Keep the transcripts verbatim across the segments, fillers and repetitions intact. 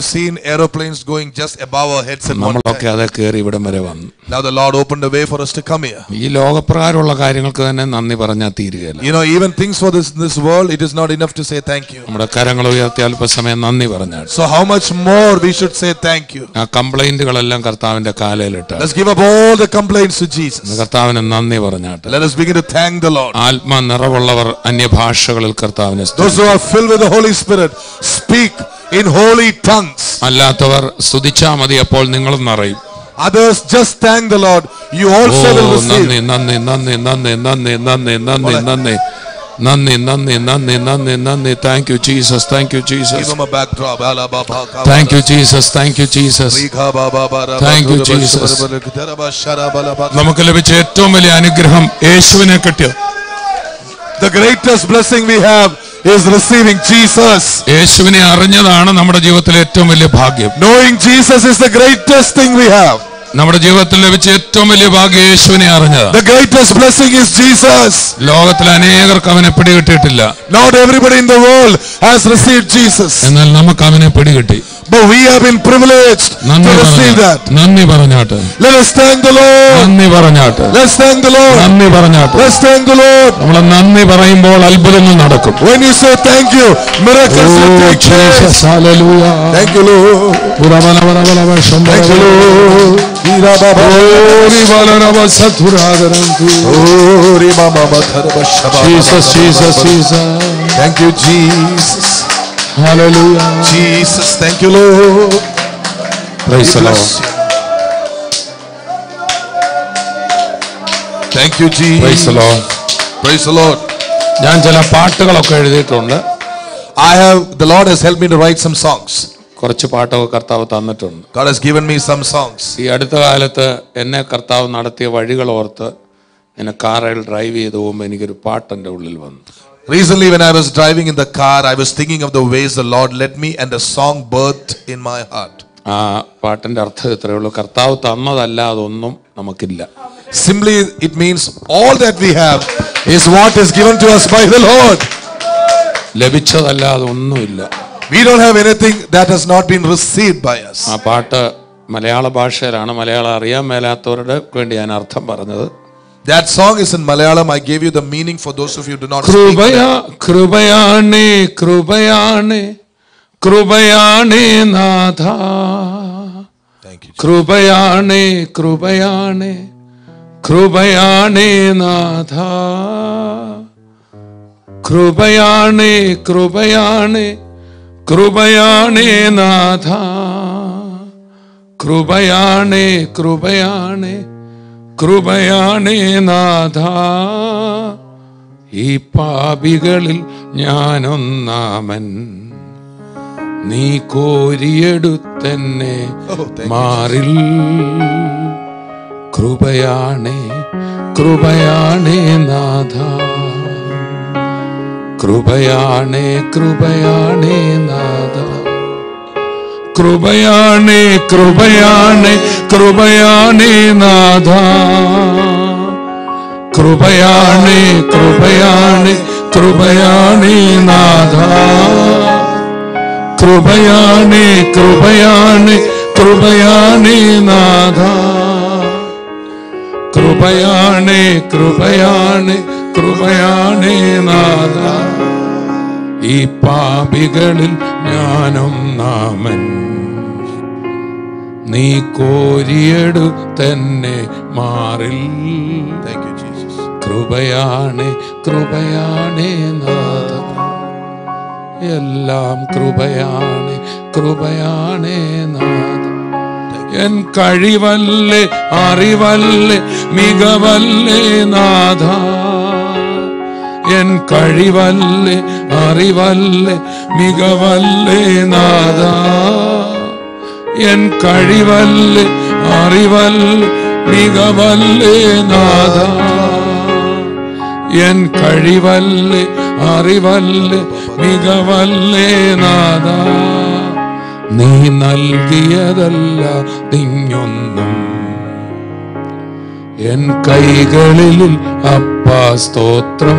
have seen aeroplanes going just above our heads at one നമ്മളൊക്കെ അത് കയറി ഇവിടം വരെ വന്നു. Now the Lord opened a way for us to come here. ഈ ലോകപ്രകാരമുള്ള കാര്യങ്ങൾക്ക് തന്നെ നന്ദി പറഞ്ഞാൽ തീരുകയില്ല. You know, even things for this this world, it is not enough to say thank you. നമ്മുടെ കരങ്ങൾ ഉയർത്തി അല്പസമയം നന്ദി പറഞ്ഞാൽ. So how much more we should say thank you. ആ കംപ്ലൈന്റുകളെല്ലാം കർത്താവിന്റെ കാലയിലിട്ട്. Let's give up all the complaints to Jesus. കർത്താവിന് നന്ദി പറഞ്ഞാട്ടെ. Let us begin to thank the Lord. ആത്മാ നിറവുള്ളവർ അന്യഭാഷകളിൽ കർത്താവിനെ സ്തുതിക്കും. Those who are filled with the Holy Spirit speak in holy tongues. അല്ലാത്തവർ സ്തുതിച്ചാൽ മതി, അപ്പോൾ നിങ്ങളും നിറയും. Others just thank the Lord, you also will receive. നന്ദി നന്ദി നന്ദി നന്ദി നന്ദി നന്ദി നന്ദി നന്ദി നന്ദി നന്ദി നന്ദി നന്ദി നന്ദി. Thank you Jesus, thank you Jesus. Give him a backdrop. Thank you Jesus, thank you Jesus, thank you Jesus. നമുക്ക് ലഭിച്ച ഏറ്റവും വലിയ അനുഗ്രഹം യേശുവിനെ കിട്ടിയ The greatest blessing we have is receiving Jesus. യേശുവിനെ അറിഞ്ഞതാണ് നമ്മുടെ ജീവിതത്തിലെ ഏറ്റവും വലിയ ഭാഗ്യം. Knowing Jesus is the greatest thing we have. നമ്മുടെ ജീവിതത്തിൽ ലഭിച്ച ഏറ്റവും വലിയ ഭാഗ്യം യേശുവിനെ അറിഞ്ഞത്. The greatest blessing is Jesus. ലോകത്തിൽ അനേകർക്ക് അവനെ പിടികിട്ടിയിട്ടില്ല. Not everybody in the world has received Jesus. എന്നാൽ നമുക്ക് അവനെ പിടികിട്ടി. But we have been privileged to receive that. നന്ദി പറഞ്ഞാട്ടെ. Let us thank the Lord. നന്ദി പറഞ്ഞാട്ടെ. Let's thank the Lord. നന്ദി പറഞ്ഞാട്ടെ. Let's thank the Lord. നമ്മൾ നന്ദി പറയുമ്പോൾ അത്ഭുതങ്ങൾ നടക്കും. When you say thank you, miracles will take place. Hallelujah. Thank you, Lord. Thank you, Lord. Jesus, Jesus, Jesus. Thank you, Jesus. Hallelujah. Jesus, thank you, Lord. Praise the Lord. Thank you, Jesus. Praise the Lord. Praise the Lord. ഞാൻ ചില പാട്ടുകളൊക്കെ എഴുതിയിട്ടുണ്ട്. I have, the Lord has helped me to write some songs. കുറച്ച് പാട്ടൊക്കെ കർത്താവ് തന്നിട്ടുണ്ട്. God has given me some songs. ഈ അടുത്ത കാലത്ത് എന്നെ കർത്താവ് നടത്തിയ വഴികൾ ഓർത്ത് എന്നെ കാറിൽ ഡ്രൈവ് ചെയ്ത് പോകുമ്പോൾ എനിക്കൊരു പാട്ട് എൻ്റെ ഉള്ളിൽ വന്നു. Recently when I was driving in the car, I was thinking of the ways the Lord led me, and a song birthed in my heart. ആ പാട്ടിന്റെ അർത്ഥം ഇത്രയേ ഉള്ളൂ, കർത്താവ് തന്നതല്ലാതെ ഒന്നും നമുക്കില്ല. Simply it means all that we have is what is given to us by the Lord. ലഭിച്ചതല്ലാതെ ഒന്നുമില്ല. We don't have anything that has not been received by us. ആ പാട്ട് മലയാള ഭാഷയിലാണ്. മലയാളം അറിയാൻ മേലാത്തവരുടെ വേണ്ടി ഞാൻ അർത്ഥം പറഞ്ഞത്. That song is in Malayalam. I gave you the meaning for those of you who do not speak. Krubaya, Krubayane, Krubayane, Krubayane Natha. Thank you. Krubayane, Krubayane, Krubayane Natha. Krubayane, Krubayane, Krubayane Natha. Krubayane, Krubayane, കൃപയാണേ നാഥ. ഈ പാപികളിൽ ഞാനൊന്നാമൻ, നീ കോരിയെടുത്തെന്നെ മാറിൽ. കൃപയാണേ, കൃപയാണേ നാഥ. കൃപയാണേ, കൃപയാണേ നാഥ. കൃപയാണേ, കൃപയാണേ, കൃപയാണേ നാഥ. കൃപയാണേ, കൃപയാണേ, കൃപയാണേ നാഥ. കൃപയാണേ, കൃപയാണേ, കൃപയാണേ നാഥ. കൃപയാണേ, കൃപയാണേ, കൃപയാണേ നാഥ. ഈ പാപികളിൽ ഞാനൊന്നാമൻ, നീ കോരിയെടുത്തെന്നെ മാറിൽ. Thank you, Jesus. കൃപയാണേ, കൃപയാണേ നാഥ. എല്ലാം കൃപയാണേ, കൃപയാണേ നാഥ. എൻ കഴിവല്ലേ, അറിവല്ലേ, മികവല്ലേ നാഥ. എൻ കഴിവല്ലേ, അറിവല്ലേ, മികവല്ലേ നാഥ. എൻ കഴിവല്ലേ, അറിവല്ലേ, മികവല്ലേ നാഥ. എൻ കഴിവല്ലേ, അറിവല്ലേ, മികവല്ലേ നാഥ. നീ നൽകിയതല്ല തിങ്ങൊന്നും എൻ കൈകളിൽ അപ്പാ സ്തോത്രം.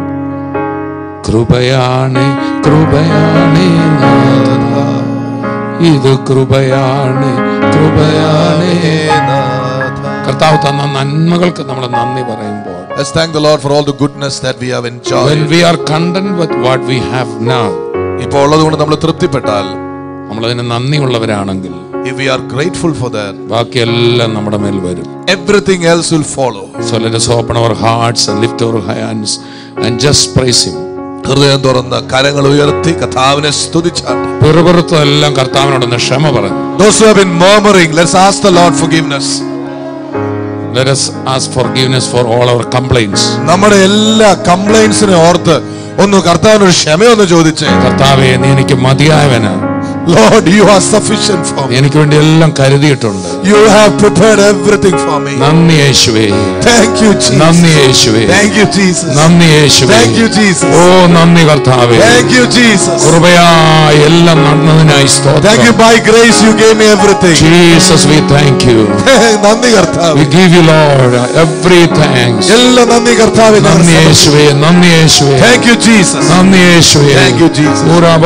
കൃപയാണേ, കൃപയാണേ നാഥ. ഇത് കൃപയാണ്, കൃപയാണ്. കർത്താവ് തന്ന നന്മകൾക്ക് നമ്മൾ നന്ദി പറയുമ്പോൾ, let's thank the Lord for all the goodness that we have enjoyed. When we are content with what we have now, ഇപ്പോൾ ഉള്ളതുകൊണ്ട് നമ്മൾ തൃപ്തിപ്പെട്ടാൽ, നമ്മൾ അതിന് നന്ദിയുള്ളവരാണെങ്കിൽ, if we are grateful for that, ബാക്കിയെല്ലാം നമ്മുടെ മേൽ വരും. Everything else will follow. So let us open our hearts and lift our hands and just praise Him. ഹൃദയം തുറന്ന് കരങ്ങൾ ഉയർത്തി കർത്താവിനെ സ്തുതിച്ചാട്ടെ. പിറുപിറുത്തതെല്ലാം കർത്താവിനോടൊന്ന് ക്ഷമ പറഞ്ഞു. Those who have been murmuring, let's ask the Lord forgiveness. Let us ask forgiveness for all our complaints. നമ്മുടെ എല്ലാ കംപ്ലൈന്റ്സിനെ ഓർത്ത് ഒന്ന് കർത്താവിനോട് ക്ഷമയൊന്ന് ചോദിച്ചേ. കർത്താവേ, നീ എനിക്ക് മതിയായവനാ. Lord, you are sufficient for me. എനിക്ക് വേണ്ടി എല്ലാം കരുതിയിട്ടുണ്ട്. You have prepared everything for me. നന്ദി യേശുവേ. Thank you Jesus. നന്ദി യേശുവേ. Thank you Jesus. നന്ദി യേശുവേ. Thank you Jesus. ഓ നന്ദി കർത്താവേ. Thank you Jesus. കൃപയായി എല്ലാം നടന്നതിനായി സ്തോത്രം. Thank you, by grace you gave me everything. Jesus, we thank you. നന്ദി കർത്താവേ. We give you Lord every thanks. എല്ലാ നന്ദി കർത്താവേ. നന്ദി യേശുവേ. നന്ദി യേശുവേ. Thank you Jesus. നന്ദി യേശുവേ. Thank you Jesus.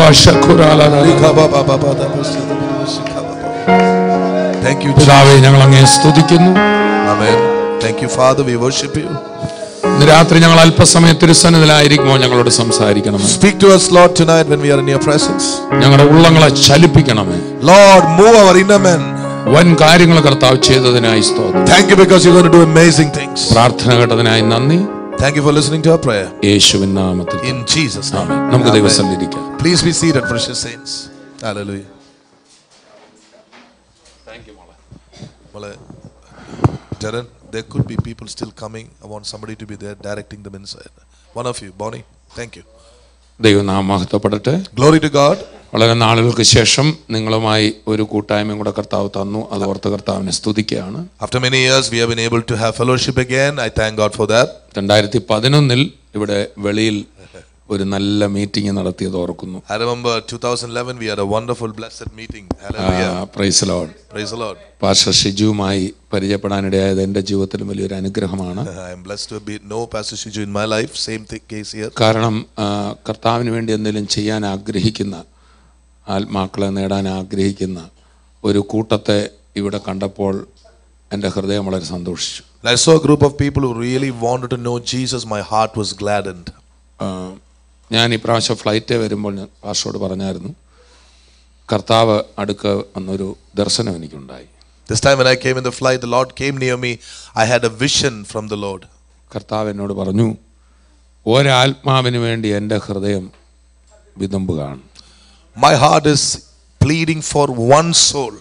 Thank you പിതാവേ, ഞങ്ങൾ അങ്ങയെ സ്തുതിക്കുന്നു. Amen. Thank you Father, we worship you. ഇന്ന് രാത്രി ഞങ്ങൾ അല്പസമയം തിരുസന്നിധിയിലായിരിക്കുമ്പോൾ ഞങ്ങളോട് സംസാരിക്കണം. Speak to us Lord tonight when we are in your presence. ഞങ്ങളുടെ ഉള്ളങ്ങളെ ചലിപ്പിക്കണമേ. Lord, move our inner man. വൻ കാര്യങ്ങൾ കർത്താവ് ചെയ്തതിനായി സ്തോത്രം. Thank you because you're going to do amazing things. പ്രാർത്ഥന കേട്ടതിനായി നന്ദി. Thank you for listening to our prayer. യേശുവിൻ നാമത്തിൽ. In Jesus name. നമുക്ക് ദൈവസന്നിധിക്കാം. Please be seated, precious saints. Hallelujah. Thank you, Mala. Mala, Darren, there could be people still coming. I want somebody to be there directing them inside. One of you, Bonnie. Thank you. ദൈവനാമം മഹത്വപ്പെടട്ടെ. Glory to God. വളരെ നാളുകൾക്ക് ശേഷം നിങ്ങളുമായി ഒരു കൂട്ടായ്മയും കൂടെ കർത്താവ് തന്നു. അത് ഓർത്ത് കർത്താവിനെ സ്തുതിക്കുകയാണ്. After many years we have been able to have fellowship again. I thank God for that. രണ്ടായിരത്തി പതിനൊന്നിൽ ഇവിടെ വെളിയിൽ ഒരു നല്ല മീറ്റിംഗ് നടത്തിയത് ഓർക്കുന്നു. I remember twenty eleven we had a wonderful blessed meeting. Hallelujah. Praise the Lord. Praise the Lord. Pastor ഷിജുവുമായി പരിചയപ്പെടാനിടയായത് എൻ്റെ ജീവിതത്തിലും വലിയൊരു അനുഗ്രഹമാണ്. I am blessed to be know Pastor Shiju in my life. Same thing case here. കാരണം കർത്താവിന് വേണ്ടി എന്തെങ്കിലും ചെയ്യാൻ ആഗ്രഹിക്കുന്ന, ആത്മാക്കളെ നേടാൻ ആഗ്രഹിക്കുന്ന ഒരു കൂട്ടത്തെ ഇവിടെ കണ്ടപ്പോൾ എൻ്റെ ഹൃദയം വളരെ സന്തോഷിച്ചു. I saw a group of people who really wanted to know Jesus. My heart was gladdened. ഞാൻ ഈ പ്രാവശ്യം ഫ്ലൈറ്റ് വരുമ്പോൾ ഞാൻ പാസ്റ്ററോട് പറഞ്ഞായിരുന്നു, കർത്താവ് അടുക്ക വന്നൊരു ദർശനം എനിക്കുണ്ടായി. This time when I came in the flight, the Lord came near me. I had a vision from the Lord. കർത്താവ് എന്നോട് പറഞ്ഞു, ഒരാത്മാവിന് വേണ്ടി എൻ്റെ ഹൃദയം വിതുമ്പുകയാണ്. My heart is pleading for one soul.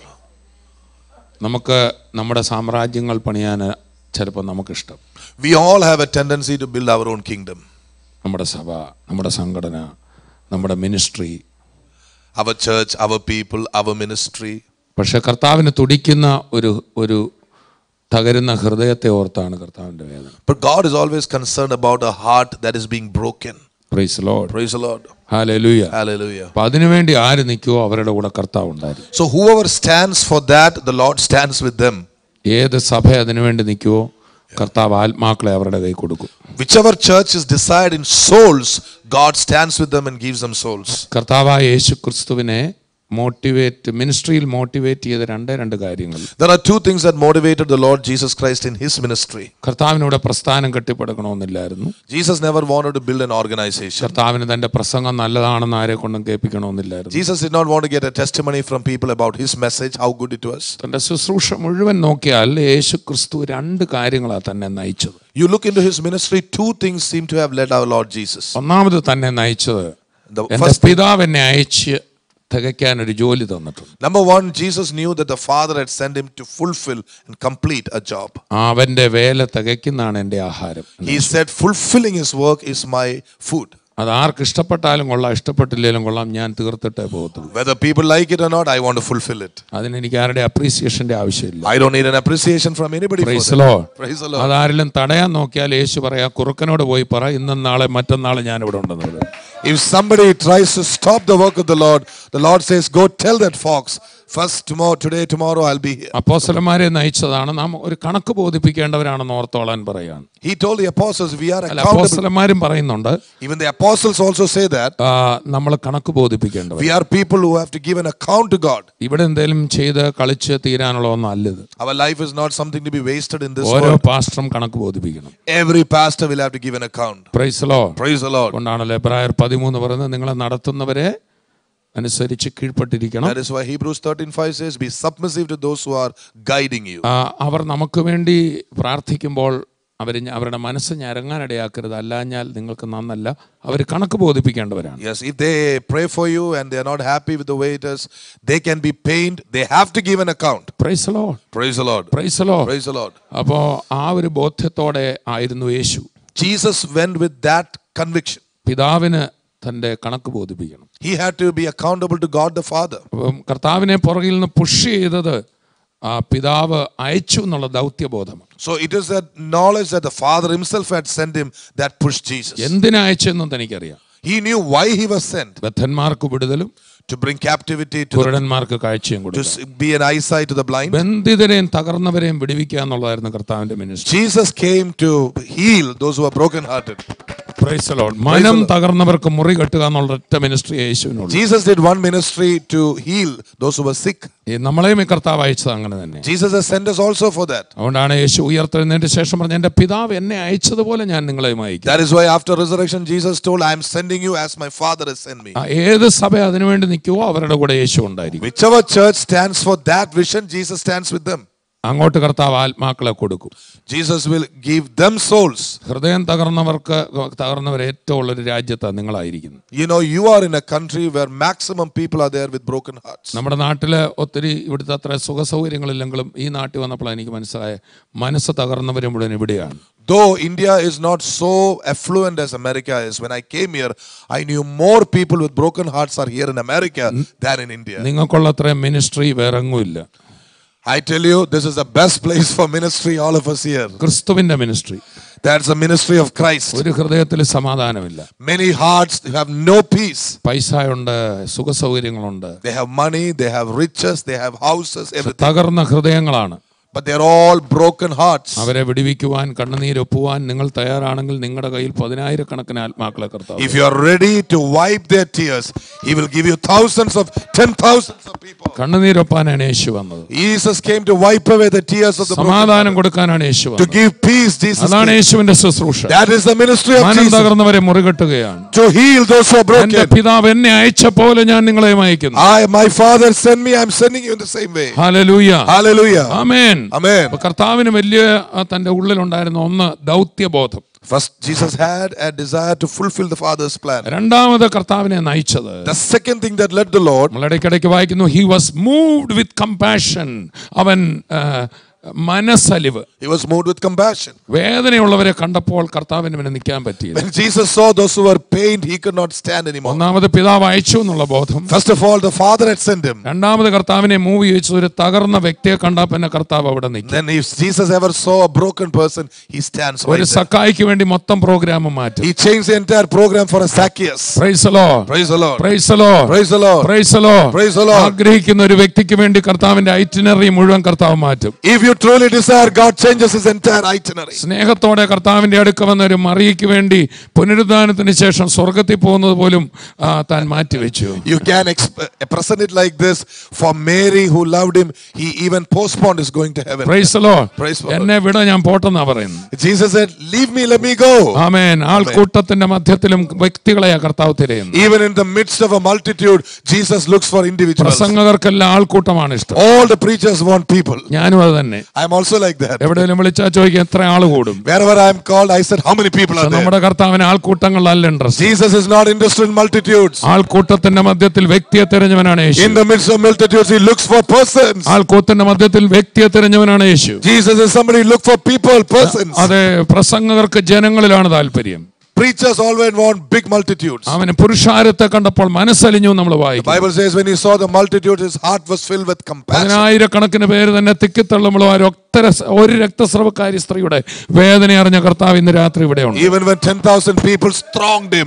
നമുക്ക് നമ്മുടെ സാമ്രാജ്യങ്ങൾ പണിയാൻ ചിലപ്പോൾ നമുക്കിഷ്ടം. We all have a tendency to build our own kingdom. നമ്മുടെ സഭ, നമ്മുടെ സംഘടന, നമ്മുടെ ministry, our church, our people, our ministry. പക്ഷെ കർത്താവിന് തുടിക്കുന്ന ഒരു ഒരു തകരുന്ന ഹൃദയത്തെ ഓർത്താണ് കർത്താവിന്റെ വേദന. But God is always concerned about a heart that is being broken. Praise the Lord. Praise the Lord. Hallelujah. Hallelujah. അപ്പോൾ അതിനുവേണ്ടി ആര് നിൽക്കുവോ അവരുടെ കൂടെ കർത്താവ് ഉണ്ടായിരിക്കും. So whoever stands for that, the Lord stands with them. ഏത് സഭ അതിനുവേണ്ടി നിൽക്കുവോ കർത്താവ് ആത്മാക്കളെ അവരുടെ കൈ കൊടുക്കും. Whichever church is decided in souls, God stands with them and gives them souls. കർത്താവായ യേശു ക്രിസ്തുവിനെ മോട്ടിവേറ്റ് മിനിസ്ട്രിയിൽ മോട്ടിവേറ്റ് ചെയ്ത രണ്ടേ രണ്ട് കാര്യങ്ങൾ. There are two things that motivated the Lord Jesus Christ in his ministry. കർത്താവിനോട് പ്രസ്ഥാനം കെട്ടിപ്പടുക്കണമെന്നില്ലായിരുന്നു. Jesus never wanted to build an organization. കർത്താവിന് തന്റെ പ്രസംഗം നല്ലതാണെന്ന് ആരെ കൊണ്ടും കേൾപ്പിക്കണമെന്നില്ലായിരുന്നു. Jesus did not want to get a testimony from people about his message, how good it was. തന്റെ ശുശ്രൂഷ മുഴുവൻ നോക്കിയാൽ യേശു ക്രിസ്തു രണ്ട് കാര്യങ്ങളാണ് തന്നെ നയിച്ചത്. You look into his ministry, two things seem to have led our Lord Jesus. ഒന്നാമത് തന്നെ നയിച്ചത് എൻ്റെ പിതാവ് എന്നെ അയച്ച് തികയ്ക്കാൻ ഒരു ജോലി തന്നിട്ടുണ്ട്. Number one, Jesus knew that the Father had sent him to fulfill and complete a job. അവന്റെ വേല തികയ്ക്കുന്നതാണ് എൻ്റെ ആഹാരം. He said fulfilling his work is my food. അത് ആർക്ക് ഇഷ്ടപ്പെട്ടാലും കൊള്ളാം, ഇഷ്ടപ്പെട്ടില്ലെങ്കിലും കൊള്ളാം, ഞാൻ തീർത്തിട്ടേ പോകത്തുള്ളൂ. Whether people like it or not, I want to fulfill it. അതിന് എനിക്ക് ആരുടെ അപ്രീസിയേഷന്റെ ആവശ്യമില്ല. I don't need an appreciation from anybody. Praise the Lord. Praise the Lord. അതാരെങ്കിലും തടയാൻ നോക്കിയാൽ യേശു പറയാ, കുറുക്കനോട് പോയി പറ, ഇന്നും നാളെ മറ്റന്നാളെ ഞാൻ ഇവിടെ ഉണ്ടെന്ന്. If somebody tries to stop the work of the Lord, the Lord says, go tell that fox, first tomorrow, today, tomorrow I'll be here. അപ്പോസ്തലന്മാരെ നയിച്ചതാണ്, നാം ഒരു കണക്ക് ബോധിപ്പിക്കേണ്ടവരാണെന്ന് ഓർത്തോളാൻ പറയാണ്. He told the apostles, we are accountable. അപ്പോസ്തലന്മാരും പറയുന്നുണ്ട്, even the apostles apostles also say that നമ്മൾ കണക്ക് ബോധിപ്പിക്കേണ്ടത്. we are people who have to give an account to God. ഇവിടെ എന്തെങ്കിലും ചെയ്ത് കളിച്ച് തീരാനുള്ള ഒന്നല്ല ഇത്. Our life is not something to be wasted in this ഓരോ world. പാസ്റ്ററും കണക്ക് ബോധിപ്പിക്കണം. Every pastor will have to give an account. Praise the Lord. Praise the Lord. കൊണ്ടാണല്ലോ എബ്രായർ പതിമൂന്ന് പറയുന്നത് നിങ്ങളെ നടത്തുന്നവരെ അനുസരിച്ച് കീഴ്പ്പെട്ടിരിക്കണം. That is why Hebrews thirteen five says be submissive to those who are guiding you. അവർ നമുക്ക് വേണ്ടി പ്രാർത്ഥിക്കുമ്പോൾ അവർ അവരുടെ മനസ്സ് ഞരങ്ങാനിടയാക്കരുത്, അല്ലാഞ്ഞാൽ നിങ്ങൾക്ക് നന്നല്ല. അവർ കണക്ക് ബോധിപ്പിക്കേണ്ടവരാണ്. Yes, if they pray for you and they are not happy with the way it is, they can be pained. They have to give an account. Praise the Lord. Praise the Lord. Praise the Lord. Praise the Lord. അപ്പോൾ ആ ഒരു ബോധ്യത്തോടെ ആയിരുന്നു യേശു. Jesus went with that conviction. പിതാവിന് തന്റെ കണക്ക് ബോധിപ്പിക്കണം. He had to be accountable to God the Father. അപ്പം കർത്താവിനെ പുറകിൽ നിന്ന് പുഷ് ചെയ്തത് ആ പിതാവ് അയച്ചു എന്നുള്ള ദൗത്യബോധമാണ്. So it is that knowledge that the Father himself had sent him that pushed Jesus. എന്തിനാ അയച്ചെന്നും തനിക്കറിയാം. He knew why he was sent. ബദ്ധന്മാർക്ക് വിടുതലും to bring captivity to കുരുടന്മാർക്ക് കാഴ്ചയും കൊടുക്കുക, to be an eyesight to the blind. ബന്ധിതരെയും തകർന്നവരെയും വിടുവിക്കുക എന്നുള്ളതായിരുന്നു കർത്താവിന്റെ ministry. Jesus came to heal those who are broken hearted. Praise the Lord. മനം തകർന്നവർക്ക് മുറി കെട്ടുക എന്നുള്ള ഒറ്റ മിനിസ്ട്രി യേശുവിനുള്ളൂ. Jesus did one ministry to heal those who were sick. നമ്മളെയും കർത്താവ് അയച്ചത് അങ്ങനെ തന്നെ. Jesus has sent us also for that. അതുകൊണ്ടാണ് യേശു ഉയർത്തെഴുന്നേറ്റ ശേഷം പറഞ്ഞ എന്റെ പിതാവ് എന്നെ അയച്ചതുപോലെ ഞാൻ നിങ്ങളെയും അയക്കും. That is why after resurrection Jesus told I am sending you as my Father has sent me. ഏത് സഭ അതിനുവേണ്ടി നിൽക്കുവോ അവരുടെ കൂടെ യേശു ഉണ്ടായിരിക്കും. Whichever church stands for that vision, Jesus stands with them. അങ്ങോട്ട് കർത്താവ് ആത്മാക്കളെ കൊടുക്കും. Jesus will give them souls. ഹൃദയം തകർന്നവർക്ക് തകർന്നവർ ഏറ്റവും ഉള്ളൊരു രാജ്യത്താണ് നിങ്ങളായിരിക്കുന്നത്. You know, you are in a country where maximum people are there with broken hearts. നമ്മുടെ നാട്ടില് ഒത്തിരി ഇവിടുത്തെ അത്ര സുഖ സൗകര്യങ്ങളില്ലെങ്കിലും ഈ നാട്ടിൽ വന്നപ്പോൾ എനിക്ക് മനസ്സിലായ മനസ്സ് തകർന്നവരും മുഴുവൻ ഇവിടെയാണ്. Though India is not so affluent as America is, when I came here, I knew more people with broken hearts are here in America than in India. നിങ്ങൾക്കുള്ള അത്രയും മിനിസ്ട്രി വേറെങ്ങുമില്ല. I tell you, this is the best place for ministry, all of us here. ക്രിസ്തുവിന്റെ ministry. That's the ministry of Christ. ഒരു ഹൃദയത്തിൽ സമാധാനമില്ല. Many hearts have no peace. പൈസയുണ്ട്, സുഖ സൗകര്യങ്ങളുണ്ട്. They have money, they have riches, they have houses, everything. തകർന്ന ഹൃദയങ്ങളാണ്. But they are all broken hearts. അവരെ വിടുവിക്കുവാൻ കണ്ണുനീരൊപ്പുവാൻ നിങ്ങൾ തയ്യാറാണെങ്കിൽ നിങ്ങളുടെ കയ്യിൽ പതിനായിരക്കണക്കിന് ആത്മാക്കളെ കർത്താവ്. If you are ready to wipe their tears, he will give you thousands of ten thousands of people. കണ്ണുനീരൊപ്പാനാണ് യേശു വന്നത്. Jesus came to wipe away the tears of the broken. സമാധാനം കൊടുക്കാനാണ് യേശു വന്നത്. To give peace, Jesus. അതാണ് യേശുവിന്റെ ശുശ്രൂഷ. That is the ministry of Jesus. മനം തകർന്നവരെ മുറികെട്ടുകയാണ്. To heal those who are broken. എന്റെ പിതാവ് എന്നെ അയച്ച പോലെ ഞാൻ നിങ്ങളെ അയക്കുന്നു. I, my Father sent me, I am sending you in the same way. Hallelujah. Hallelujah. Amen. Amen. കർത്താവിന് വലിയ തന്റെ ഉള്ളിലുണ്ടായിരുന്ന ഒന്ന് ദൗത്യബോധം. First, Jesus had a desire to fulfill the Father's plan. രണ്ടാമത് കർത്താവിനെ നയിച്ചത്, the second thing that led the Lord, നമ്മൾ ഇടയ്ക്കിടയ്ക്ക് വായിക്കുന്നു, he was moved with compassion. അവൻ മനസ്സലിവ്. He was moved with compassion. വേദനയുള്ളവരെ കണ്ടപ്പോൾ കർത്താവിന് പിന്നെ നിൽക്കാൻ പറ്റിയില്ല. When Jesus saw those who were pained, he could not stand anymore. ഒന്നാമത് പിതാവ് അയച്ചു എന്നുള്ള ബോധം. First of all, the Father had sent him. രണ്ടാമത് കർത്താവിനെ മൂവ് ചെയ്യിച്ചു ഒരു തകർന്ന വ്യക്തിയെ കണ്ടാൽ പിന്നെ കർത്താവ് അവിടെ നിൽക്കും. Then if Jesus ever saw a broken person, he stands right ഒരു there. സക്കായിക്ക് വേണ്ടി മൊത്തം പ്രോഗ്രാം മാറ്റി. He changed the entire program for a Zacchaeus. Praise the Lord. Praise the Lord. Praise the Lord. Praise the Lord. Praise the Lord. Praise the Lord. ആഗ്രഹിക്കുന്ന ഒരു വ്യക്തിക്ക് വേണ്ടി കർത്താവിന്റെ itinerary മുഴുവൻ കർത്താവ് മാറ്റും. If you truly desire, God changes his entire itinerary. സ്നേഹത്തോടെ കർത്താവിന്റെ അടുക്ക വന്ന ഒരു മറിയയ്ക്ക് വേണ്ടി പുനരുദ്ധാനത്തിന് ശേഷം സ്വർഗ്ഗത്തിൽ പോകുന്നത് പോലും താൻ മാറ്റിവെച്ചു. You can exp- present it like this. For Mary who loved him, he even postponed his going to heaven. Praise the Lord. Praise the Lord. എന്നെ വിട, ഞാൻ പോട്ടെന്നാ പറയുന്നത്. Jesus said, leave me, let me go. ആമേൻ. ആൾക്കൂട്ടത്തിന്റെ മധ്യത്തിലും വ്യക്തികളെയാ കർത്താവ് തിരയുന്നു. Even in the midst of a multitude, Jesus looks for individuals. പ്രസംഗകർക്കെല്ലാം ആൾക്കൂട്ടമാണ് ഇഷ്ടം. All the preachers want people. ഞാനും അത് തന്നെ. I am also like that. എവിടെയെങ്കിലും വിളിച്ചാൽ ചോദിക്കും എത്ര ആള് കൂടും. Wherever I am called, I said, how many people are there? നമ്മുടെ കർത്താവിന് ആൾക്കൂട്ടങ്ങളിലല്ല interest. Jesus is not interested in multitudes. ആൾക്കൂട്ടത്തിന്റെ മധ്യത്തിൽ വ്യക്തിയെ തിരഞ്ഞവനാണ് യേശു. In the midst of multitudes, he looks for persons. ആൾക്കൂട്ടത്തിന്റെ മധ്യത്തിൽ വ്യക്തിയെ തിരഞ്ഞവനാണ് യേശു. Jesus is somebody who looks for people, persons. അതെ, പ്രസംഗകർക്ക് ജനങ്ങളിലാണ് താല്പര്യം. Preachers always want big multitudes. അവന് പുരുഷാരത്തെ കണ്ടപ്പോൾ മനസ്സലിഞ്ഞു നമ്മൾ വായിക്കും. The Bible says when he saw the multitude, his heart was filled with compassion. പതിനായിരക്കണക്കിന് പേര് തന്നെ തിക്കിത്തള്ളുമ്പോൾ ഒരു രക്തസ്രവക്കാരി സ്ത്രീയുടെ വേദന അറിഞ്ഞ കർത്താവ് ഇന്ന് രാത്രി ഇവിടെ ഉണ്ട്. Even when ten thousand people thronged him,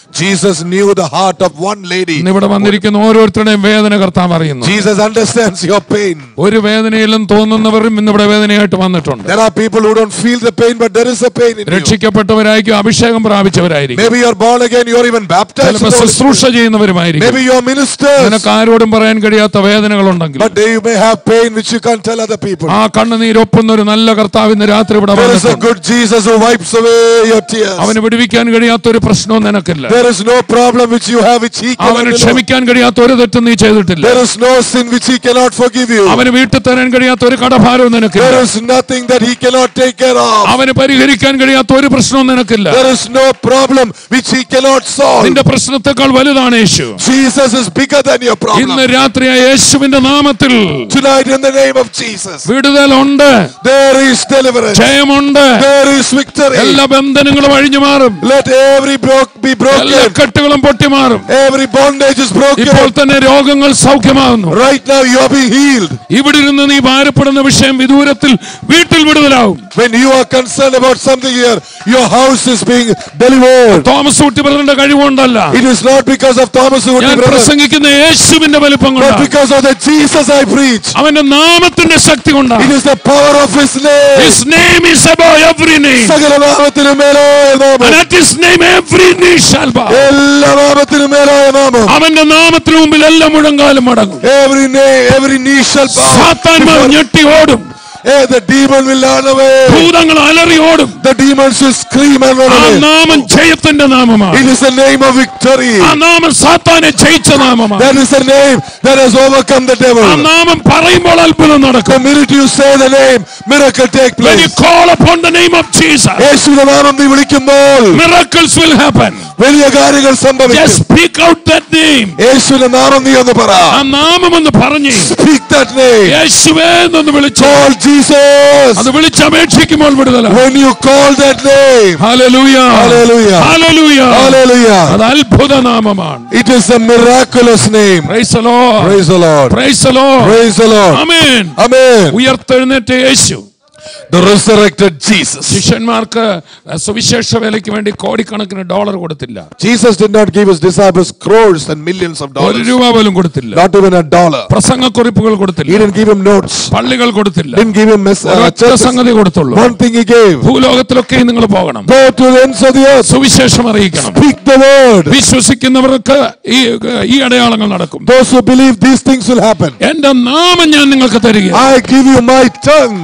Jesus knew the heart of one lady. ഇവിടെ വന്നിരിക്കുന്ന ഓരോരുത്തരുടെയും വേദന കർത്താവ് അറിയുന്നു. Jesus understands your pain. ഒരു വേദനയിലും തോന്നുന്നവരും ഇന്നിവിടെ വേദനയായിട്ട് വന്നിട്ടുണ്ട്. There are people who don't feel the pain, but there is a pain in you. രക്ഷിക്കപ്പെട്ടവരായിരിക്കും, അഭിഷേകം പ്രാപിച്ചവരായിരിക്കും. Maybe you are born again, you are even baptized. ചിലപ്പോൾ ശുശ്രൂഷ ചെയ്യുന്നവരുമായിരിക്കും. Maybe you are ministers. നിനക്ക് ആരോടും പറയാൻ കഴിയാത്ത വേദനകളുണ്ടെങ്കിൽ, but you may have pain which you can't tell other people. ആ കണ്ണുനീരൊപ്പുന്ന ഒരു നല്ല കർത്താവ് ഇന്ന് രാത്രി ഇവിടെ There is a വന്നിട്ടുണ്ട്. good Jesus who wipes away your tears. അവന് വിടുവിക്കാൻ കഴിയാത്ത ഒരു പ്രശ്നവും നിനക്കില്ല. There is no problem which you have which he cannot. അവന് ക്ഷമിക്കാൻ കഴിയാത്ത ഒരു തെറ്റും നീ ചെയ്തിട്ടില്ല. There is no sin which he cannot forgive you. അവന് വീട്ടിൽ തരാൻ കഴിയാത്ത ഒരു കടഭാരവും നിനക്കില്ല. There is nothing that he cannot take care of. അവന് പരിഹരിക്കാൻ കഴിയാത്ത ഒരു പ്രശ്നവും നിനക്കില്ല. There is no problem which he cannot solve. നിന്റെ പ്രശ്നത്തെക്കാൾ വലുതാണ് യേശു. Jesus is bigger than your problem. ഇന്ന് രാത്രി യേശുവിന്റെ നാമത്തിൽ Tonight in the name of Jesus, വിടുതലുണ്ട്, there is deliverance, ജയമുണ്ട്, there is victory. എല്ലാ ബന്ധനങ്ങളും അഴിഞ്ഞു മാറും. Let every broke be broken. എല്ലാ കെട്ടുകളും പൊട്ടിമാറും. Every bondage is broken. ഇപ്പോൾ തന്നെ രോഗങ്ങൾ സൗഖ്യമാകുന്നു. Right now you are being healed. ഇവിടെ ഇരുന്ന് നീ ഭാരപ്പെടുന്ന വിഷയം വിദൂരത്തിൽ വീട്ടിൽ വിടുതലാവും. When you are concerned about something here, your house is being delivered. Thomas Ooty ബ്രദറിന്റെ കഴിവുകൊണ്ടല്ല, It is not because of Thomas Udi ഞാൻ brother, പ്രസംഗിക്കുന്ന യേശുവിന്റെ വലിപ്പം but കൊണ്ടാണ്. because of the Jesus I preach. അവന്റെ നാമത്തിന്റെ ശക്തി കൊണ്ടാണ്. It is the power of his name. His name is above every name. സകല നാമത്തിനും മേലായ നാമം. And at his name every knee shall bow. എല്ലാ നാമത്തിനും മേലായ നാമം. അവന്റെ നാമത്തിന് മുമ്പിൽ എല്ലാ മുഴങ്കാലും മടങ്ങും. Every name, every knee shall bow. സാത്താന്മാർ ഞെട്ടി ഓടും. Hey, the demon will run away. ഭൂതങ്ങൾ അലറി ഓടും. The demons will scream and run ആ away. നാമം ജയത്തിന്റെ നാമമാണ്. It is the name of victory. ആ നാമം സാത്താനെ ജയിച്ച നാമമാണ്. That is the name that has overcome the devil. ആ നാമം പറയുമ്പോൾ അത്ഭുതം നടക്കും. The minute you say the name, miracle take place. When you call upon the name of Jesus, യേശുവിന്റെ നാമം നീ വിളിക്കുമ്പോൾ miracles will happen. വലിയ കാര്യങ്ങൾ സംഭവിക്കും. Just speak out that name. യേശുവിന്റെ നാമം നീ ഒന്ന് പറ. ആ നാമം ഒന്ന് പറഞ്ഞു. Speak that name. യേശുവേ എന്നൊന്ന് വിളിച്ചു. Call Jesus. അത് വിളിച്ചപേക്ഷിക്കുമ്പോൾ വിടുതല. When you call that name. Hallelujah. Hallelujah. Hallelujah. Hallelujah. അത് അത്ഭുത നാമമാണ്. It is a miraculous name. Praise the Lord. Praise the Lord. Praise the Lord. Praise the Lord. Amen. Amen. ഉയർത്തെഴുന്നേറ്റ യേശു, The resurrected Jesus. ശിഷ്യന്മാർക്ക് സുവിശേഷ വേലയ്ക്ക് വേണ്ടി കോടിക്കണക്കിന് dollar കൊടുത്തില്ല. Jesus did not give his disciples crores and millions of ഒരു dollars. രൂപ പോലും കൊടുത്തില്ല. Not even a dollar. പ്രസംഗക്കുറിപ്പുകൾ He കൊടുത്തില്ല. didn't give him notes. പള്ളികൾ കൊടുത്തില്ല. Didn't give him mess- uh, ഒരൊറ്റ churches. സംഗതി കൊടുത്തുള്ളൂ. One thing he gave. ഭൂലോകത്തിലൊക്കെ നിങ്ങൾ പോകണം, Go to the ends of the earth. സുവിശേഷം അറിയിക്കണം. Speak the word. വിശ്വസിക്കുന്നവർക്ക് ഈ ഈ അടയാളങ്ങൾ നടക്കും. Those who believe these things will happen. എന്റെ നാമം ഞാൻ നിങ്ങൾക്ക് തരിക. I give you my tongue.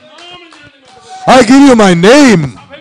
I give you my name.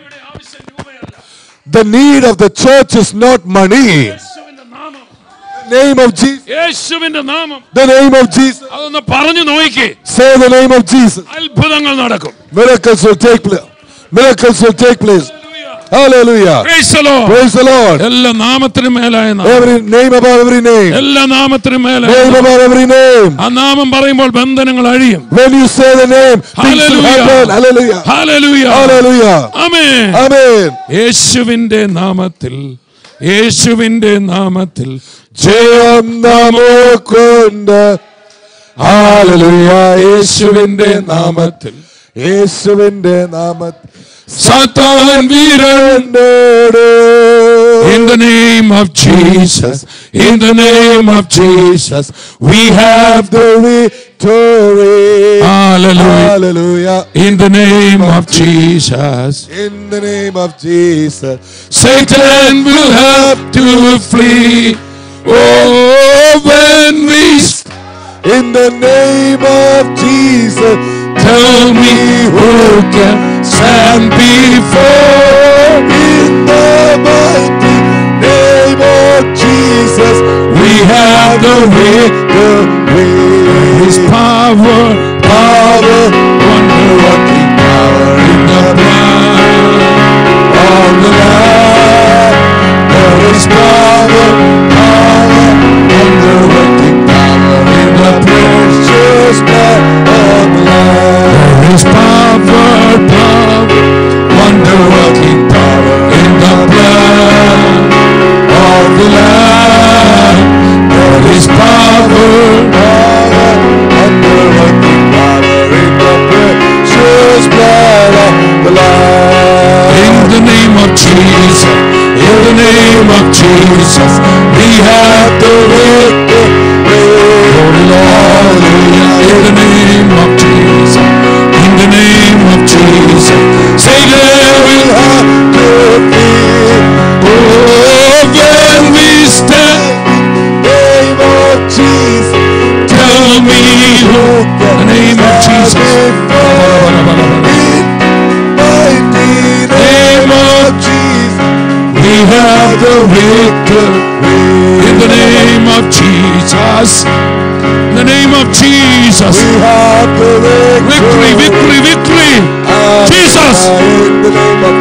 The need of the church is not money. The name of Jesus. യേശുവിന്റെ നാമം. The name of Jesus. അതൊന്ന് പറഞ്ഞു നോക്കി. Say the name of Jesus. അത്ഭുതങ്ങൾ നടക്കും. Miracles will take place. Miracles will take place. Hallelujah. Praise the Lord. Praise the Lord. എല്ലാ നാമത്തിനും മേലായ നാമം. Every name above every name. എല്ലാ നാമത്തിനും മേലായ Name നാമം. above every name. ആ നാമം പറയുമ്പോൾ ബന്ധനങ്ങൾ അഴിയും. When you say the name, things will Hallelujah. happen. Hallelujah. Hallelujah. Hallelujah. Amen. Amen. യേശുവിന്റെ നാമത്തിൽ, യേശുവിന്റെ നാമത്തിൽ ജയം നമുക്കുണ്ട്. Hallelujah. യേശുവിന്റെ നാമത്തിൽ, യേശുവിന്റെ നാമത്തിൽ സാത്താൻ വീരൻ. In the name of Jesus, in the name of Jesus, we have the victory. Hallelujah. Hallelujah. In the name of Jesus, In the name of Jesus, Satan will have to flee. Oh, when we st- in the name of Jesus, tell me who can stand before. in the mighty name of Jesus, We have the victory. His power, power, wonder working power in the blood of the Lamb. There is power, power, wonder working power in the precious blood of the Lamb. There is power, power, wonder working power in the blood of the Lamb. There is power, power, the name of Jesus, we have the victory. Hallelujah. In the name of Jesus, in the name of Jesus, say there will have to be. Oh, when we stand, name of Jesus, tell me who, the name of Jesus, in the name of Jesus, we have the victory. In the name of Jesus, in the name of Jesus, we have the victory, victory, victory. Jesus, in the name of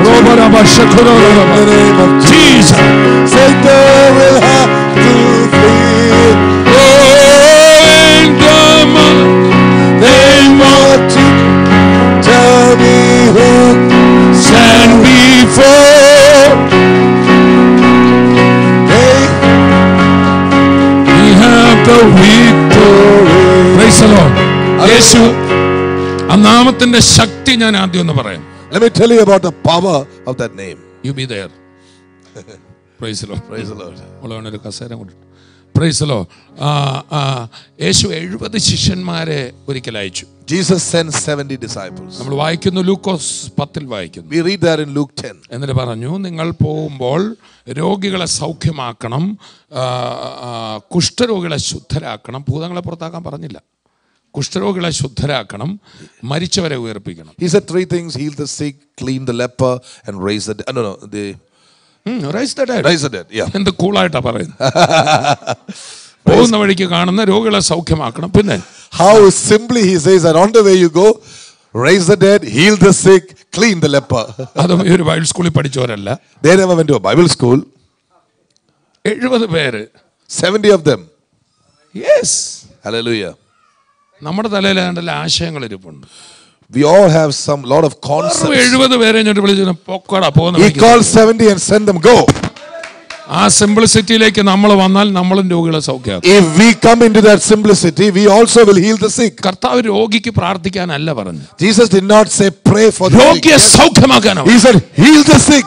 Jesus, Satan will have to flee. Oh, in the name of Jesus, tell me who stand before. We have the victory. Praise the Lord. യേശു ആ നാമത്തിന്റെ ശക്തി ഞാൻ ആദ്യം ഒന്ന് പറയാം. Let me tell you about the power of that name. You be there. Praise the Lord. Praise the Lord. ഒരു കസേര കൊണ്ട്. Praise the Lord. യേശു എഴുപത് ശിഷ്യന്മാരെ ഒരിക്കൽ അയച്ചു. Jesus sent seventy disciples. നമ്മൾ വായിക്കുന്നു ലൂക്കോസ് പത്തിൽ വായിക്കുന്നു. We read that in Luke ten. എന്നിട്ട് പറഞ്ഞു, നിങ്ങൾ പോകുമ്പോൾ രോഗികളെ സൗഖ്യമാക്കണം, കുഷ്ഠരോഗികളെ ശുദ്ധരാക്കണം. ഭൂതങ്ങളെ പുറത്താക്കാൻ പറഞ്ഞില്ല. കുഷ്ഠരോഗികളെ ശുദ്ധരാക്കണം, മരിച്ചവരെ ഉയർപ്പിക്കണം. He said three things: heal the sick, clean the leper, and raise the dead. No, no, the raise the dead. Raise the dead. Yeah. എന്ത് കൂളായിട്ടാ പറയുന്നത്. പോകുന്ന വഴിക്ക് കാണുന്ന രോഗികളെ സൗഖ്യമാക്കണം. പിന്നെ how simply he says that on the way you go, raise the dead, heal the sick, clean the leper. അതും ഈ ഒരു ബൈബിൾ സ്കൂളിൽ പഠിച്ചവരല്ല. They never went to a Bible school. എഴുപത് പേര്, seventy of them. Yes. Hallelujah. നമ്മുടെ തലയിൽ അതിന്റെ ആശയങ്ങൾ ഇരിപ്പുണ്ട്. We all have some lot of concepts. എഴുപത് പേരെ ഞാൻ വിളിച്ചു പൊക്കോടാ പോകുന്ന. He called seventy and sent them go. ആ സിംപ്ലിസിറ്റിയിലേക്ക് നമ്മൾ വന്നാൽ നമ്മളും രോഗികളെ സൗഖ്യമാക്കും. If we come into that simplicity, we also will heal the sick. കർത്താവ് രോഗിക്ക് പ്രാർത്ഥിക്കാനല്ല പറഞ്ഞു. Jesus did not say pray for the sick. രോഗിയെ സൗഖ്യമാക്കാനാണ്. He said heal the sick.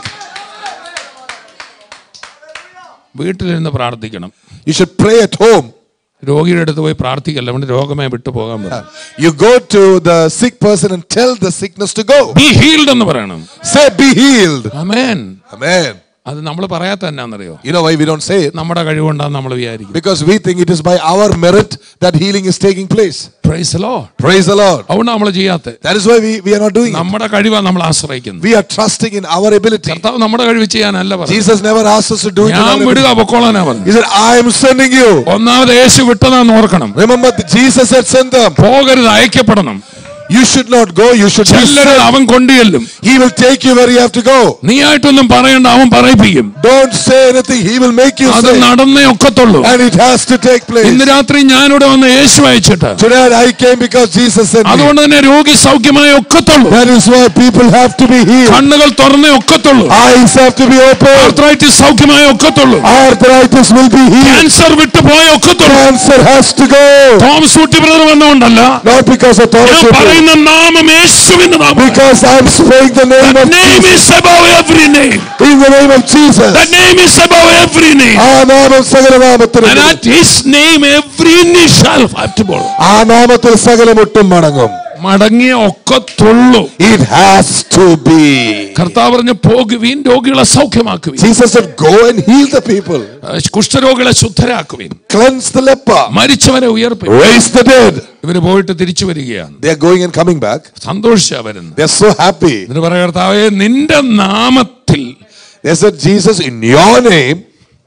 വീട്ടിലിരുന്ന് പ്രാർത്ഥിക്കണം. You should pray at home. രോഗിയുടെ അടുത്ത് പോയി പ്രാർത്ഥിക്കല്ല, അവന്റെ രോഗമേ വിട്ടു പോകാൻ പറയും. You go to the sick person and tell the sickness to go. Be healed എന്ന് പറയണം. Say be healed. Amen. Amen. അത് നമ്മൾ പറയാത്ത എന്നാന്നറിയോ? You know why we don't say it? നമ്മുടെ കഴിവുകൊണ്ടാന്ന് നമ്മൾ വിചാരിക്കും. Because we think it is by our merit that healing is taking place. Praise the Lord. Praise the Lord. അതുകൊണ്ട് നമ്മൾ ചെയ്യാത്ത. That is why we we are not doing it. നമ്മുടെ കഴിവാണ് നമ്മൾ ആശ്രയിക്കുന്നത്. We are trusting in our ability. കർത്താവ് നമ്മുടെ കഴിവ് ചെയ്യാനല്ല പറഞ്ഞത്. Jesus never asked us to do it. ഞാൻ വിടുക പൊക്കോളാനാ പറഞ്ഞത്. He said I am sending you. ഒന്നാമത് യേശു വിട്ടതാന്ന് ഓർക്കണം. Remember Jesus said send them. പോകരുത്, അയക്കപ്പെടണം. You should not go, you should be sent. അവൻ കൊണ്ടുചെല്ലും. He will take you where you have to go. നീ ആയിട്ടൊന്നും പറയണ്ട, അവൻ പറയിപ്പിക്കും. Don't say anything, he will make you say. അത് നടന്നേ ഒക്കത്തുള്ളൂ. And it has to take place. ഇന്ന് രാത്രി ഞാനിവിടെ വന്ന് യേശു അയച്ചിട്ട്. Tonight I came because Jesus sent me. അതുകൊണ്ട് തന്നെ രോഗി സൗഖ്യമായി ഒക്കത്തുള്ളൂ. That is why people have to be healed. കണ്ണുകൾ തുറന്നേ ഒക്കത്തുള്ളൂ. Eyes have to be open. Arthritis സൗഖ്യമായി ഒക്കത്തുള്ളൂ. Arthritis will be healed. Cancer വിട്ടു പോയ ഒക്കത്തുള്ളൂ. Cancer has to go. Thomas Ooty brother വന്നുകൊണ്ടല്ല. Not because of Thomas. ഞാൻ പറയുന്ന നാമം യേശുവിന്റെ നാമം. Because I am speaking the name That of name Jesus. is above every name. In the name of Jesus. That name is above every name. ആ നാമം സകല നാമത്തിലും. And at his name every knee shall have to bow. ആ നാമത്തിൽ സകല മുട്ടും മടങ്ങും. മടങ്ങിയ ഒക്കത്തുള്ളൂ. It has to be. കർത്താവ് പറഞ്ഞു പോകുവിൻ, രോഗികളെ സൗഖ്യമാക്കുവിൻ. Jesus said go and heal the people. കുഷ്ഠരോഗികളെ ശുദ്ധരാക്കുവിൻ. Cleanse the leper. മരിച്ചവരെ ഉയർപ്പിൻ. Raise the dead. ഇവര് പോയിട്ട് തിരിച്ചു വരികയാണ്. They are going and coming back. സന്തോഷിച്ചാ വരുന്നു. They are so happy. എന്നിട്ട് പറയാ കർത്താവേ നിന്റെ നാമത്തിൽ. They said Jesus in your name.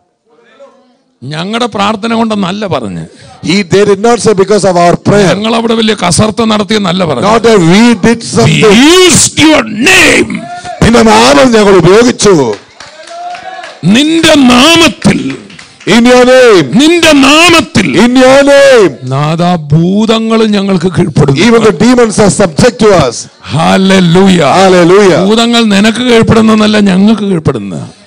ഞങ്ങളുടെ പ്രാർത്ഥന കൊണ്ടെന്നല്ല പറഞ്ഞു. He they did not say because of our prayer. ഞങ്ങൾ അവിടെ വലിയ കസർത്ത നടത്തിയെന്നല്ല പറഞ്ഞു. Not that we did something. We used your name. നിന്റെ നാമം ഞങ്ങൾ ഉപയോഗിച്ചു. നിന്റെ നാമത്തിൽ. In your name. നിന്റെ നാമത്തിൽ. In your name. നാദാ ഭൂതങ്ങൾ ഞങ്ങൾക്ക് കീഴ്പ്പെടുന്നു. Even the demons are subject to us. Hallelujah. Hallelujah. ഭൂതങ്ങൾ നിനക്ക് കീഴ്പ്പെടുന്നല്ല, ഞങ്ങൾക്ക് കീഴ്പ്പെടുന്നു.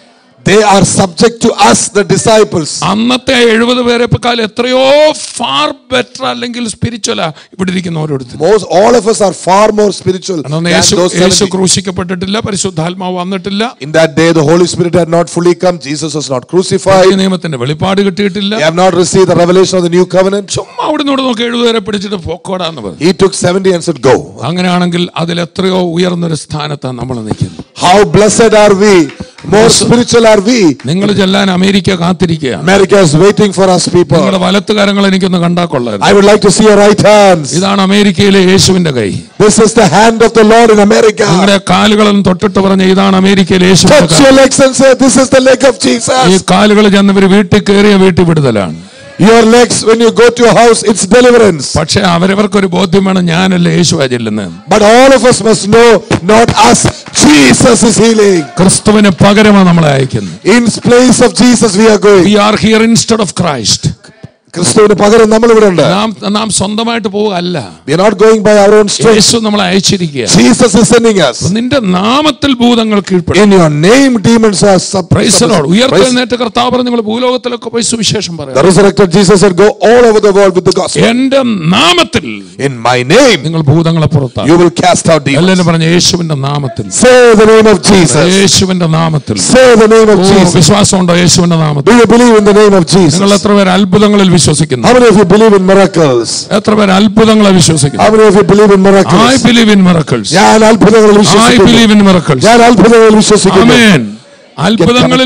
They are subject to us, the disciples. അന്നത്തെ എഴുപത് പേരെക്കാൾ എത്രയോ far better അല്ലെങ്കിൽ സ്പിരിച്വലാ ഇവിടെ ഇരിക്കുന്ന ഓരോരുത്തരും. Most all of us are far more spiritual than those Yeshu seventy. ക്രൂശിക്കപ്പെട്ടിട്ടില്ല, പരിശുദ്ധാത്മാവ് വന്നിട്ടില്ല. In that day the Holy Spirit had not fully come. Jesus was not crucified. നിയമത്തിന്റെ വെളിപ്പാട് കിട്ടിയിട്ടില്ല. They have not received the revelation of the new covenant. ചുമ്മാ അവിടെ നിന്ന് നോക്കി എഴുപത് പേരെ പിടിച്ചിട്ട് പോക്കോടാന്ന് പറഞ്ഞു. He took seventy and said, go. അങ്ങനെയാണെങ്കിൽ അതിൽ എത്രയോ ഉയർന്നൊരു സ്ഥാനത്താണ് നമ്മൾ നിൽക്കുന്നത്. How blessed are we? More spiritual are we? നിങ്ങൾ ചെല്ലാൻ അമേരിക്ക കാത്തിരിക്കുകയാണ്. America is waiting for us people. നിങ്ങളുടെ വലത്ത് കരങ്ങൾ എനിക്കൊന്ന് കണ്ടാ കൊള്ളായിരുന്നു. I would like to see your right hands. ഇതാണ് അമേരിക്കയിലെ യേശുവിന്റെ കൈ. This is the hand of the Lord in America. നിങ്ങളുടെ കാലുകളൊന്ന് തൊട്ടിട്ട് പറഞ്ഞ ഇതാണ് അമേരിക്കയിലെ യേശുവിന്റെ കൈ. Touch your legs and say, this is the leg of Jesus. ഈ കാലുകൾ ചെന്നവർ വീട്ടിൽ കയറിയ വീട്ടിൽ വിടുതലാണ്. Your legs, when you go to your house, it's deliverance. പക്ഷേ അവരവർക്കൊരു ബോധ്യം വേണം, ഞാനല്ല യേശുവാ ചെല്ലുന്നത്. But all of us must know, not us, Jesus is healing. ക്രിസ്തുവിന് പകരമാണ് നമ്മളെ അയക്കുന്നത്. In place of Jesus we are going. We are here instead of Christ. ക്രിസ്തുവിന് പകരം നമ്മൾ ഇവിടെ ഉണ്ട്. നാം നാം സ്വന്തമായിട്ട് പോവുകയല്ല. We are not going by our own strength. യേശു നമ്മളെ അയച്ചിരിക്കുക. Jesus is sending us. നിന്റെ നാമത്തിൽ ഭൂതങ്ങൾ കീഴ്പ്പെടും. In your name demons are subject. Praise the Lord. ഉയർത്തെഴുന്നേറ്റ കർത്താവ് പറഞ്ഞു, നിങ്ങൾ ഭൂലോകത്തിലൊക്കെ പോയി സുവിശേഷം പറയണം. The resurrected Jesus said, go all over the world with the gospel. എന്റെ നാമത്തിൽ, in my name, നിങ്ങൾ ഭൂതങ്ങളെ പുറത്താക്കും. you will cast out demons. എല്ലാവരും പറഞ്ഞു, യേശുവിന്റെ നാമത്തിൽ. Say the name of Jesus. യേശുവിന്റെ നാമത്തിൽ. Say the name of Jesus. വിശ്വാസമുണ്ടോ യേശുവിന്റെ നാമത്തിൽ? Do you believe in the name of Jesus? നിങ്ങൾ എത്ര പേർ അത്ഭുതങ്ങളിൽ വിശ്വസിക്കുന്നു? How many of you believe in miracles? എത്ര പേർ അത്ഭുതങ്ങളെ വിശ്വസിക്കുന്നു? How many of you believe in miracles? I believe in miracles. ഞാൻ അത്ഭുതങ്ങളിൽ I വിശ്വസിക്കുന്നു. believe in miracles. ഞാൻ അത്ഭുതങ്ങളിൽ വിശ്വസിക്കുന്നു. Amen. അത്ഭുതങ്ങളിൽ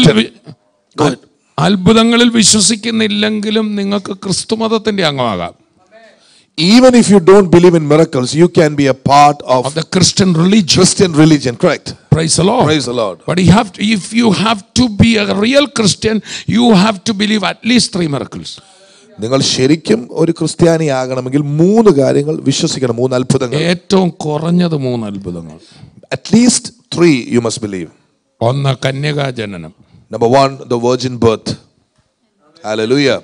അത്ഭുതങ്ങളിൽ വിശ്വസിക്കുന്നില്ലെങ്കിലും നിങ്ങൾക്ക് ക്രിസ്തുമതത്തിന്റെ അംഗമാകാം. Even if you don't believe in miracles, you can be a part of, of the Christian religion. Christian religion, correct? Praise the Lord. Praise the Lord. But you have to, if you have to be a real Christian, you have to believe at least three miracles. നിങ്ങൾ ശരിക്കും ഒരു ക്രിസ്ത്യാനി ആകണമെങ്കിൽ മൂന്ന് കാര്യങ്ങൾ വിശ്വസിക്കണം, മൂന്ന് അത്ഭുതങ്ങൾ. ഏറ്റവും കുറഞ്ഞത് മൂന്ന് അത്ഭുതങ്ങൾ. At least three you must believe. ഒന്ന് കന്യകാ ജനനം. Number one, the virgin birth. Hallelujah.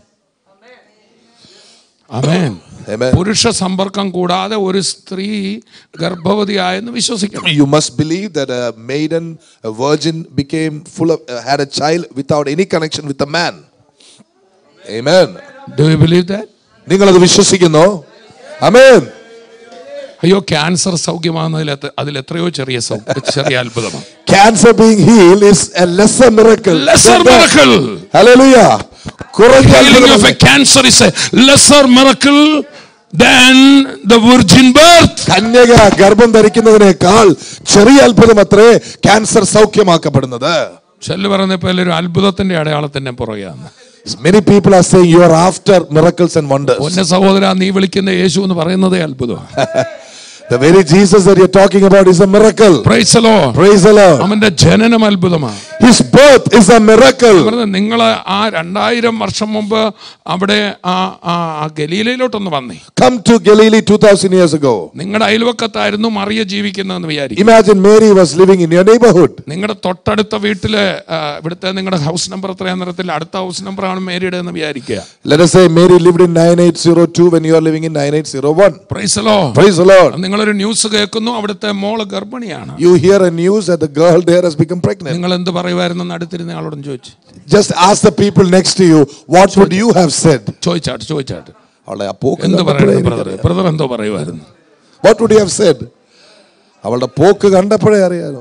Amen. Amen. പുരുഷ സമ്പർക്കം കൂടാതെ ഒരു സ്ത്രീ ഗർഭവതിയായെന്ന് വിശ്വസിക്കണം. You must believe that a maiden, a virgin became full of, uh, had a child without any connection with a man. Amen. Do you believe that? നിങ്ങൾ അത് വിശ്വസിക്കുന്നോ? Amen. അയ്യോ, cancer സൗഖ്യമാകുന്നതിൽ അതിൽ എത്രയോ ചെറിയ ചെറിയ അത്ഭുതമാണ്. Cancer being healed is a lesser miracle. Lesser miracle. Hallelujah. Healing of a cancer is a lesser miracle than the virgin birth. കന്യക ഗർഭം ധരിക്കുന്നതിനേക്കാൾ ചെറിയ അത്ഭുതം അത്രേ ക്യാൻസർ സൗഖ്യമാക്കപ്പെടുന്നത്. ചെല്ലു പറഞ്ഞപ്പോൾ എല്ലാവരും അത്ഭുതത്തിന്റെ അടയാളത്തിന്റെ പുറകെയാണ്. Many people are saying you are after miracles and wonders. ഒന്ന സഹോദരാ, നീ വിളിക്കുന്ന യേശു എന്ന് പറയുന്നതേ അത്ഭുതമാണ്. The very Jesus that you're talking about is a miracle. Praise the Lord. Praise the Lord. അവന്റെ ജനനം അത്ഭുതമാണ്. His birth is a miracle. നിങ്ങൾ ആ രണ്ടായിരം വർഷം മുമ്പ് അവിടെ ആ ഗലീലയിലോട്ടൊന്ന് വന്നേ. Come to Galilee two thousand years ago. നിങ്ങളുടെ അയൽവക്കത്തായിരുന്നു മറിയ ജീവിക്കുന്നതെന്ന് വിചാരിക്കും. Imagine Mary was living in your neighborhood. നിങ്ങളുടെ തൊട്ടടുത്ത വീട്ടില് ഇവിടുത്തെ നിങ്ങളുടെ ഹൗസ് നമ്പർ എത്രയാണെന്ന് അറിയത്തില്ല, അടുത്ത ഹൗസ് നമ്പർ ആണ് മേരിയുടെ എന്ന് വിചാരിക്കുക. Let us say Mary lived in nine eight zero two when you are living in nine eight zero one. Praise the Lord. Praise the Lord. നിങ്ങളൊരു ന്യൂസ് കേൾക്കുന്നു, അവിടുത്തെ മോള് ഗർഭിണിയാണ്. You hear a news that the girl there has become pregnant. നിങ്ങൾ എന്ത് പറയുമായിരുന്നു? അടുത്തിരുന്ന ആളോടും ചോദിച്ചു. Just ask the people next to you, what would you have said? ചോദിച്ചാട്ട് ചോദിച്ചാട്ട് അവളുടെ ആ പോക്ക് എന്ത് പറയുന്നു ബ്രദർ? ബ്രദർ എന്തോ പറയുമായിരുന്നു? What would you have said? അവളുടെ പോക്ക് കണ്ടപ്പോഴേ അറിയാലോ.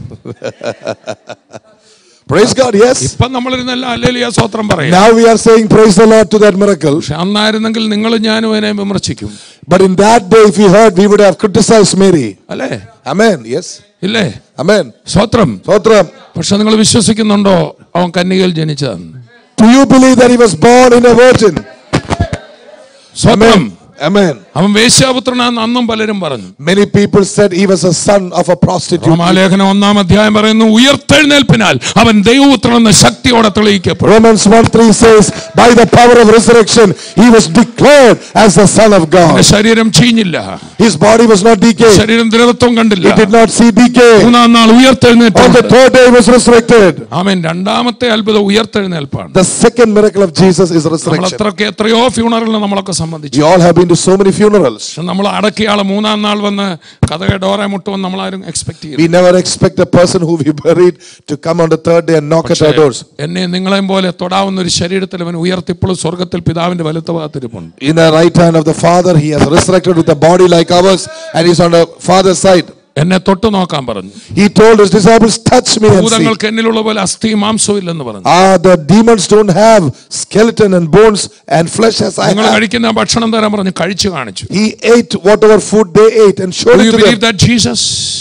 Praise God, yes. ഇപ്പം നമ്മളിരുന്നെല്ലാം ഹല്ലേലൂയ സ്തോത്രം പറയും. Now we are saying praise the Lord to that miracle. പക്ഷെ അന്നായിരുന്നെങ്കിൽ നിങ്ങളും ഞാനും അതിനെ വിമർശിക്കും. But in that day if we heard, we would have criticized Mary. അല്ലേ? Amen. Yes. ഇല്ലേ? Amen. സ്തോത്രം. സ്തോത്രം. പക്ഷെ നിങ്ങൾ വിശ്വസിക്കുന്നുണ്ടോ അവൻ കന്യകയിൽ ജനിച്ചതാണ്? Do you believe that he was born in a virgin? സ്തോത്രം. Amen. അവൻ വേശ്യാപുത്രനാണെന്ന് അന്നും പലരും പറഞ്ഞു. Many people said he was a son of a prostitute. റോമാലേഖനം ഒന്നാം അധ്യായം പറയുന്നു, ഉയർത്തെഴുന്നേൽപ്പിനാൽ അവൻ ദൈവപുത്രനെന്ന് ശക്തിയോടെ തെളിയിക്കപ്പെട്ടു. Romans one three says, by the power of resurrection he was declared as the son of God. ശരീരം ചീഞ്ഞില്ല. His body was not decayed. ശരീരം ദ്രവത്വം കണ്ടില്ല. He did not see decay. മൂന്നാം നാൾ ഉയർത്തെഴുന്നേറ്റു. On the third day he was resurrected. ആമേൻ. രണ്ടാമത്തെ അത്ഭുതം ഉയർത്തെഴുന്നേൽപ്പാണ്. The second miracle of Jesus is resurrection. നമ്മളത്രയൊക്കെ എത്രയോ ഫ്യൂണറലിന് നമ്മളൊക്കെ സംബന്ധിച്ചു. You all have been to so many funerals. നമ്മൾ അടക്കിയ ആള് മൂന്നാം നാൾ വന്ന് കഥകെ ഡോറെ മുട്ടുമെന്ന് നമ്മളാരും എക്സ്പെക്ട് ചെയ്യും. We never expect a person who we buried to come on the third day and knock at our doors. എന്നെ നിങ്ങളെയും പോലെ തൊടാവുന്ന ഒരു ശരീരത്തിൽ അവൻ ഉയർത്തിപ്പോഴും സ്വർഗ്ഗത്തിൽ പിതാവിന്റെ വലത്തുഭാഗത്തിരിപ്പുണ്ട്. In the right hand of the Father, he has resurrected with a body like ours, and he's on the Father's side. എന്നെ തൊട്ട് നോക്കാൻ പറഞ്ഞു. He told his disciples, touch me and see. ഭൂതങ്ങൾക്ക് എന്നിലുള്ള പോലെ അസ്ഥിയും മാംസവും ഇല്ലെന്ന് പറഞ്ഞു. Ah, the demons don't have skeleton and bones and flesh as I have. നിങ്ങൾ കഴിക്കുന്ന ഭക്ഷണം തരാൻ പറഞ്ഞു, കഴിച്ചു കാണിച്ചു. He ate whatever food they ate and showed Do it you to believe them. that Jesus?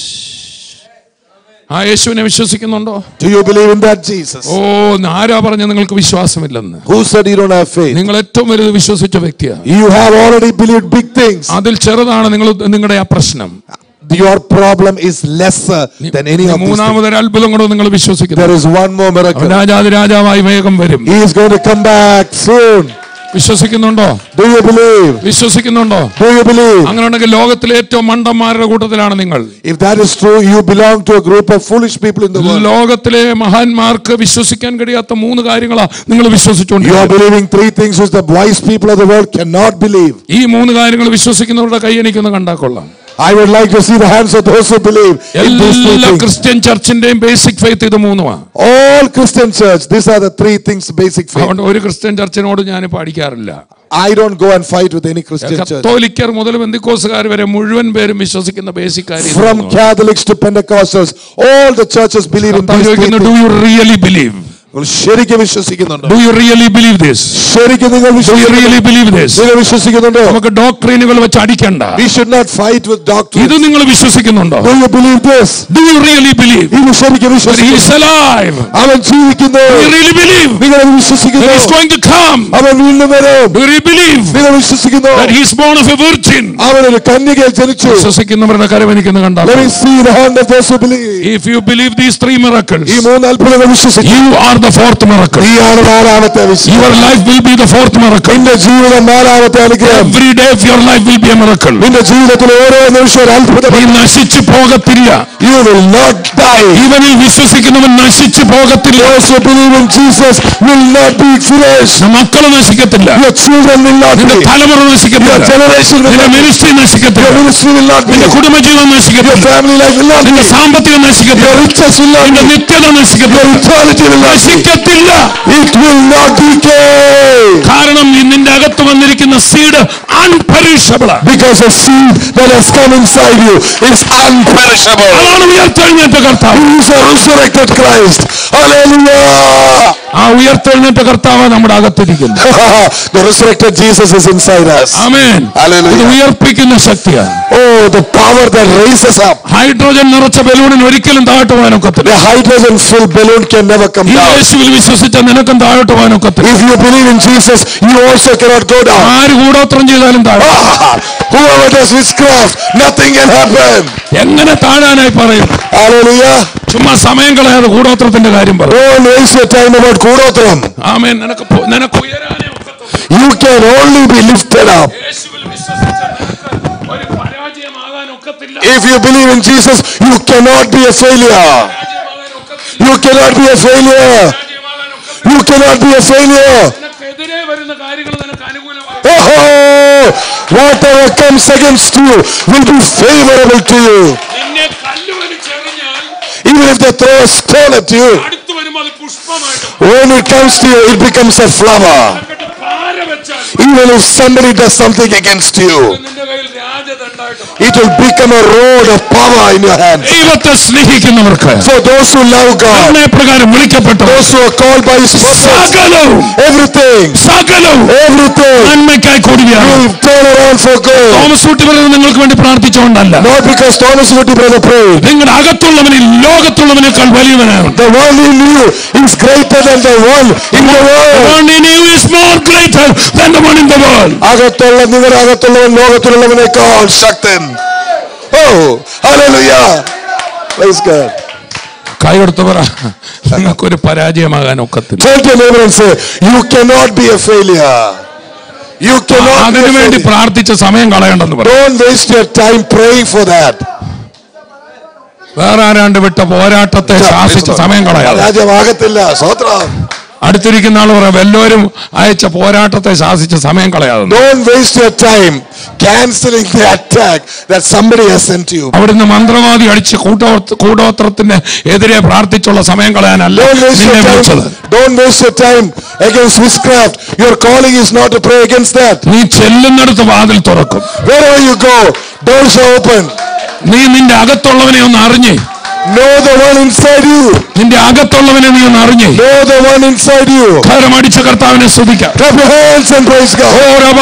ആ യേശുവിനെ വിശ്വസിക്കുന്നുണ്ടോ? Do you believe in that Jesus? ഓ, ആരാ പറഞ്ഞു നിങ്ങൾക്ക് വിശ്വാസമില്ലെന്ന്? Who said you don't have faith? നിങ്ങൾ ഏറ്റവും വലുത് വിശ്വസിച്ച വ്യക്തിയാണ്. You have already believed big things. അതിൽ ചെറുതാണ് നിങ്ങൾ നിങ്ങളുടെ ആ പ്രശ്നം. Your problem is lesser than any of these things. മൂന്നാമതൊരു അത്ഭുതം കൂടെ നിങ്ങൾ വിശ്വസിക്കുന്നു. There is one more miracle. രാജാതി രാജാവായി വേഗം വരും. He is going to come back soon. വിശ്വസിക്കുന്നുണ്ടോ? Do you believe? വിശ്വസിക്കുന്നുണ്ടോ? Do you believe? അങ്ങനെയാണെങ്കിൽ ലോകത്തിലെ ഏറ്റവും മണ്ടന്മാരുടെ കൂട്ടത്തിലാണ് നിങ്ങൾ. If that is true, you belong to a group of foolish people in the world. ലോകത്തിലെ മഹാന്മാർക്ക് വിശ്വസിക്കാൻ കഴിയാത്ത മൂന്ന് കാര്യങ്ങളാ നിങ്ങൾ വിശ്വസിച്ചുകൊണ്ടിരിക്കുന്നത്. You are believing three things which the wise people of the world cannot believe. ഈ മൂന്ന് കാര്യങ്ങൾ വിശ്വസിക്കുന്നവരുടെ കൈ എനിക്കൊന്ന് കണ്ടാ കൊള്ളാം. I would like to see the hands of those who believe in these three എല്ലാ things. ക്രിസ്ത്യൻ ചർച്ചിന്റെയും ബേസിക് ഫെയ്ത്ത് ഇത് മൂന്നുമാണ്. All Christian church, these are the three things basic faith. അതുകൊണ്ട് ഒരു ക്രിസ്ത്യൻ ചർച്ചിനോട് ഞാൻ പഠിക്കാറില്ല. I don't go and fight with any Christian church. കത്തോലിക്കർ മുതൽ പെന്തക്കോസ്തുകാർ വരെ മുഴുവൻ പേരും വിശ്വസിക്കുന്ന ബേസിക് കാര്യം. From Catholics to Pentecostals, all the churches believe in these three things. Do you really believe? ശരിക്കും വിശ്വസിക്കുന്നുണ്ടോ? Do you really believe this? ശരിക്കും നിങ്ങൾ Do you വിശ്വസിക്കുന്നുണ്ടോ? really believe this? നിങ്ങൾ വിശ്വസിക്കുന്നുണ്ടോ? നമുക്ക് ഡോക്ട്രീനുകൾ വെച്ച് അടിക്കണ്ട. We should not fight with doctrines. ഇത് നിങ്ങൾ വിശ്വസിക്കുന്നുണ്ടോ? Do you believe this? Do you really believe? നിങ്ങൾ ശരിക്കും He is വിശ്വസിക്കുന്നു. alive. അവൻ ജീവിക്കുന്നു. Do you really believe? നിങ്ങൾ That വിശ്വസിക്കുന്നു. he is going to come? അവൻ വീണ്ടും വരും. Do you really believe? നിങ്ങൾ വിശ്വസിക്കുന്നു. That he is born of a virgin? അവൻ ഒരു കന്യകയിൽ ജനിച്ചു. വിശ്വസിക്കുന്നവരുടെ കരവനിക്കുന്ന കണ്ടാൽ. Let me see the hand of those who believe. If you believe these three miracles, ഈ മൂന്ന് അത്ഭുതങ്ങൾ വിശ്വസിക്കുന്നു. you are the fourth miracle. നീയാണ് നാലാമത്തെ വിശ്വാസം. Your life will be the fourth miracle. നിന്റെ ജീവിതം നാലാമത്തെ അനുഗ്രഹം. Every day of your life will be a miracle. നിന്റെ ജീവിതത്തിൽ ഓരോ നിമിഷവും ഒരു അത്ഭുതം. നീ നശിച്ചു പോകത്തില്ല. You will not die. ഇവനിൽ വിശ്വസിക്കുന്നവൻ നശിച്ചു പോകത്തില്ല. Those who believe in Jesus will not be finished. മക്കൾ നശിക്കത്തില്ല. Your children will not നിന്റെ be. തലമുറ നശിക്കത്തില്ല. Your generation will നിന്റെ not be. മിനിസ്ട്രി നശിക്കത്തില്ല. Your ministry will not be. നിന്റെ കുടുംബജീവൻ Your നശിക്കത്തില്ല. family life will not be. നിന്റെ സാമ്പത്തികം നശിക്കത്തില്ല. Your riches will not നിന്റെ be. നിത്യത നശിക്കത്തില്ല. Your eternity will not be. നശിക്കത്തില്ല. It will not decay. കാരണം നിന്റെ അകത്ത് വന്നിരിക്കുന്ന seed unperishable. Because the seed that has come inside you is unperishable. അതാണ് ഉയർത്തെഴുന്നേറ്റ കർത്താവ്. He is a resurrected Christ. Hallelujah. ആ ഉയർത്തെഴുന്നേറ്റ കർത്താവ് നമ്മുടെ അകത്തിരിക്കുന്നു. The resurrected Jesus is inside us. Amen. Hallelujah. ഇത് ഉയർപ്പിക്കുന്ന ശക്തിയാണ്. Oh, the power that raises up. Hydrogen നിറച്ച ബലൂണിന് ഒരിക്കലും താഴോട്ട് പോകാൻ ഒക്കത്തില്ല. The hydrogen filled balloon can never come ഈ down. യേശുവിൽ വിശ്വസിച്ച നിനക്കും താഴോട്ട് പോകാൻ ഒക്കത്തില്ല. If you believe in Jesus, you also cannot go down. ആര് കൂടോത്രം ചെയ്താലും താഴെ. Ah, whoever does witchcraft, nothing can happen. എങ്ങനെ താഴാനായി പറയും? Hallelujah. ചുമ്മാ സമയം കളയാതെ കൂടോത്രത്തിന്റെ കാര്യം പറയും. Don't waste your time about Kudotram. ആമേൻ. നിനക്ക് പോ- നിനക്ക് ഉയരാനേ ഒക്കത്തുള്ളൂ. You can only be lifted up. യേശുവിൽ വിശ്വസിച്ച നിനക്ക് ഒരു പരാജയമാകാൻ ഒക്കത്തില്ല. If you believe in Jesus, you cannot be a failure. പരാജയമാകാൻ ഒക്കത്തില്ല. You cannot be a failure. പരാജയമാകാൻ ഒക്കത്തില്ല. You cannot be a failure. നിനക്കെതിരെ വരുന്ന കാര്യങ്ങൾ നിനക്ക് അനുകൂലമായി. Oh, whatever comes against you will be favorable to you. നിന്നെ കല്ല് വലിച്ചെറിഞ്ഞാൽ Even if they throw a stone at you, അടുത്ത് വരുമ്പോൾ അത് പുഷ്പമായിട്ട് when it comes to you, it becomes a flower. അങ്ങോട്ട് പാര വെച്ചാൽ Even if somebody does something against you, നിന്റെ കയ്യിൽ രാജദണ്ഡായിട്ട് മാറും. it will become a rod of power in your hand. ദൈവത്തെ സ്നേഹിക്കുന്നവർക്ക് For those who love God, അവനെ പ്രകാരം വിളിക്കപ്പെട്ടു those who are called by His purpose, സകലവും everything, സകലവും everything നന്മയ്ക്കായി കൂടിയാണ്. will turn around for good. Thomas Ooty brother നിങ്ങൾക്ക് വേണ്ടി പ്രാർത്ഥിച്ചുകൊണ്ടല്ല. Not because Thomas Woody brother prayed. നിങ്ങളുടെ അകത്തുള്ളവനിൽ ലോകത്തുള്ളവനേക്കാൾ വലിയവനാണ്. The one in you is greater than the one in the The world. one in you is more greater than the one in the world. അകത്തുള്ള നിങ്ങളുടെ അകത്തുള്ളവൻ ലോകത്തിലുള്ളവനേക്കാൾ ശക്തൻ. Oh, hallelujah. Praise God. കൈ കൊടുത്ത് പറ, നിങ്ങൾക്കൊരു പരാജയമാകാൻ ഒക്കത്തില്ല. Turn to your neighbor and say, you cannot be a failure. You cannot be a അതിനു വേണ്ടി failure. പ്രാർത്ഥിച്ച സമയം കളയണ്ടെന്ന് പറ. Don't waste your time praying for that. വേറെ ആരാണ്ട് വിട്ട പോരാട്ടത്തെ ശാസിച്ച സമയം കളയാതെ രാജ്യമാകത്തില്ല. സ്തോത്രം. അടുത്തിരിക്കുന്ന ആൾ പറയാം, എല്ലാവരും അയച്ച പോരാട്ടത്തെ ശാസിച്ച് സമയം കളയാതെ. Don't waste your time canceling the attack that somebody has sent you. അവിടുന്ന് മന്ത്രവാദി അടിച്ച് കൂടോത്രത്തിന് എതിരെ പ്രാർത്ഥിച്ചുള്ള സമയം കളയാനല്ല നിന്നെ വിളിച്ചത്. Don't waste your time against witchcraft. Your calling is not to pray against that. നീ ചെല്ലുന്നിടത്ത് വാതിൽ തുറക്കും. Wherever you go, doors are open. നീ നിന്റെ അകത്തുള്ളവനെ ഒന്ന് അറിഞ്ഞേ. Know the one inside you. നിന്റെ അകത്തുള്ളവനെ നീ ഒന്ന് അറിഞ്ഞേ. Know the one inside you. കരമടിച്ച കർത്താവിനെ സ്തുതിക്കാം. Clap your hands and praise God.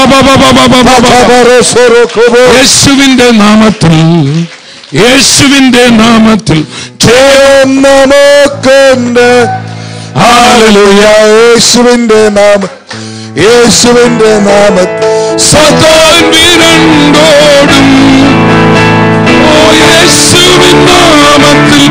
യേശുവിന്റെ നാമത്തിൽ, യേശുവിന്റെ നാമത്തിൽ നമുക്കുണ്ട്. ഹല്ലേലൂയ. യേശുവിന്റെ നാമം, യേശുവിന്റെ നാമത്തിൽ സദാൻ വിരണ്ടോടും. ഓ യേശുവിൻ നാമത്തിൽ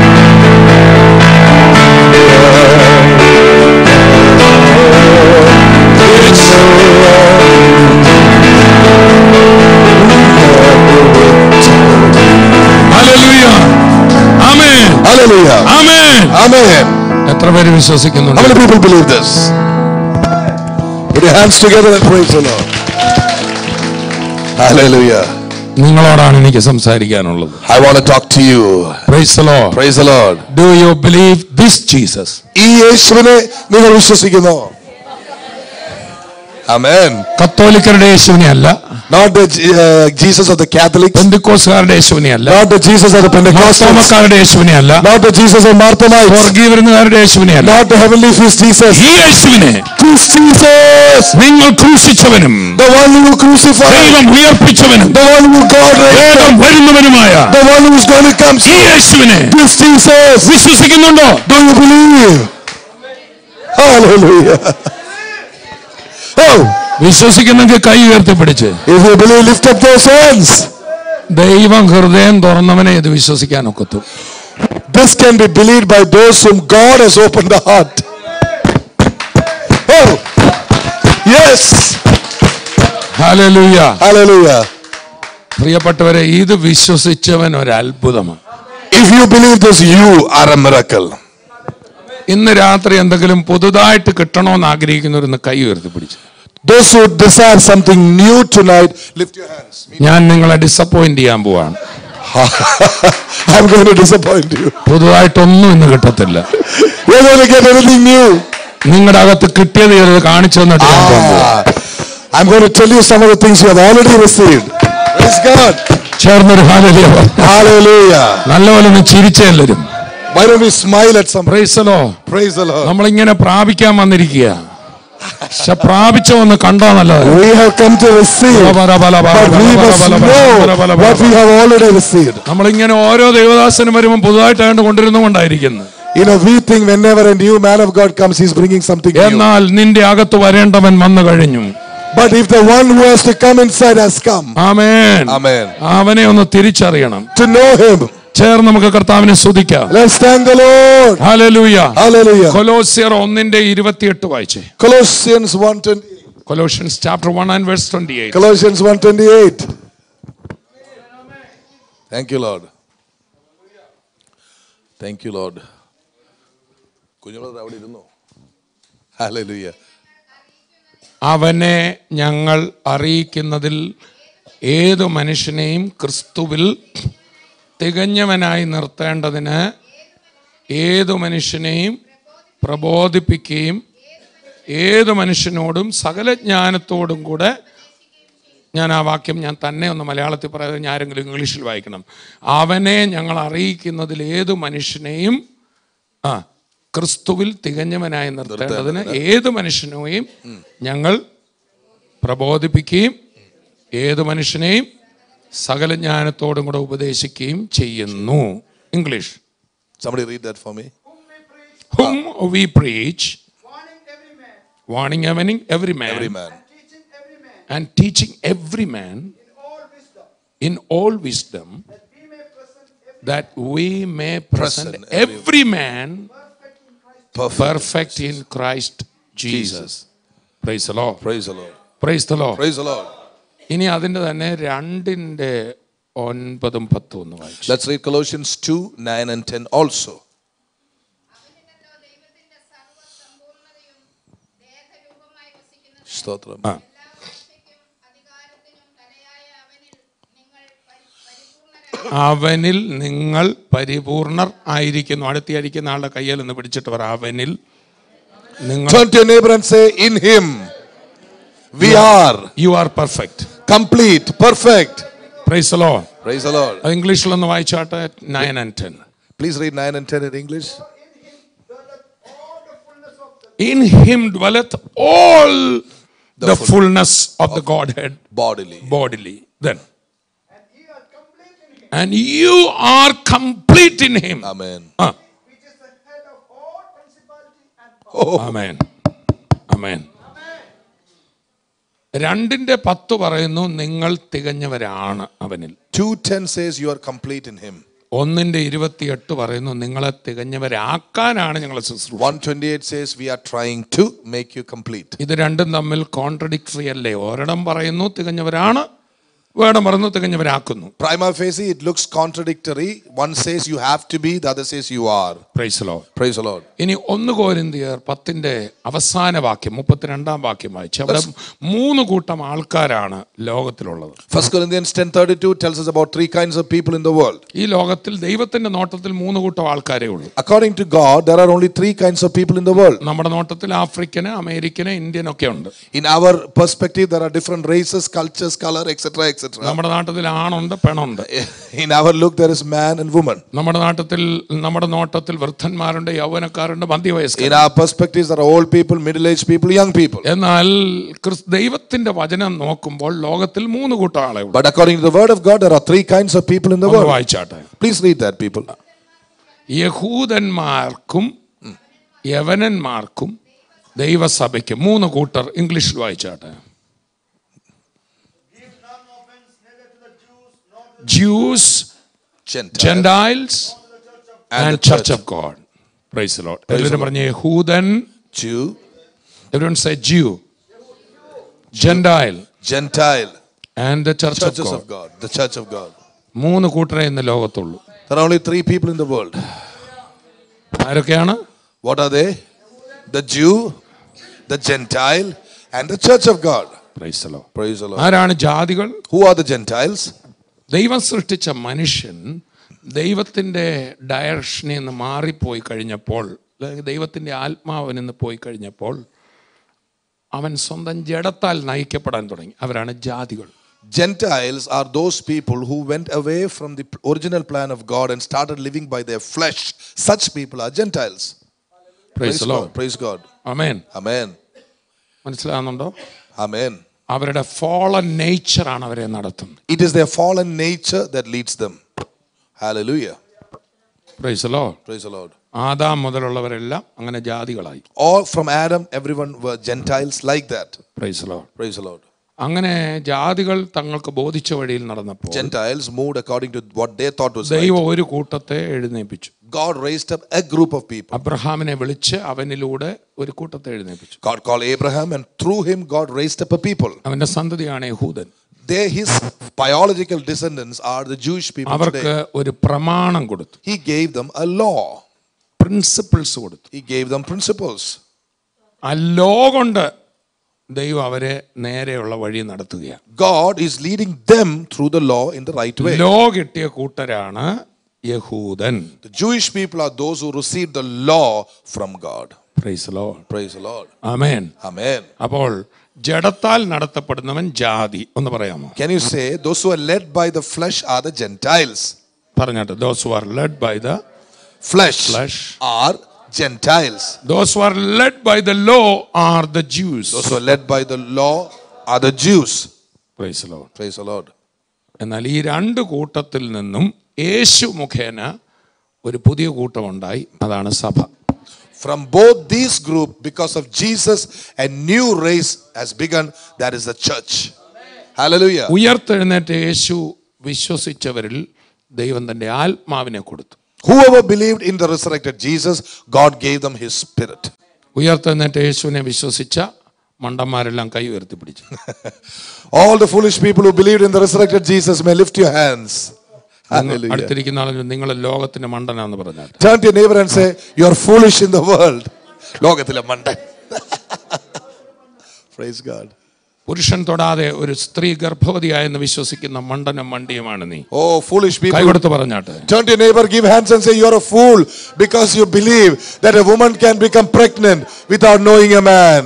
Hallelujah. Amen. Amen. എത്ര പേര് വിശ്വസിക്കുന്നുണ്ട്? How many people believe this? Put your hands together and praise the Lord. Hallelujah. നിങ്ങളോടാണ് എനിക്ക് സംസാരിക്കാനുള്ളത്. I want to talk to you. Praise the Lord. Praise the Lord. Do you believe this Jesus? ഈ യേശുവിനെ നിങ്ങൾ വിശ്വസിക്കുന്നോ? Amen. കത്തോലിക്കരുടെ യേശുവിനെ അല്ല. Not the uh, Jesus of the Catholics. പെന്തക്കോസ്തുകാരുടെ യേശുവിനെ അല്ല. Not the Jesus of the Pentecostals. മാർത്തോമാക്കാരുടെ യേശുവിനെ അല്ല. Not the Jesus of Marthamites. സ്വർഗീയവരുന്നവരുടെ യേശുവിനെ അല്ല. Not the heavenly feast Jesus. ഈ യേശുവിനെ, This Jesus. നിങ്ങൾ ക്രൂശിച്ചവനും The one who crucified. ദൈവം ഉയർപ്പിച്ചവനും The one who God raised വേഗം up. വരുന്നവനുമായ The one who is going to come. ഈ യേശുവിനെ This Jesus. വിശ്വസിക്കുന്നുണ്ടോ? Do you believe? Hallelujah. Oh. വിശ്വസിക്കുന്നെങ്കിൽ കൈ ഉയർത്തിപ്പിടിച്ച്. If you believe, lift up those hands. ദൈവം ഹൃദയം തുറന്നവനെ ഇത് വിശ്വസിക്കാൻ ഒക്കത്തു. This can be believed by those whom God has opened the heart. Oh, yes. Hallelujah. Hallelujah. പ്രിയപ്പെട്ടവരെ, ഇത് വിശ്വസിച്ചവൻ ഒരു അത്ഭുതമാണ്. If you believe this, you are a miracle. ഇന്ന് രാത്രി എന്തെങ്കിലും പുതുതായിട്ട് കിട്ടണമെന്ന് ആഗ്രഹിക്കുന്നവരൊന്ന് കൈ ഉയർത്തിപ്പിടിച്ച്. Those who desire something new tonight, lift your hands. ഞാൻ നിങ്ങളെ ഡിസപ്പോയിന്റ് ചെയ്യാൻ പോവാണ്. I'm going to disappoint you. പുതുതായിട്ടൊന്നും ഇന്ന് കിട്ടത്തില്ല. You're going to get anything new. നിങ്ങളുടെ അകത്ത് കിട്ടിയത് ചിലത് കാണിച്ചു തന്നിട്ട് ഞാൻ പോകാൻ പോവാ. I'm going to tell you some of the things you have already received. Praise God. ചേർന്നൊരു ഹല്ലേലൂയ. Hallelujah. നല്ലപോലെ ഒന്ന് ചിരിച്ചേ എല്ലാവരും. Why don't we smile at some? Praise the Lord. Praise the Lord. നമ്മളിങ്ങനെ പ്രാപിക്കാൻ വന്നിരിക്കുക. പക്ഷെ പ്രാപിച്ചൊന്ന് കണ്ടാ നല്ലത്. We have come to receive, but we must know what we have already received. നമ്മളിങ്ങനെ ഓരോ ദൈവദാസനും വരുമ്പോൾ പുതുതായിട്ടാണ് കൊണ്ടിരുന്നുകൊണ്ടായിരിക്കുന്നത്. You know, we think whenever a new man of God comes, he's bringing something new. എന്നാൽ നിന്റെ അകത്ത് വരേണ്ടവൻ വന്നു കഴിഞ്ഞു. But if the one who has to come inside has come, amen. Amen. അവനെ ഒന്ന് തിരിച്ചറിയണം. To know him. ചേർന്ന് നമുക്ക് കർത്താവിനെ സ്തുതിക്കാം. Let's thank the Lord. ഹല്ലേലൂയ. Hallelujah. കൊലോസ്യർ ഒന്നിന്റെ ഇരുപത്തിയെട്ട് വായിച്ചേ. Colossians one twenty-eight. Colossians chapter one and verse twenty-eight. Colossians one twenty-eight. Thank you, Lord. Thank you, Lord. കുഞ്ഞുങ്ങളെ അവിടെ ഇരുന്നു. Hallelujah. അവനെ ഞങ്ങൾ അറിയിക്കുന്നതിൽ ഏതു മനുഷ്യനെയും ക്രിസ്തുവിൽ തികഞ്ഞവനായി നിർത്തേണ്ടതിന് ഏതു മനുഷ്യനെയും പ്രബോധിപ്പിക്കുകയും ഏതു മനുഷ്യനോടും സകല ജ്ഞാനത്തോടും കൂടെ, ഞാൻ ആ വാക്യം ഞാൻ തന്നെ ഒന്ന് മലയാളത്തിൽ പറയാതെ ഞാൻ ആരെങ്കിലും ഇംഗ്ലീഷിൽ വായിക്കണം. അവനെ ഞങ്ങൾ അറിയിക്കുന്നതിൽ ഏതു മനുഷ്യനെയും ആ ക്രിസ്തുവിൽ തികഞ്ഞവനായി നിർത്തേണ്ടതിന് ഏതു മനുഷ്യനെയും ഞങ്ങൾ പ്രബോധിപ്പിക്കുകയും ഏതു മനുഷ്യനെയും സകല ജ്ഞാനത്തോടും കൂടെ ഉപദേശിക്കുകയും ചെയ്യുന്നു. English. Somebody read that for me. Whom we preach, warning every man, every man, Every man. and teaching every man in all wisdom, that we may present Present every man Perfect. perfect in Christ Jesus. Praise the Lord. Praise the Lord. Praise the Lord. Praise the Lord. ഇനി അതിന്റെ തന്നെ രണ്ടിന്റെ ഒൻപതും പത്തും ഒന്ന് വായിച്ചു. Let's read Colossians two, nine and ten also. Stotram. ആ അവനിൽ നിങ്ങൾ പരിപൂർണർ ആയിരിക്കുന്നു. അടുത്തിരിക്കുന്ന ആളുടെ കയ്യിൽ നിന്ന് പിടിച്ചിട്ട് പറ, അവനിൽ നിങ്ങൾ. Turn to your neighbor and say, in him we are You are perfect. complete, perfect. Praise the Lord. Praise the Lord. അത് ഇംഗ്ലീഷിലൊന്ന് വായിച്ചാട്ടെ. Nine and ten. Please read nine and ten in English. In him dwelleth all the, the fullness of the Godhead bodily. bodily. Then. And you are complete in him. Amen. Ah. Which is the head of all principality and power. Oh. Amen. Amen. രണ്ടിന്റെ പത്ത് പറയുന്നു നിങ്ങൾ തികഞ്ഞവരാണ് അവനിൽ. two ten says you are complete in him. ഒന്നിന്റെ ഇരുപത്തിയെട്ട് പറയുന്നു നിങ്ങളെ തികഞ്ഞവരാക്കാനാണ് ഞങ്ങൾ ശുശ്രൂഷ. one twenty-eight says we are trying to make you complete. ഇത് രണ്ടും തമ്മിൽ കോൺട്രഡിക്ടറി അല്ലേ? ഒരിടം പറയുന്നു തികഞ്ഞവരാണ്, വേണം പറയുന്നു തികഞ്ഞവരാക്കുന്നു. Prima facie it looks contradictory. One says you have to be, the other says you are. Praise the Lord. Praise the Lord. ഇനി ഒന്ന് കൊരിന്ത്യർ പത്തിന്റെ അവസാന വാക്യം മുപ്പത്തിരണ്ടാം വാക്യം വായിച്ചു. അവിടെ മൂന്ന് കൂട്ടം ആൾക്കാരാണ് ലോകത്തിലുള്ളത്. First Corinthians ten thirty-two tells us about three kinds of people in the world. ഈ ലോകത്തിൽ ദൈവത്തിന്റെ നോട്ടത്തിൽ മൂന്ന് കൂട്ടം ആൾക്കാരേ ഉള്ളൂ. According to God there are only three kinds of people in the world. നമ്മുടെ നോട്ടത്തിൽ ആഫ്രിക്കന്, അമേരിക്കന്, ഇന്ത്യൻ ഒക്കെ ഉണ്ട്. In our perspective there are different races, cultures, color, etc etc. നമ്മുടെ നാട്ടിൽ ആണുണ്ട്, പെണ്ണുണ്ട്. In our look there is man and woman. നമ്മുടെ നാട്ടിൽ നമ്മുടെ നോട്ടത്തിൽ വൃദ്ധന്മാരുണ്ട്, യൗവനക്കാരുണ്ട്, മധ്യവയസ്കർ. In our perspectives there are old people, middle aged people, young people. എന്നാൽ ദൈവത്തിന്റെ വചനം നോക്കുമ്പോൾ ലോകത്തിൽ മൂന്ന് കൂട്ടം ആളെ ഉള്ളൂ. But according to the word of God there are three kinds of people in the world. വായിച്ചാട്ടെ. Please read that, people. യഹൂദന്മാർക്കും യവനന്മാർക്കും ദൈവസഭയ്ക്കും മൂന്ന് കൂട്ടർ. ഇംഗ്ലീഷിൽ വായിച്ചാട്ടെ. Jews, Gentiles, Gentiles and, and the Church church. of God. Praise the Lord. Everyone പറഞ്ഞ യഹൂദൻ. Jew. Everyone say Jew. Gentile. Gentile. And the Church of Churches God. of God. The Church of God. മൂന്ന് കൂട്ടരേ ഇന്ന് ലോകത്തുള്ളൂ. There are only three people in the world. ആരൊക്കെയാണ്? What are they? The Jew, the Gentile, and the Church of God. Praise the Lord. Praise the Lord. ആരാണ് ജാതികൾ? Who are the Gentiles? ദൈവം സൃഷ്ടിച്ച മനുഷ്യൻ ദൈവത്തിൻ്റെ ഡയറക്ഷനിൽ നിന്ന് മാറിപ്പോയി കഴിഞ്ഞപ്പോൾ, ദൈവത്തിൻ്റെ ആത്മാവിൽ നിന്ന് പോയി കഴിഞ്ഞപ്പോൾ അവൻ സ്വന്തം ജഡത്താൽ നയിക്കപ്പെടാൻ തുടങ്ങി. അവരാണ് ജാതികൾ. Gentiles are those people who went away from the original plan of God and started living by their flesh. Such people are Gentiles. Praise Praise the Lord. God. Praise God. Amen. Amen. മനസ്സിലാകുന്നുണ്ടോ? Amen. അവരുടെ fallen നേച്ചറാണ് അവരെ നടത്തുന്നത്. It is their fallen nature that leads them. Hallelujah. Praise the Lord. Praise the Lord. ആദാം മുതലുള്ളവരെല്ലാം അങ്ങനെ ജാതികളായി. All from Adam, everyone were Gentiles like that. Praise the Lord. Praise the Lord. അങ്ങനെ ജാതികൾ തങ്ങൾക്ക് ബോധിച്ച വഴിയിൽ നടന്നപ്പോൾ Gentiles moved according to what they thought was right. ദൈവം ഒരു കൂട്ടത്തെ എഴുന്നേൽപ്പിച്ചു. God raised up a group of people. അബ്രഹാമിനെ വിളിച്ച് അവനിലൂടെ ഒരു കൂട്ടത്തെ എഴുന്നേൽപ്പിച്ചു. God called Abraham and through him God raised up a people. അവന്റെ സന്തതിയാണ് യഹൂദൻ. They, his biological descendants are the Jewish people അവർക്ക് today. ഒരു പ്രമാണം കൊടുത്തു. He gave them a law. Principles കൊടുത്തു. He gave them principles. ആ ലോ കൊണ്ട് ദൈവം അവരെ നേരെയുള്ള വഴി നടത്തുകയാണ്. God is leading them through the law in the right way. Law കിട്ടിയ കൂട്ടരാണ് യഹൂദൻ. The Jewish people are those who received the law from God. Praise the Lord. Praise the Lord. Amen. Amen. അപ്പോൾ ജഡത്താൽ നടത്തപ്പെടുന്നവൻ ജാതി ഒന്ന് പറയാമോ? Can you say those who are led by the flesh are the Gentiles? പറഞ്ഞാട്ടെ. Those who are led by the Flesh, flesh are Gentiles. Those who are led by the law are the Jews. Those who are led by the law are the Jews. Praise the Lord. Praise the Lord. എന്നാൽ ഈ രണ്ട് കൂട്ടത്തിൽ നിന്നും യേശു മുഖേന ഒരു പുതിയ കൂട്ടം ഉണ്ടായി. അതാണ് സഭ. From both these groups, because of Jesus, a new race has begun. That is the church. Hallelujah. ഉയർത്തെഴുന്നേറ്റ യേശു വിശ്വസിച്ചവരിൽ ദൈവം തന്റെ ആത്മാവിനെ കൊടുത്തു. Whoever believed in the resurrected Jesus, God gave them his spirit. ഉയർത്തെഴുന്നേറ്റ യേശുവിനെ വിശ്വസിച്ച മണ്ടന്മാരെല്ലാം കൈ ഉയർത്തി പിടിച്ചു. All the foolish people who believed in the resurrected Jesus may lift your hands. Hallelujah. അടുത്തിരിക്കുന്ന ആളുകൾ നിങ്ങൾ ലോകത്തിന്റെ മണ്ടനാന്ന് പറഞ്ഞാൽ Turn to your neighbor and say, you are foolish in the world. ലോകത്തിലെ മണ്ടൻ. Praise God. പുരുഷൻ തൊടാതെ ഒരു സ്ത്രീ ഗർഭവതിയായെന്ന് വിശ്വസിക്കുന്ന മണ്ടനും മണ്ടിയുമാണ് നീ. Oh, foolish people. കൈകൊടുത്ത് പറഞ്ഞാട്ടെ. Turn to your neighbor, give hands and say, you're a fool because you believe that a woman can become pregnant without knowing a man.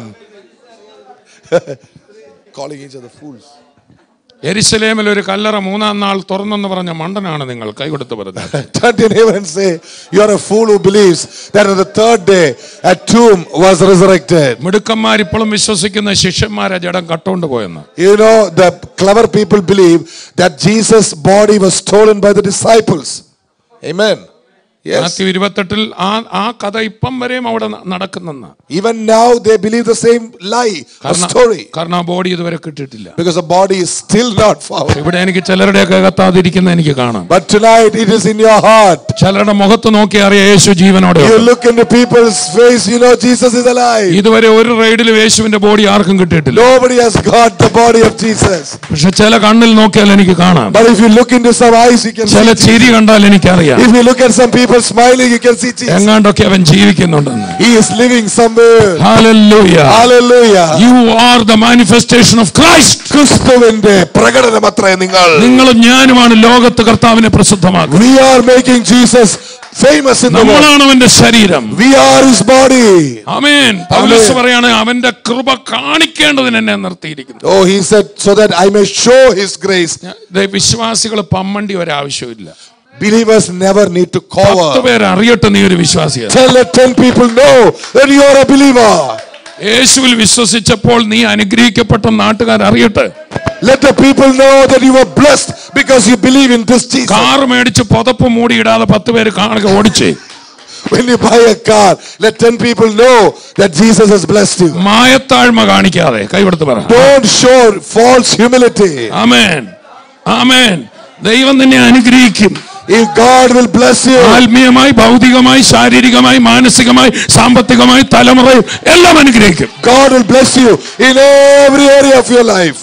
Calling each other fools. യെരുശലേമിൽ ഒരു കല്ലറ മൂന്നാം നാൾ തുറന്നെന്ന് പറഞ്ഞ മണ്ടനാണ് നിങ്ങൾ. കൈകൊടുത്ത് പറഞ്ഞു. Turn to your neighbor and say, you're a fool who believes that on the third day a tomb was resurrected. മിടുക്കന്മാർ ഇപ്പോഴും വിശ്വസിക്കുന്ന ശിഷ്യന്മാരെ ജഡം കട്ടുകൊണ്ട് പോയെന്ന്. You know, the clever people believe that Jesus' body was stolen by the disciples. Amen. Yes. Mathew ഇരുപത്തെട്ടിൽ ആ ആ കഥ ഇപ്പം വരെയും അവിടെ നടക്കുന്നെന്ന്. Even now they believe the same lie or story. കാരണം ആ ബോഡി ഇതുവരെ കിട്ടിയിട്ടില്ല. Because the body is still not found. ഇവിടെ എനിക്ക് ചിലരുടെയൊക്കെ അകത്താതിരിക്കുന്ന എനിക്ക് കാണാം. But tonight it is in your heart. ചിലരുടെ മുഖത്ത് നോക്കി അറിയാം യേശു ജീവനോടെ. You look into people's face, you know Jesus is alive. ഇതുവരെ ഒരു റൈഡിലും യേശുവിന്റെ ബോഡി ആർക്കും കിട്ടിയിട്ടില്ല. Nobody has got the body of Jesus. പക്ഷെ ചില കണ്ണിൽ നോക്കിയാൽ എനിക്ക് കാണാം. But if you look into some eyes, you can see. ചില ചിരി കണ്ടാൽ എനിക്കറിയാം. If you look at some people smiling, you can see Jesus. എങ്ങാണ്ടൊക്കെ അവൻ ജീവിക്കുന്നുണ്ടെന്ന്. He is living somewhere. Hallelujah. Hallelujah. You are the manifestation of Christ. ക്രിസ്തുവിന്റെ പ്രകടനമത്രേ നിങ്ങൾ. നിങ്ങളും ഞാനുമാണ് ലോകത്ത് കർത്താവിനെ പ്രസിദ്ധമാക്കുന്നത്. We are making Jesus famous in the world. നമ്മളാണ് അവന്റെ ശരീരം. We are his body. ആമേൻ. പൗലോസ് പറയാണ് അവന്റെ കൃപ കാണിക്കേണ്ടതിന് എന്നെ നിർത്തിയിരിക്കുന്നു. Oh, he said so that I may show his grace. വിശ്വാസികൾ പമ്മണ്ടി ഒരു ആവശ്യമില്ല. Believers never need to cover. പത്ത് പേര് അറിയട്ടെ നീ ഒരു വിശ്വാസിയാണ്. Tell let ten people know that you are a believer. യേശുവിൽ വിശ്വസിച്ചപ്പോൾ നീ അനുഗ്രഹിക്കപ്പെട്ട നാട്ടുകാർ അറിയട്ടെ. Let the people know that you are blessed because you believe in this Jesus. Car മേടിച്ച് പുതപ്പ് മൂടി ഇടാതെ പത്ത് പേര് കാണുക ഓടിച്ചേ. When you buy a car, let ten people know that Jesus has blessed you. മായത്താഴ്മ കാണിക്കാതെ കൈകൊടുത്ത് പറ. Don't show false humility. ആമേൻ. ആമേൻ. ദൈവം നിന്നെ അനുഗ്രഹിക്കും. If God will bless you, ആത്മീയമായി ഭൗതികമായി ശാരീരികമായി മാനസികമായി സാമ്പത്തികമായി തലമുറയും എല്ലാം അനുഗ്രഹിക്കും. God will bless you in every area of your life.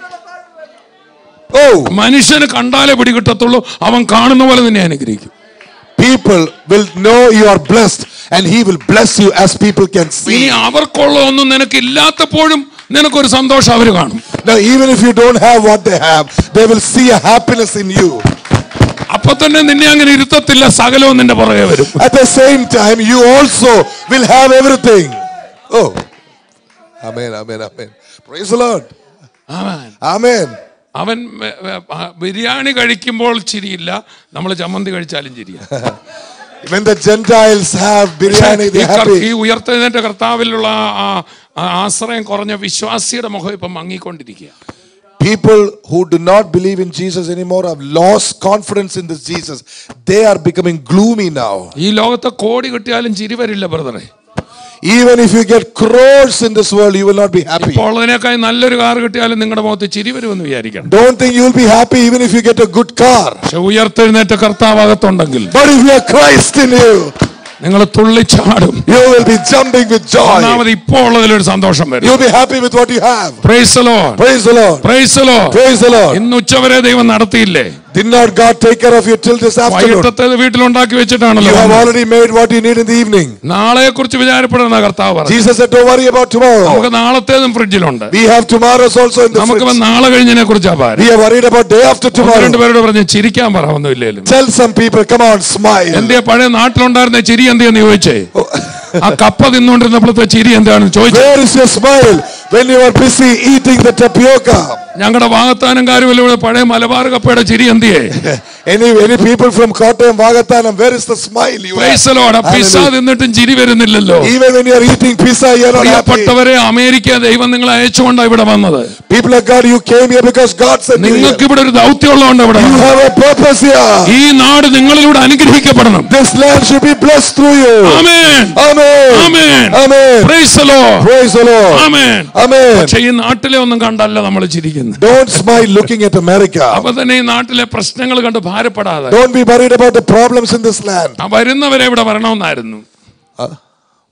Oh, മനുഷ്യന് കണ്ടാലേ പിടികിട്ടത്തുള്ളൂ. അവൻ കാണുന്ന പോലെ നിന്നെ അനുഗ്രഹിക്കും. people will know you are blessed and he will bless you as people can see. ഇനി അവർക്കുള്ള ഒന്നും നിനക്ക് ഇല്ലാത്തപ്പോഴും നിനക്കൊരു സന്തോഷം അവർ കാണും. Now even if you don't have what they have, they will see a happiness in you. അപ്പൊ തന്നെ നിന്നെ അങ്ങനെ ഇരുത്തത്തില്ല, സകലവും നിന്റെ പുറകെ വരും. At the same time you also will have everything. Oh, amen, amen, amen. Praise the Lord. Amen. Amen. അവൻ ബിരിയാണി കഴിക്കുമ്പോൾ ചിരിയില്ല, നമ്മൾ ചമ്മന്തി കഴിച്ചാലും ചിരിയ. When the Gentiles have biryani, they are happy. ഈ ഉയർത്തെഴുന്നേറ്റ കർത്താവിലുള്ള ആശ്രയം കുറഞ്ഞ വിശ്വാസിയുടെ മുഖം ഇപ്പം മങ്ങിക്കൊണ്ടിരിക്കുക. People who do not believe in Jesus anymore have lost confidence in this Jesus. They are becoming gloomy now. ഈ ലോകത്തെ കോടി കിട്ടിയാലും ചിരി വരില്ല ബ്രദറെ. Even if you get crores in this world, you will not be happy. ഇപ്പോൾ അതിനേക്കാൾ നല്ലൊരു കാർ കിട്ടിയാലും നിങ്ങളുടെ മുഖത്ത് ചിരി വരുമെന്ന് വിചാരിക്കണം. Don't think you will be happy even if you get a good car. പക്ഷെ ഉയർത്തെഴുന്നേറ്റ കർത്താവ് അകത്തുണ്ടെങ്കിൽ, But if you have Christ in you, നിങ്ങൾ തുള്ളിച്ചാടും. you will be jumping with joy. ഒന്നാമത് ഇപ്പോൾ ഉള്ളതിലൊരു സന്തോഷം വരും. You will be happy with what you have. Praise the Lord. Praise the Lord. Praise the Lord. Praise the Lord. ഇന്ന് ഉച്ചവരെ ദൈവം നടത്തിയില്ലേ? Did not God take care of you till this afternoon? വൈകിട്ടത്തെ വീട്ടിലുണ്ടാക്കി വെച്ചിട്ടാണല്ലോ. You have already made what you need in the evening. നാളെ കുറിച്ച് വിചാരപ്പെടുന്ന കർത്താവ് പറഞ്ഞു. Jesus said, don't worry about tomorrow. നമുക്ക് നാളത്തേതും ഫ്രിഡ്ജിലുണ്ട്. We have tomorrows also in the നമുക്ക് fridge. നാളെ കഴിഞ്ഞതിനെ കുറിച്ചാ പാര. We are worried about day after tomorrow. രണ്ട് പേരോട് പറഞ്ഞ് ചിരിക്കാൻ പറവൊന്നുമില്ലേലും. Tell some people, come on, smile. എന്തേ പഴയ നാട്ടിലുണ്ടായിരുന്ന ചിരി എന്തെന്ന് ചോദിച്ചേ. ആ കപ്പ തിന്നുകൊണ്ടിരുന്നപ്പോഴത്തെ ചിരി എന്താണെന്ന് ചോദിച്ചു. Where is your smile when you are busy eating the tapioca? ഞങ്ങളുടെ വാഗത്താനംകാരും ഇവിടെ പഴയ മലബാർ കപ്പയുടെ ചിരി എന്തിയേ? Any any people from Kottayam, Vagathanam, where is the smile you have? Praise the Lord. Pizza തിന്നിട്ടും ചിരി വരുന്നില്ലല്ലോ. Even when you are eating pizza, you are not happy. പ്രിയപ്പെട്ടവരെ, അമേരിക്ക ദൈവം നിങ്ങളെ അയച്ചുകൊണ്ടാണ് ഇവിടെ വന്നത്. People of God, you came here because God sent you here. നിങ്ങൾക്ക് ഇവിടെ ഒരു ദൗത്യമുള്ളതുകൊണ്ട് ഇവിടെ. You have a purpose here. ഈ നാട് നിങ്ങളിലൂടെ അനുഗ്രഹിക്കപ്പെടണം. This land should be blessed through you. Amen. Amen. Amen. Amen. Praise the Lord. Praise the Lord. Amen. Amen. പക്ഷേ ഈ നാട്ടിലെ ഒന്നും കണ്ടല്ല നമ്മൾ ചിരിക്കുന്നത്. Don't smile looking at America. അപ്പൊ തന്നെ ഈ നാട്ടിലെ പ്രശ്നങ്ങൾ കണ്ട് ഭാരപ്പെടാതെ. Don't be worried about the problems in this land. വരുന്നവരെ ഇവിടെ വരണമെന്നായിരുന്നു.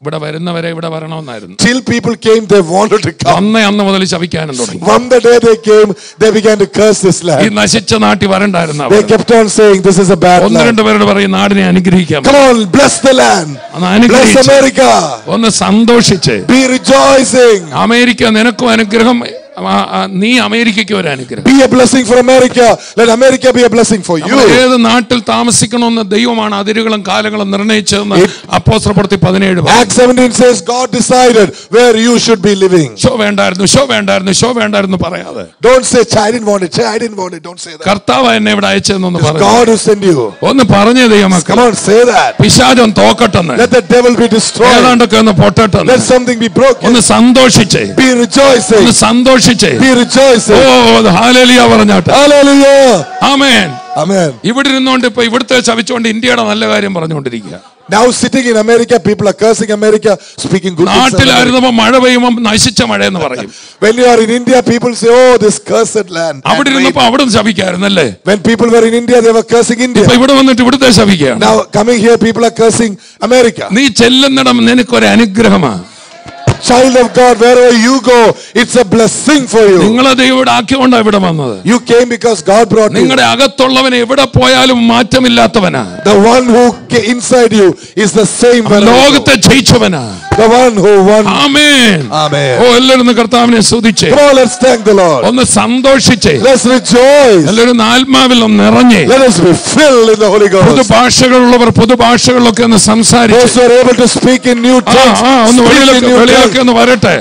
ഇവിടെ വരുന്നവരെ ഇവിടെ വരണമെന്നായിരുന്നു. Till people came, they wanted to come. അന്ന് അന്ന് മുതൽ ശപിക്കാനും തുടങ്ങി. From the day they came, they began to curse this ഈ land. നശിച്ച നാട്ടിൽ വരണ്ടായിരുന്നു. They kept on saying, this is a bad ഒന്ന് land. രണ്ട് പേരോട് പറയും നാടിനെ അനുഗ്രഹിക്കാം. Come on, bless the land. ഒന്ന് Bless അനുഗ്രഹിച്ച് America. ഒന്ന് സന്തോഷിച്ച് Be rejoicing. അമേരിക്ക നിനക്കും അനുഗ്രഹം, ആ, ആ, നീ അമേരിക്കയ്ക്ക് ഒരു അനുഗ്രഹം. Be a blessing for America. Let America be a blessing for you. നമ്മൾ ഏത് നാട്ടിൽ താമസിക്കണമെന്ന് ദൈവമാണ് അതിരുകളും കാലങ്ങളും നിർണയിച്ചതെന്ന് അപ്പോസ്തലപ്രവൃത്തി പതിനേഴ് പറയും. Acts seventeen says God decided where you should be living. Show വേണ്ടായിരുന്നു, ഷോ വേണ്ടായിരുന്നു, ഷോ വേണ്ടായിരുന്നു പറയാതെ. Don't say, I didn't want it. I didn't want it. Don't say that. കർത്താവ് എന്നെ ഇവിടെ അയച്ചതെന്നൊന്ന് It's പറഞ്ഞു. God who sent you. ഒന്ന് പറഞ്ഞേ ദൈവമക്കൾ. Come on, say that. പിശാചം തോക്കട്ടെന്ന്, Let the devil be destroyed. ഏതാണ്ടൊക്കെ ഒന്ന് പൊട്ടട്ടെന്ന്, Let something be broken. ഒന്ന് സന്തോഷിച്ചേ, Be rejoicing. ഒന്ന് സന്തോഷിച്ചേ. Be rejoicing. ഓ ഹല്ലേലൂയ പറഞ്ഞാട്ടെ. Hallelujah. ആമേൻ. Amen. ഇവിടെ ഇരുന്നുകൊണ്ട് ഇപ്പൊ ഇവിടുത്തെ ശപിച്ചുകൊണ്ട് ഇന്ത്യയുടെ നല്ല കാര്യം പറഞ്ഞുകൊണ്ടിരിക്കുക. Now sitting in America, people are cursing America, speaking good things. നാട്ടിലായിരുന്നപ്പോ മഴ പെയ്യുമ്പോ നശിച്ച മഴയെന്ന് പറയും. When you are in India, people say, oh, this cursed land. അവിടെ ഇരുന്നപ്പോ അവിടെ ശപിക്കായിരുന്നല്ലേ. When people were in India, they were cursing India. ഇപ്പൊ ഇവിടെ വന്നിട്ട് ഇവിടുത്തെ ശപിക്കുകയാണ്. Now coming here, people are cursing America. നീ ചെല്ലുന്നിടം നിനക്കൊരു അനുഗ്രഹമാ. Child of God, wherever you go, it's a blessing for you. നിങ്ങളെ ദൈവം ഇവിടെ ആക്കിക്കൊണ്ടാ ഇവിടെ വന്നത്. You came because God brought you. നിങ്ങളുടെ അകത്തുള്ളവൻ എവിടെ പോയാലും മാറ്റമില്ലാത്തവനാ. The one who came inside you is the same one. ലോകത്തെ ജയിച്ചവനാ. The one who won. Amen. Amen. ഓ എല്ലാവരും കർത്താവിനെ സ്തുതിച്ചേ. Come on, let's thank the Lord. ഒന്ന് സന്തോഷിച്ചേ. Let's rejoice. എല്ലാവരും ആത്മാവിൽ ഒന്ന് നിറഞ്ഞേ. Let us be filled in the Holy Ghost. പുതുഭാഷകളുള്ളവർ പുതുഭാഷകളിലൊക്കെ ഒന്ന് സംസാരിച്ചു. Those who are able to speak in new ആ tongues, ആ ഒന്ന് speak in വെളിയിലേക്ക് new വെളിയിലേക്ക് tongues. ഒന്ന് വരട്ടെ.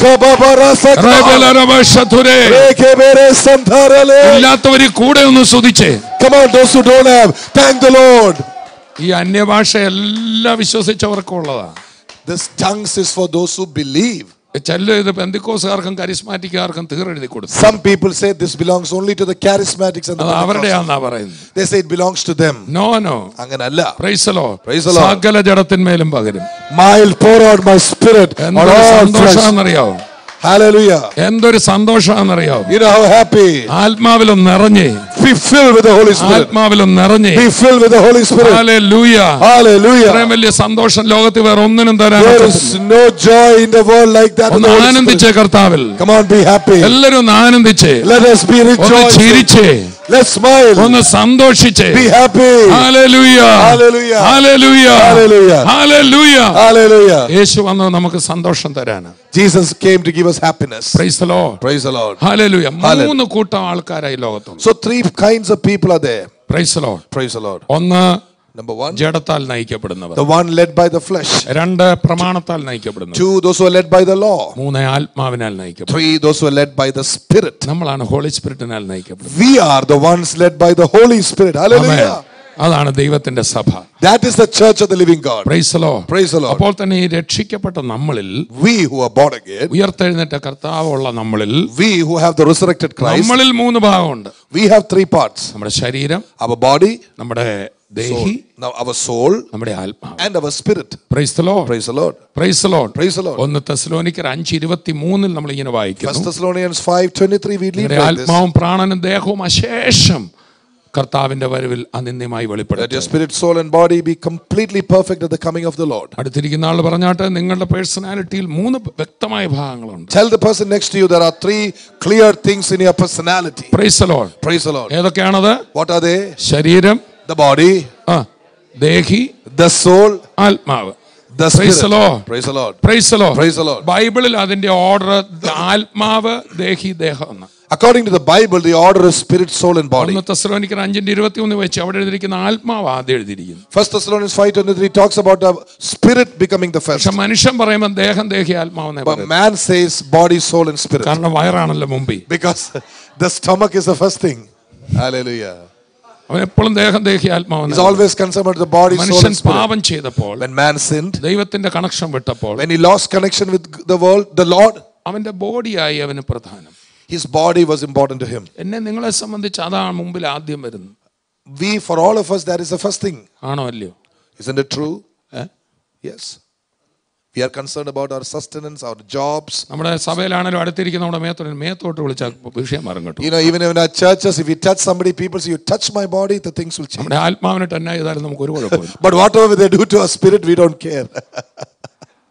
ഇല്ലാത്തവര് കൂടെ ഒന്ന് സ്തുതിച്ചേ. Come on, those who don't have, thank the Lord. ഈ അന്യഭാഷ എല്ലാ വിശ്വസിച്ചവർക്കും ഉള്ളതാ. This tongues is for those who believe. ചെല്ല ഇത് പെന്തിക്കോസുകാർക്കും കരിസ്മാറ്റിക്കാർക്കും തീരെഴുതി കൊടുത്തു. Some people say this belongs only to the charismatics and the അത് Pentecostals. അവരുടെയാന്നാ പറയുന്നത്. They say it belongs to them. No no. അങ്ങനല്ല. Praise the Lord. Praise the Lord. സകല ജഡത്തിന്മേലും പകരും. I'll pour out my spirit on എന്തൊരു all flesh. സന്തോഷാന്നറിയാവോ? Hallelujah. എന്തൊരു സന്തോഷാന്നറിയാവോ? You know how happy. ആത്മാവിലും നിറഞ്ഞേ. Be filled with the Holy Spirit. ആത്മാവിലും നിറഞ്ഞേ. Be filled with the Holy Spirit. Hallelujah. Hallelujah. ഇത്രയും വലിയ സന്തോഷം ലോകത്തിൽ വേറെ ഒന്നിനും തരാൻ There is no joy in the world like that. ഒന്ന് ആനന്ദിച്ചേ കർത്താവിൽ. Come on, be happy. എല്ലാവരും ഒന്ന് ആനന്ദിച്ചേ. Let us be ഒന്ന് rejoicing. ചിരിച്ചേ. Let's smile. ഒന്ന് സന്തോഷിച്ചേ. Be happy. ഹല്ലേലൂയ. Hallelujah. ഹല്ലേലൂയ. Hallelujah. ഹല്ലേലൂയ. Hallelujah. യേശു വന്നത് നമുക്ക് സന്തോഷം തരാനാണ്. Jesus came to give us happiness. Price the Lord. Praise the Lord. Hallelujah. മൂന്ന് കൂട്ടം ആൾക്കാരായി ലോകത്തുണ്ട്. So three kinds of people are there. Price the Lord. Praise the Lord. ഒന്ന് Number one, ജഡത്താൽ നയിക്കപ്പെടുന്നവർ. the one led by the flesh. രണ്ട് പ്രമാണത്താൽ നയിക്കപ്പെടുന്നവർ. Two, those who are led by the law. മൂന്ന് ആത്മാവിനാൽ നയിക്കപ്പെടുന്നു. Three, those who are led by the Spirit. നമ്മളാണ് holy സ്പിരിറ്റിനാൽ നയിക്കപ്പെടുന്നത്. We are the ones led by the Holy Spirit. Hallelujah. അതാണ് ദൈവത്തിന്റെ സഭ. That is the church of the living God. Praise the Lord. Praise the Lord. അപ്പോൾ തന്നെ ഈ രക്ഷിക്കപ്പെട്ട നമ്മളിൽ, We who are born again, ഉയർത്തെഴുന്നേറ്റ കർത്താവുള്ള നമ്മളിൽ, we who have the resurrected Christ, നമ്മളിൽ മൂന്ന് ഭാഗമുണ്ട്. we have three parts. നമ്മുടെ ശരീരം, Our body, നമ്മുടെ soul, Delhi, now our soul, നമ്മുടെ ആത്മാവ്. and our spirit. Praise the Lord. Praise the Lord. Praise the Lord. Praise the Lord. ഒന്ന് തെസ്സലോനിക്കർ അഞ്ച് ഇരുപത്തിമൂന്നിൽ നമ്മൾ ഇങ്ങനെ First വായിക്കുന്നു. Thessalonians five twenty-three, we read നമ്മുടെ like this. ആത്മാവും പ്രാണനും ദേഹവും അശേഷം കർത്താവിന്റെ വരവിൽ അനിന്യമായി Let വെളിപ്പെടുത്തും. your spirit, soul, and body be completely perfect at the coming of the Lord. അടുത്തിരിക്കുന്ന ആൾ പറഞ്ഞാട്ടെ, നിങ്ങളുടെ പേഴ്സണാലിറ്റിയിൽ മൂന്ന് വ്യക്തമായ ഭാഗങ്ങളുണ്ട്. Tell the person next to you there are three clear things in your personality. Praise the Lord. Praise the Lord. ഏതൊക്കെയാണത്? What are they? ശരീരം, The body, ആ ദേഹി, the soul, ആത്മാവ്. the Praise the spirit. Lord. Praise the Lord. Praise the Lord. Praise the Lord. ബൈബിളിൽ അതിന്റെ order ആത്മാവ്, ദേഹി, ദേഹം എന്ന്. According to the Bible, the order is spirit, soul, and body. ഒന്ന് തെസ്സലോനിക്കർ അഞ്ചിന്റെ ഇരുപത്തിയൊന്ന് വെച്ച് അവിടെ എഴുതിയിരിക്കുന്ന ആത്മാവ് ആദ്യം എഴുതിയിരിക്കുന്നു. First Thessalonians five twenty-three talks about the spirit becoming the first. പക്ഷെ മനുഷ്യൻ പറയുമ്പോൾ ദേഹം, ദേഹി, ആത്മാവെന്നേ But പറയും. man says body, soul, and spirit. കാരണം വയറാണല്ലോ മുമ്പിൽ. Because the stomach is the first thing. Hallelujah. അവൻ എപ്പോഴും ദേഹം, ദേഹി, He's ആത്മാവെന്ന്. always concerned about the body, soul, മനുഷ്യൻ and spirit. പാപം ചെയ്തപ്പോൾ, When man sinned, ദൈവത്തിന്റെ കണക്ഷൻ വിട്ടപ്പോൾ, when he lost connection with the world, the Lord, അവന്റെ ബോഡിയായി അവന് പ്രധാനം. his body was important to him. എന്നെ നിങ്ങളെ സംബന്ധിച്ച് അതാണ് മുമ്പിൽ ആദ്യം വരുന്നത്. We, for all of us, that is the first thing. ആണോ അല്ലയോ? Isn't it true? ഏ? Yes. We are concerned about our sustenance, our jobs. നമ്മുടെ സഭയിലാണെങ്കിലും അടുത്തിരിക്കുന്ന നമ്മുടെ മേത്തോട്ട് മേത്തോട്ട് വിളിച്ചാൽ വിഷയം മാറും കേട്ടോ. You know, even in our churches, if we touch somebody, people say, you touch my body, the things will change. നമ്മുടെ ആത്മാവിനെ തന്നെ ചെയ്താലും നമുക്ക് ഒരു കുഴപ്പമില്ല. But whatever they do to our spirit, we don't care.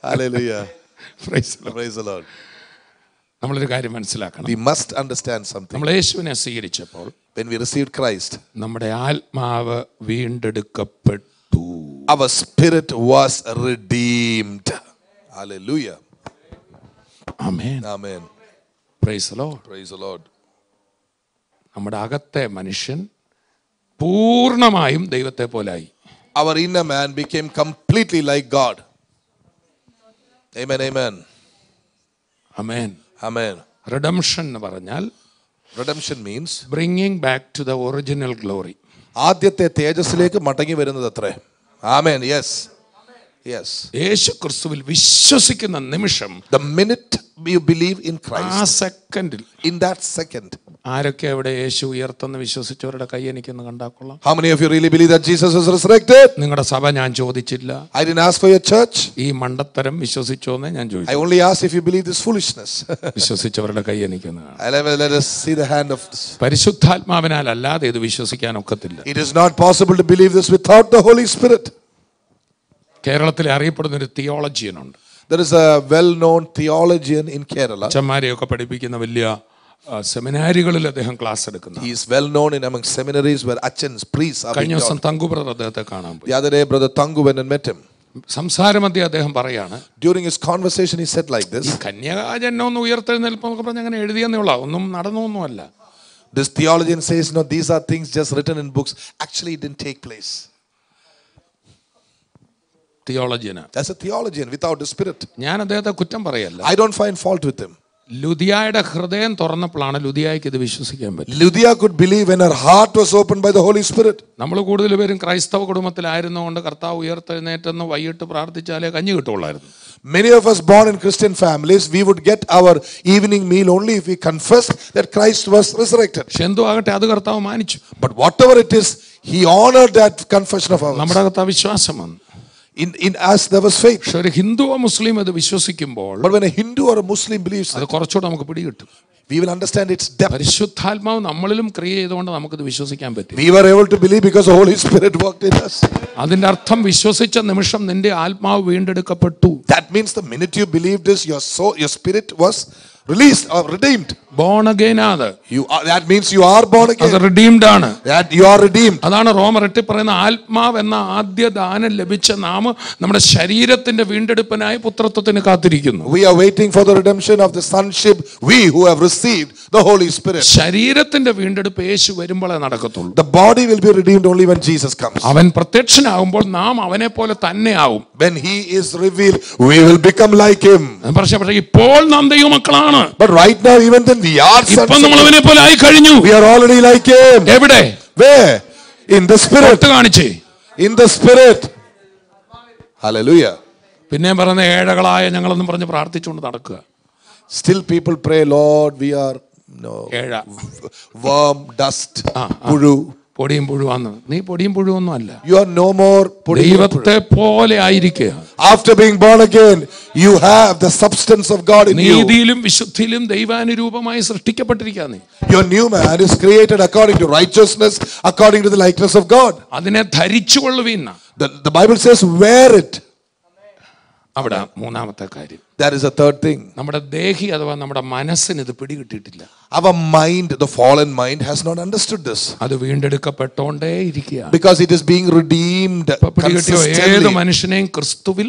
Hallelujah. Praise the Lord. Praise the Lord. നമ്മളൊരു കാര്യം മനസ്സിലാക്കണം. We must understand something. നമ്മൾ യേശുവിനെ സ്വീകരിച്ചപ്പോൾ When we received Christ, നമ്മുടെ ആത്മാവ് വീണ്ടെടുക്കപ്പെട്ടു. our spirit was redeemed. Hallelujah. Amen. Amen. Praise the Lord. Praise the Lord. നമ്മുടെ അകത്തെ മനുഷ്യൻ പൂർണ്ണമായും ദൈവത്തെ പോലായി. Our inner man became completely like God. Amen, amen. Amen. Amen. Redemption എന്ന് പറഞ്ഞാൽ Redemption means bringing back to the original glory. ആദ്യത്തെ തേജസ്സിലേക്ക് മടങ്ങി വരുന്നത് അത്രേ. Amen. Yes. Yes. യേശു ക്രിസ്തുവിൽ വിശ്വസിക്കുന്ന നിമിഷം, The minute you believe in ആ Christ, സെക്കൻഡിൽ in that second, ആരൊക്കെ അവിടെ യേശു ഉയർത്തെന്ന് വിശ്വസിച്ചവരുടെ കൈ എനിക്കൊന്ന് കണ്ടാക്കൊള്ളാം. how many of you really believe that Jesus is resurrected? നിങ്ങളുടെ സഭ ഞാൻ ചോദിച്ചില്ല. I didn't ask for your church. ഈ മണ്ടത്തരം വിശ്വസിച്ചോന്നേ ഞാൻ I ചോദിച്ചു. only asked if you believe this foolishness. വിശ്വസിച്ചവരുടെ കൈ എനിക്കൊന്ന് കാണാം. Let let us see the hand of this. പരിശുദ്ധാത്മാവിനാൽ അല്ലാതെ ഇത് വിശ്വസിക്കാൻ ഒക്കത്തില്ല. It is not possible to believe this without the Holy Spirit. കേരളത്തിൽ അറിയപ്പെടുന്ന ഒരു തിയോളജിയനുണ്ട്. There is a well-known theologian in Kerala. അച്ഛന്മാരെയൊക്കെ പഠിപ്പിക്കുന്ന വലിയ സെമിനാരികളിൽ അദ്ദേഹം ക്ലാസ് എടുക്കുന്നു. He is well known in among seminaries where achans, priests are being കഴിഞ്ഞ ദിവസം taught. Thanku brother അദ്ദേഹത്തെ കാണാൻ പോയി. The other day, Brother Tangu went and met him. സംസാരമധ്യേ അദ്ദേഹം പറയാണ്, During his conversation, he said like ഈ this. കന്യകാജന്യം ഒന്ന് ഉയർത്തെഴുന്നേൽപ്പം എന്നൊക്കെ പറഞ്ഞ് അങ്ങനെ എഴുതിയെന്നേ ഉള്ളൂ, ഒന്നും നടന്നൊന്നുമല്ല. This theologian says, no, these are things just written in books. Actually, it didn't take place. തിയോളജിയന്. That's a theologian without the Spirit. ഞാൻ അദ്ദേഹത്തെ കുറ്റം പറയല്ല. I don't find fault with him. ലുദിയായുടെ ഹൃദയം തുറന്നപ്പോഴാണ് ലുദിയായ്ക്ക് ഇത് വിശ്വസിക്കാൻ പറ്റും. Lydia could believe when her heart was opened by the Holy Spirit. നമ്മൾ കൂടുതൽ പേരും ക്രൈസ്തവ കുടുംബത്തിലായിരുന്നുകൊണ്ട് കർത്താവ് ഉയർത്തെഴുന്നേറ്റെന്ന് വൈകിട്ട് പ്രാർത്ഥിച്ചാലേ കഞ്ഞി കിട്ടുള്ളായിരുന്നു. Many of us born in Christian families, we would get our evening meal only if we confessed that Christ was resurrected. പക്ഷെ എന്തോ ആകട്ടെ, അത് കർത്താവ് മാനിച്ചു. But whatever it is, he honored that confession of ours. നമ്മുടെ അകത്ത് വിശ്വാസം വന്നു. In in us there was faith. പക്ഷെ ഒരു ഹിന്ദുവോ മുസ്ലിം അത് വിശ്വസിക്കുമ്പോൾ But when a Hindu or a Muslim believes അത് it, കുറച്ചുകൂടെ നമുക്ക് പിടികിട്ടും. we will understand its depth. പരിശുദ്ധാത്മാവ് നമ്മളിലും ക്രിയ ചെയ്തുകൊണ്ട് നമുക്കിത് വിശ്വസിക്കാൻ പറ്റും. We were able to believe because the Holy Spirit worked in us. അതിന്റെ അർത്ഥം വിശ്വസിച്ച നിമിഷം നിന്റെ ആത്മാവ് വീണ്ടെടുക്കപ്പെട്ടു. That means the minute you believed this, your soul, your spirit was released or redeemed. Born again ആണ്. You are, that means you are born again. അത് redeemed ആണ്. That you are redeemed. അതാണ് റോമർ എട്ടിൽ പറയുന്ന ആത്മാവ് എന്ന ആദ്യ ദാനം ലഭിച്ച നാം നമ്മുടെ ശരീരത്തിന്റെ വീണ്ടെടുപ്പിനായി പുത്രത്വത്തിന് കാത്തിരിക്കുന്നു. We are waiting for the redemption of the sonship, we who have received the Holy Spirit. ശരീരത്തിന്റെ വീണ്ടെടുപ്പ് യേശു വരുമ്പോഴേ നടക്കത്തുള്ളൂ. The body will be redeemed only when Jesus comes. അവൻ പ്രത്യക്ഷനാകുമ്പോൾ നാം അവനെ പോലെ തന്നെ ആവും. When he is revealed, we will become like him. പക്ഷേ പക്ഷേ ഇപ്പോൾ നാം ദൈവമക്കളാണ്. But right now, even then, we are sons ഇപ്പോൾ of നമ്മൾ God. അവനെ പോലെ ആയി കഴിഞ്ഞു. We are already like him. എവിടെ? Where? In the Spirit. കാണിച്ചേ. In the Spirit. Hallelujah. പിന്നെ പറഞ്ഞ ഏഴകളായ ഞങ്ങളെന്നും പറഞ്ഞ് പ്രാർത്ഥിച്ചുകൊണ്ട് നടക്കുക. Still people pray, Lord, we are no ഏഴ, worm, dust, Ah, ah. puru. പൊടിയും പുഴുവാന്ന്. നീ പൊടിയും പുഴുവൊന്നും അല്ല. You are no more puru. ദൈവത്തെ പോലെ ആയിരിക്കുക. After being born again, you have the substance of God in you. നീതിയിലും വിശുദ്ധിയിലും ദൈവാനുരൂപമായി സൃഷ്ടിക്കപ്പെട്ടിരിക്കുക. നീ Your new man is created according to righteousness, according to the likeness of God. അതിനെ ധരിച്ചുകൊള്ളുവീന്ന. The, the Bible says, wear it. അവിടെ മൂന്നാമത്തെ കാര്യം, That is a third thing. നമ്മുടെ ദേഹി അഥവാ നമ്മുടെ മനസ്സിന് ഇത് പിടികിട്ടിട്ടില്ല. Our mind, the fallen mind, has not understood this. അത് വീണ്ടെടുക്കപ്പെട്ടോണ്ടേ ഇരിക്കുക. Because it is being redeemed പിടികിട്ടിയോ? ഏത് consistently. മനുഷ്യനെയും ക്രിസ്തുവിൽ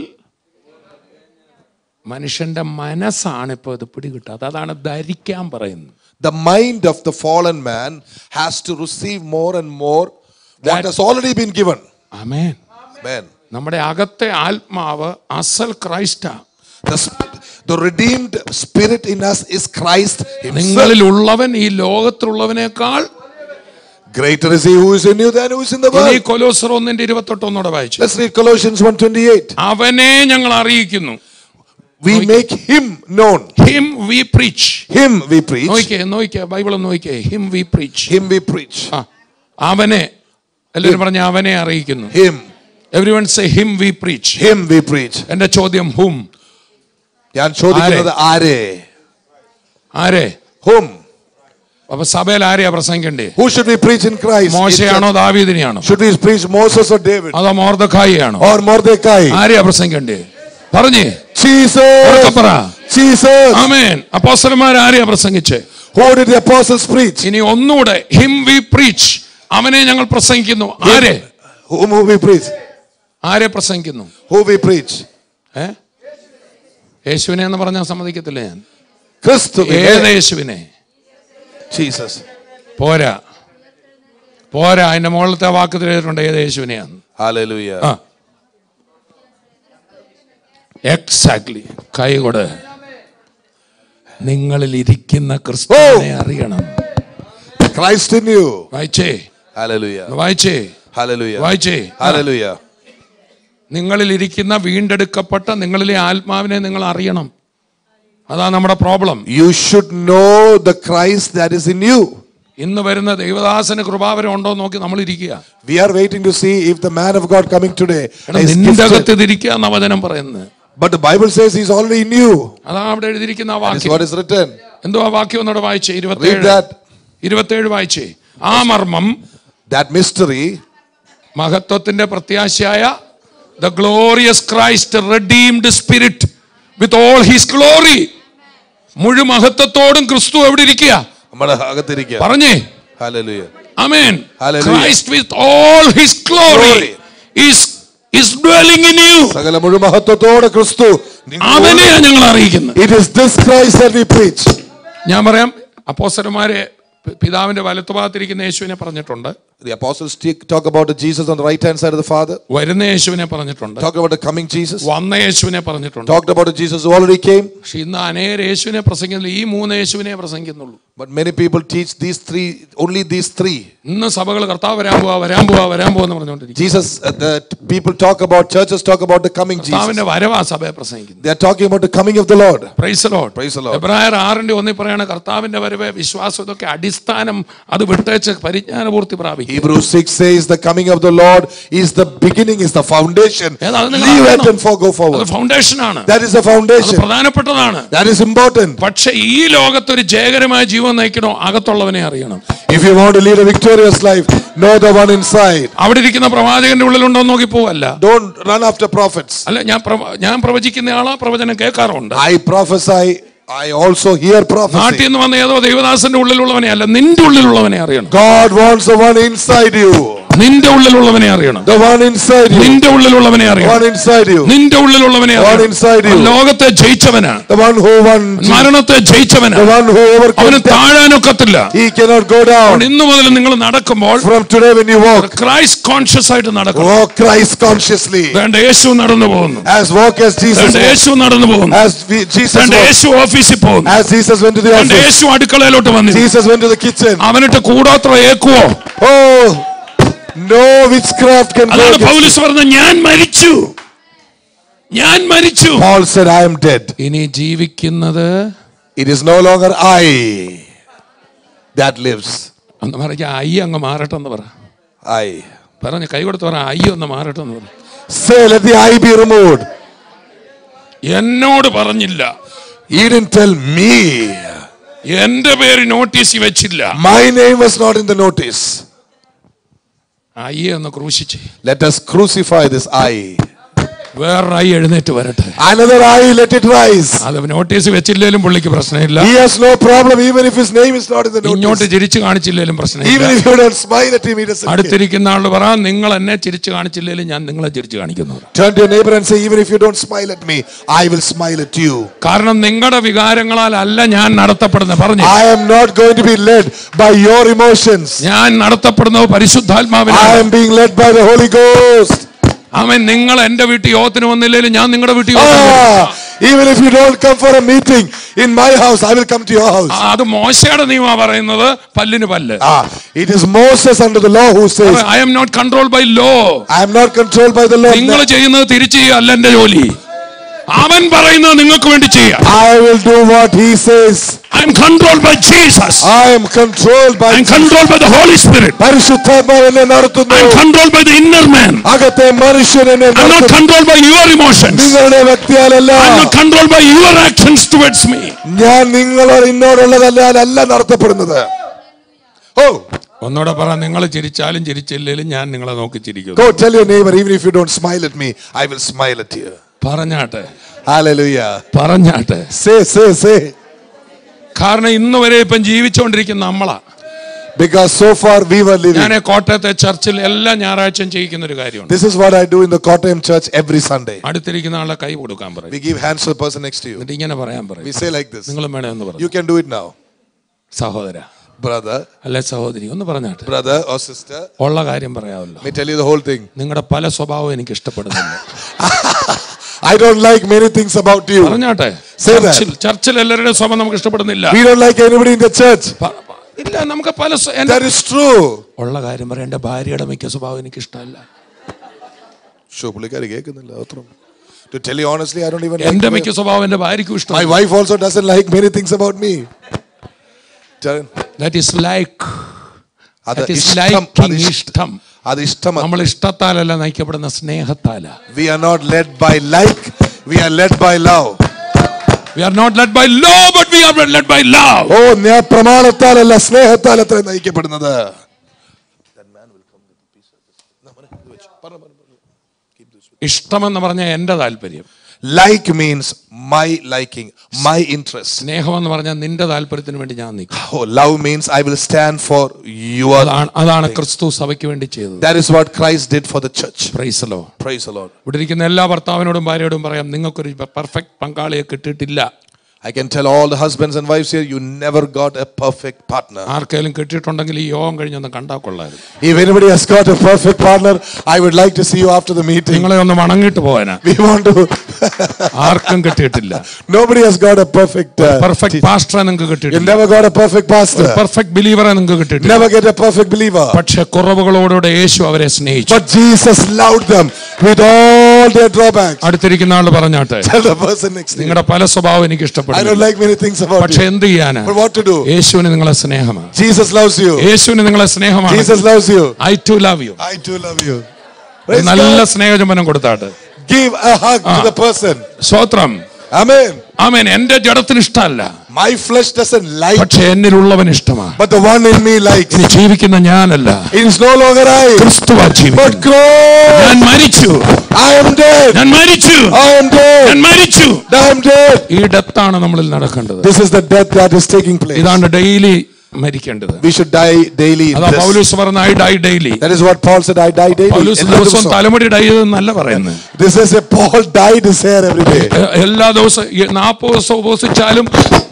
മനുഷ്യന്റെ മനസ്സാണ് ഇപ്പൊ ഇത് പിടികിട്ടാത്ത. അതാണ് ധരിക്കാൻ പറയുന്നത്. The mind of the fallen man has to receive more and more what That- has already been given. Amen. Amen. നമ്മുടെ അകത്തെ ആത്മാവ് അസൽ ക്രൈസ്റ്റാ. The, sp- the redeemed spirit in us is Christ himself. നിങ്ങളിൽ ഉള്ളവൻ ഈ ലോകത്തിലുള്ളവനേക്കാൾ. Greater is he who is in you than who is in the ഇനി world. കൊലോസ്യർ ഒന്നിന്റെ ഇരുപത്തെട്ട് ഒന്നൂടെ വായിച്ചു. Let's read Colossians one twenty-eight. അവനെ ഞങ്ങൾ അറിയിക്കുന്നു. We make him known. Him we preach. Him we preach. നോക്കിയേ നോക്കിയേ ബൈബിൾ നോക്കിയേ. Him we preach. Him we preach. ആ, അവനെ എല്ലാവരും പറഞ്ഞ അവനെ അറിയിക്കുന്നു. Him. Everyone say him we preach. Him we preach. എന്റെ ചോദ്യം whom? ഞാൻ ചോദിക്കുന്നത് ആരെ? ആരെ? Whom? അപ്പൊ സഭയിൽ ആരെയാ പ്രസംഗിക്കണ്ടേ? Who should we preach in Christ? മോശയാണോ ദാവീദിനെയാണോ? Should we preach Moses or David? അതോ മൊർദെഖായിയാണോ? Or Mordecai? ആരെയാ പ്രസംഗിക്കണ്ടേ? പറഞ്ഞേ, Jesus. പറ. Jesus. ആമേൻ. അപ്പോസ്തലന്മാർ ആരെയാ പ്രസംഗിച്ചേ? Who did the apostles preach? ഇനി ഒന്നുകൂടെ, ഹിം വി പ്രീച്ച്, അവനെ ഞങ്ങൾ പ്രസംഗിക്കുന്നു. ആരെ? Whom we preach? ആരെ പ്രസംഗിക്കുന്നു? Who we preach? ഏ യേശുവിനെ എന്ന് പറഞ്ഞാൽ സമ്മതിക്കത്തില്ല ഞാൻ. Christ. ഏത് യേശുവിനെ? Jesus. പോരാ പോരാ അതിന്റെ മുകളിലത്തെ വാക്ക് എഴുതിയിട്ടുണ്ട് ഏത് യേശുവിനെയാണ്. Hallelujah. ആ എക്സാക്ട്ലി. കൈകൊട്. നിങ്ങളിൽ ഇരിക്കുന്ന ക്രിസ്തുവിനെ അറിയണം. Christ in you. വായിച്ചേ. Hallelujah. വായിച്ചേ. Hallelujah. വായിച്ചേ. Hallelujah. നിങ്ങളിൽ ഇരിക്കുന്ന വീണ്ടെടുക്കപ്പെട്ട നിങ്ങളിലെ ആത്മാവിനെ നിങ്ങൾ അറിയണം. അതാ നമ്മുടെ problem. You should know the Christ that is in you. ഇന്ന് വരുന്ന ദൈവദാസന് കൃപാവരം ഉണ്ടോ നോക്കി നമ്മൾ ഇരിക്കുക. We are waiting to see if the man of God coming today is നിന്റെ അകത്ത് gifted. ഇരിക്കുക എന്ന വചനം പറയുന്നത്. But the Bible says he's already in you. അതാ അവിടെ എഴുതിയിരിക്കുന്ന ആ That is വാക്യം. what is written. എന്തോ ആ വാക്യം ഒന്നോടെ വായിച്ചേ. Read ഇരുപത്തേഴ് that. ഇരുപത്തേഴ് വായിച്ചേ. ആ മർമ്മം, That mystery, മഹത്വത്തിന്റെ പ്രത്യാശയായ the glorious Christ redeemed spirit with all his glory. മുഴു മഹത്വത്തോടും ക്രിസ്തു എവിടെ ഇരിക്കുക? നമ്മുടെ അകത്തിരിക്കുക. പറഞ്ഞേ. Hallelujah. Amen. Hallelujah. Christ with all his glory Glory. is is dwelling in you. സകല മുഴു മഹത്വത്തോടെ ക്രിസ്തു. അവനെയാണ് ഞങ്ങൾ അറിയിക്കുന്നത്. It is this Christ that we preach. ഞാൻ പറയാം, അപ്പോസ്തലന്മാരെ പിതാവിന്റെ വലത്തുഭാഗത്തിരിക്കുന്ന യേശുവിനെ പറഞ്ഞിട്ടുണ്ട്. The apostles talk about the Jesus on the right hand side of the Father. വരുന്ന യേശുവിനെ പറഞ്ഞിട്ടുണ്ട്. Talk about the coming Jesus. വന്ന യേശുവിനെ പറഞ്ഞിട്ടുണ്ട്. Talked about the Jesus who already came. പക്ഷെ ഇന്ന് അനേക യേശുവിനെ പ്രസംഗിക്കുന്നില്ല, ഈ മൂന്ന് യേശുവിനെ പ്രസംഗിക്കുന്നുള്ളൂ. But many people teach these three, only these three. ഇന്ന് സഭകൾ കർത്താവ് വരാൻ പോവാ വരാൻ പോവാ വരാൻ പോവാന്ന് പറഞ്ഞുകൊണ്ടിരിക്കും. Jesus, uh, the people talk about, churches talk about the coming Jesus. കർത്താവിന്റെ വരവാ സഭയെ പ്രസംഗിക്കുന്നത്. They are talking about the coming of the Lord. Praise the Lord. Praise the Lord. എബ്രായർ ആറിന്റെ ഒന്നിൽ പറയാണ് കർത്താവിന്റെ വരവ് വിശ്വാസം ഇതൊക്കെ അടിസ്ഥാനം അത് വിട്ടേച്ച് പരിജ്ഞാനപൂർത്തി പ്രാപിക്കും. Hebrews six says the coming of the Lord is the beginning, is the foundation. Leave it and for go forward. അത് ഫൗണ്ടേഷൻ ആണ്. That is the അത് foundation. പ്രധാനപ്പെട്ടതാണ്. That is important. പക്ഷെ ഈ ലോകത്ത് ഒരു ജയകരമായ ജീവൻ നയിക്കണോ അകത്തുള്ളവനെ അറിയണം. If you want to lead a victorious life, know the one inside. അവിടെ ഇരിക്കുന്ന പ്രവാചകന്റെ ഉള്ളിലുണ്ടോ നോക്കി പോവല്ല. Don't run after prophets. അല്ല, ഞാൻ ഞാൻ പ്രവചിക്കുന്ന ആളാ, പ്രവചനം കേൾക്കാറുണ്ട്. I prophesy, I also hear prophecy. നാട്ടിൽ നിന്ന് വന്ന ഏതോ ദൈവദാസന്റെ ഉള്ളിലുള്ളവനെ അല്ല, നിന്റെ ഉള്ളിലുള്ളവനെ അറിയണം. God wants the one inside you. നിന്റെ ഉള്ളിലുള്ളവനെ അറിയണം. The one inside you. നിന്റെ ഉള്ളിലുള്ളവനെ അറിയണം. One inside you. നിന്റെ ഉള്ളിലുള്ളവനെ One അറിയണം. inside you. ലോകത്തെ ജയിച്ചവനാ. The one who won. മരണത്തെ ജയിച്ചവനാ. The one who overcame അവന് death. താഴാനൊക്കത്തില്ല. He cannot go down. ഇന്നു മുതൽ നിങ്ങൾ നടക്കുമ്പോൾ From today when you walk, Christ conscious ആയിട്ട് നടക്കണം. walk Christ consciously. വേണ്ട യേശു നടന്നു പോകുന്നു. As walk as Jesus വേണ്ട walked. യേശു നടന്നു പോകുന്നു. As we, Jesus വേണ്ട walked. യേശു ഓഫീസിൽ പോകുന്നു. As Jesus went to the വേണ്ട office. യേശു അടുക്കളയിലോട്ട് വന്നു. Jesus went to the kitchen. അവനിട്ട് കൂടോത്ര ഏക്കുവോ? Oh, no witchcraft can go അതാണ് against പൗലോസ് പറഞ്ഞത്, ഞാൻ മരിച്ചു ഞാൻ മരിച്ചു. Paul said, I am dead. ഇനി ജീവിക്കുന്നത് It is no longer I that lives. എന്ന് പറഞ്ഞ ഐ അങ്ങ് മാറട്ടെ എന്ന് പറ. I. പറഞ്ഞ് കൈ കൊടുത്ത് പറ, ഐ ഒന്ന് മാറട്ടെ എന്ന് പറ. Say, let the I be removed. എന്നോട് പറഞ്ഞില്ല. He didn't tell me. എന്റെ പേര് നോട്ടീസ് വെച്ചില്ല. My name was not in the notice. അയ്യെ ഒന്ന് ക്രൂശിച്ച്. Let us crucify this I. വേറെ ഐ എഴുന്നേറ്റ് വരട്ടെ. Another I, let it rise. അത് നോട്ടീസ് വെച്ചില്ലേലും പുള്ളിക്ക് പ്രശ്നമില്ല. He has no problem even if his name is not in the ഇങ്ങോട്ട് notice. ചിരിച്ചു കാണിച്ചില്ലേലും പ്രശ്നമില്ല. Even if you don't smile at him, he doesn't care. അടുത്തിരിക്കുന്ന ആള് പറ, നിങ്ങൾ എന്നെ ചിരിച്ചു കാണിച്ചില്ലേലും ഞാൻ നിങ്ങളെ ചിരിച്ചു കാണിക്കുന്നു. Turn to your neighbor and say, even if you don't smile at me, I will smile at you. കാരണം നിങ്ങളുടെ വികാരങ്ങളാൽ അല്ല ഞാൻ നടത്തപ്പെടുന്നത്. പറഞ്ഞു, I am not going to be led by your emotions. ഞാൻ നടത്തപ്പെടുന്നത് പരിശുദ്ധാത്മാവിനാൽ. I am being led by the Holy Ghost. അവൻ നിങ്ങൾ എന്റെ വീട്ടിൽ യോഗത്തിന് വന്നില്ലേലും ഞാൻ നിങ്ങളുടെ വീട്ടിൽ Ah, even if you don't come for a meeting in my house, I will come to your house. അത് മോശയുടെ നിയമമാ പറയുന്നത്, പല്ലിന് പല്ല്. Ah, it is Moses under the law who says, I am not controlled by law. I am not controlled by the law. നിങ്ങൾ ചെയ്യുന്നത് തിരിച്ചു ചെയ്യുക അല്ല എന്റെ ജോലി. അവൻ പറയുന്നത് നിങ്ങൾക്ക് വേണ്ടി ചെയ്യാം. I will do what he says. I am controlled by Jesus. I am controlled by I am controlled by the Holy Spirit. പരിശുദ്ധാത്മാവ് എന്നെ നടത്തുന്നു. I am controlled by the inner man. അകത്തെ മനുഷ്യൻ എന്നെ I am not നടത്തുന്നു. controlled by your emotions. നിങ്ങളുടെ വ്യക്തിയാലല്ല. I am not controlled by your actions towards me. ഞാൻ നിങ്ങളോട് ഇന്നോടുള്ളതല്ല അല്ല നടത്തപ്പെടുന്നത്. Oh, ഒന്നോടെ പറ, നിങ്ങൾ ചിരിച്ചാലും ചിരിച്ചില്ലേലും ഞാൻ നിങ്ങളെ നോക്കി ചിരിക്കുന്നു. go tell your neighbor, even if you don't smile at me, I will smile at you. പറഞ്ഞാട്ടെ, Hallelujah. പറഞ്ഞാട്ടെ. Say, say, say. കാരണം ഇന്ന് വരെ ഇപ്പം ജീവിച്ചുകൊണ്ടിരിക്കുന്ന നമ്മളാ. Because so far we were living. ഞാൻ കോട്ടയത്തെ ചർച്ചിൽ എല്ലാ ഞായറാഴ്ചയും ചെയ്യിക്കുന്ന ഒരു കാര്യമുണ്ട്. This is what I do in the Kottayam church every Sunday. അടുത്തിരിക്കുന്ന ആളെ കൈ കൊടുക്കാൻ പറയും. We give hands to the person next to you. എന്നിട്ട് ഇങ്ങനെ പറയാൻ പറയും. We say like this. നിങ്ങളും വേണേ ഒന്ന് പറയും. You can do it now. സഹോദര, brother, അല്ലെ സഹോദരി, ഒന്ന് പറഞ്ഞാട്ടെ. brother or sister, ഉള്ള കാര്യം പറയാമല്ലോ. let me tell you the whole thing. നിങ്ങളുടെ പല സ്വഭാവം എനിക്ക് ഇഷ്ടപ്പെടുന്നില്ല. I don't like many things about you. പറഞ്ഞാട്ടെ. Say that. ചർച്ചിൽ എല്ലാവരുടെ സ്വഭാവം നമുക്ക് ഇഷ്ടപ്പെടുന്നില്ല. We don't like anybody in the church. ഇല്ല, നമുക്ക് പല. That is true. ഉള്ള കാര്യം പറയാം. എന്റെ ഭാര്യയുടെ മിക്ക സ്വഭാവം എനിക്ക് ഇഷ്ടമല്ല. To tell you honestly, I don't even like എന്റെ മിക്ക സ്വഭാവം എന്റെ ഭാര്യയ്ക്കും ഇഷ്ടമല്ല. My wife also doesn't like many things about me. That is like. That is ഇഷ്ടം. ഇഷ്ടം. അത് ഇഷ്ടം. നമ്മൾ ഇഷ്ടത്താലല്ല നയിക്കപ്പെടുന്ന സ്നേഹത്താല. We are not led by like, we are led by love. We are not led by law, but we are led by love. ഓ, ഞാൻ പ്രമാണത്താലല്ല സ്നേഹത്താലത്ര നയിക്കപ്പെടുന്നത്. ഇഷ്ടമെന്ന് പറഞ്ഞാൽ എന്റെ താല്പര്യം. Like means my liking, my interest. സ്നേഹം എന്ന് പറഞ്ഞാൽ നിന്റെ താല്പര്യത്തിന് വേണ്ടി ഞാൻ നിൽക്കും. Oh, love means I will stand for your. അതാണ് ക്രിസ്തു സഭയ്ക്ക് വേണ്ടി ചെയ്തത്. That is what Christ did for the church. Praise the Lord. Praise the Lord. ഇവിടെ ഇരിക്കുന്ന എല്ലാ ഭർത്താവിനോടും ഭാര്യയോടും പറയാം, നിങ്ങൾക്കൊരു പെർഫെക്റ്റ് പങ്കാളിയെ കിട്ടിയിട്ടില്ല. I can tell all the husbands and wives here, you never got a perfect partner. ആർക്കെങ്കിലും കിട്ടിയിട്ടുണ്ടെങ്കിൽ ഈ യോഗം കഴിഞ്ഞൊന്ന് കണ്ടാ കൊള്ളായിരുന്നു. If anybody has got a perfect partner, I would like to see you after the meeting. നിങ്ങളെ ഒന്ന് വണങ്ങിട്ട് പോവാനാ. We want to. ആർക്കും കിട്ടിയിട്ടില്ല. Nobody has got a perfect. Perfect പാസ്റ്ററെ നിങ്ങൾക്ക് കിട്ടിയിട്ടില്ല. You never got a perfect pastor. Perfect ബിലീവറെ നിങ്ങൾക്ക് കിട്ടിയിട്ടില്ല. Never get a perfect believer. പക്ഷേ കുറവുകളോടെ യേശു അവരെ സ്നേഹിച്ചു. But Jesus loved them with all their drawbacks. അടുത്തിരിക്കുന്ന ആൾ പറഞ്ഞാട്ടെ. Tell the person next to you. നിങ്ങളുടെ പല സ്വഭാവം എനിക്ക് ഇഷ്ടപ്പെടുന്നു. I don't like many things about പക്ഷേ you. എന്ത് ചെയ്യാനാ? But what to do? യേശുവിന് നിങ്ങളെ സ്നേഹമാണ്. Jesus loves you. യേശുവിന് നിങ്ങളെ സ്നേഹമാണ്. Jesus loves you. I too love you. I too love you. നല്ല സ്നേഹചുംബനം കൊടുത്താട്ടെ. Give a hug to the person. സ്തോത്രം. Amen. ആമേൻ. എന്റെ ജഡത്തിന് ഇഷ്ടമല്ല. My flesh doesn't like. പക്ഷേ എന്നിലുള്ളവൻ ഇഷ്ടമാണ്. But the one in me likes. ഇനി ജീവിക്കുന്ന ഞാനല്ല. It is no longer I. ക്രിസ്തുവാ ജീവിക്കുന്നത്. But Christ. ഞാൻ മരിച്ചു. I am dead. ഞാൻ മരിച്ചു. I am dead. ഞാൻ മരിച്ചു. I am dead. ഈ ഡെത്താണ് നമ്മളിൽ നടക്കേണ്ടത്. This is the death that is taking place. ഇതാണ് ഡെയിലി മരിക്കേണ്ടത്. We should die daily. അതാ പൗലോസ് പറഞ്ഞ I die daily. That is what Paul said, I die daily. പൗലോസ് ദിവസവും തലമുടി ഡൈ ചെയ്തെന്നല്ല പറയുന്നത്. This is a Paul dyed his hair every day. എല്ലാ ദിവസവും നാൽപ്പത് ദിവസം ഉപവസിച്ചാലും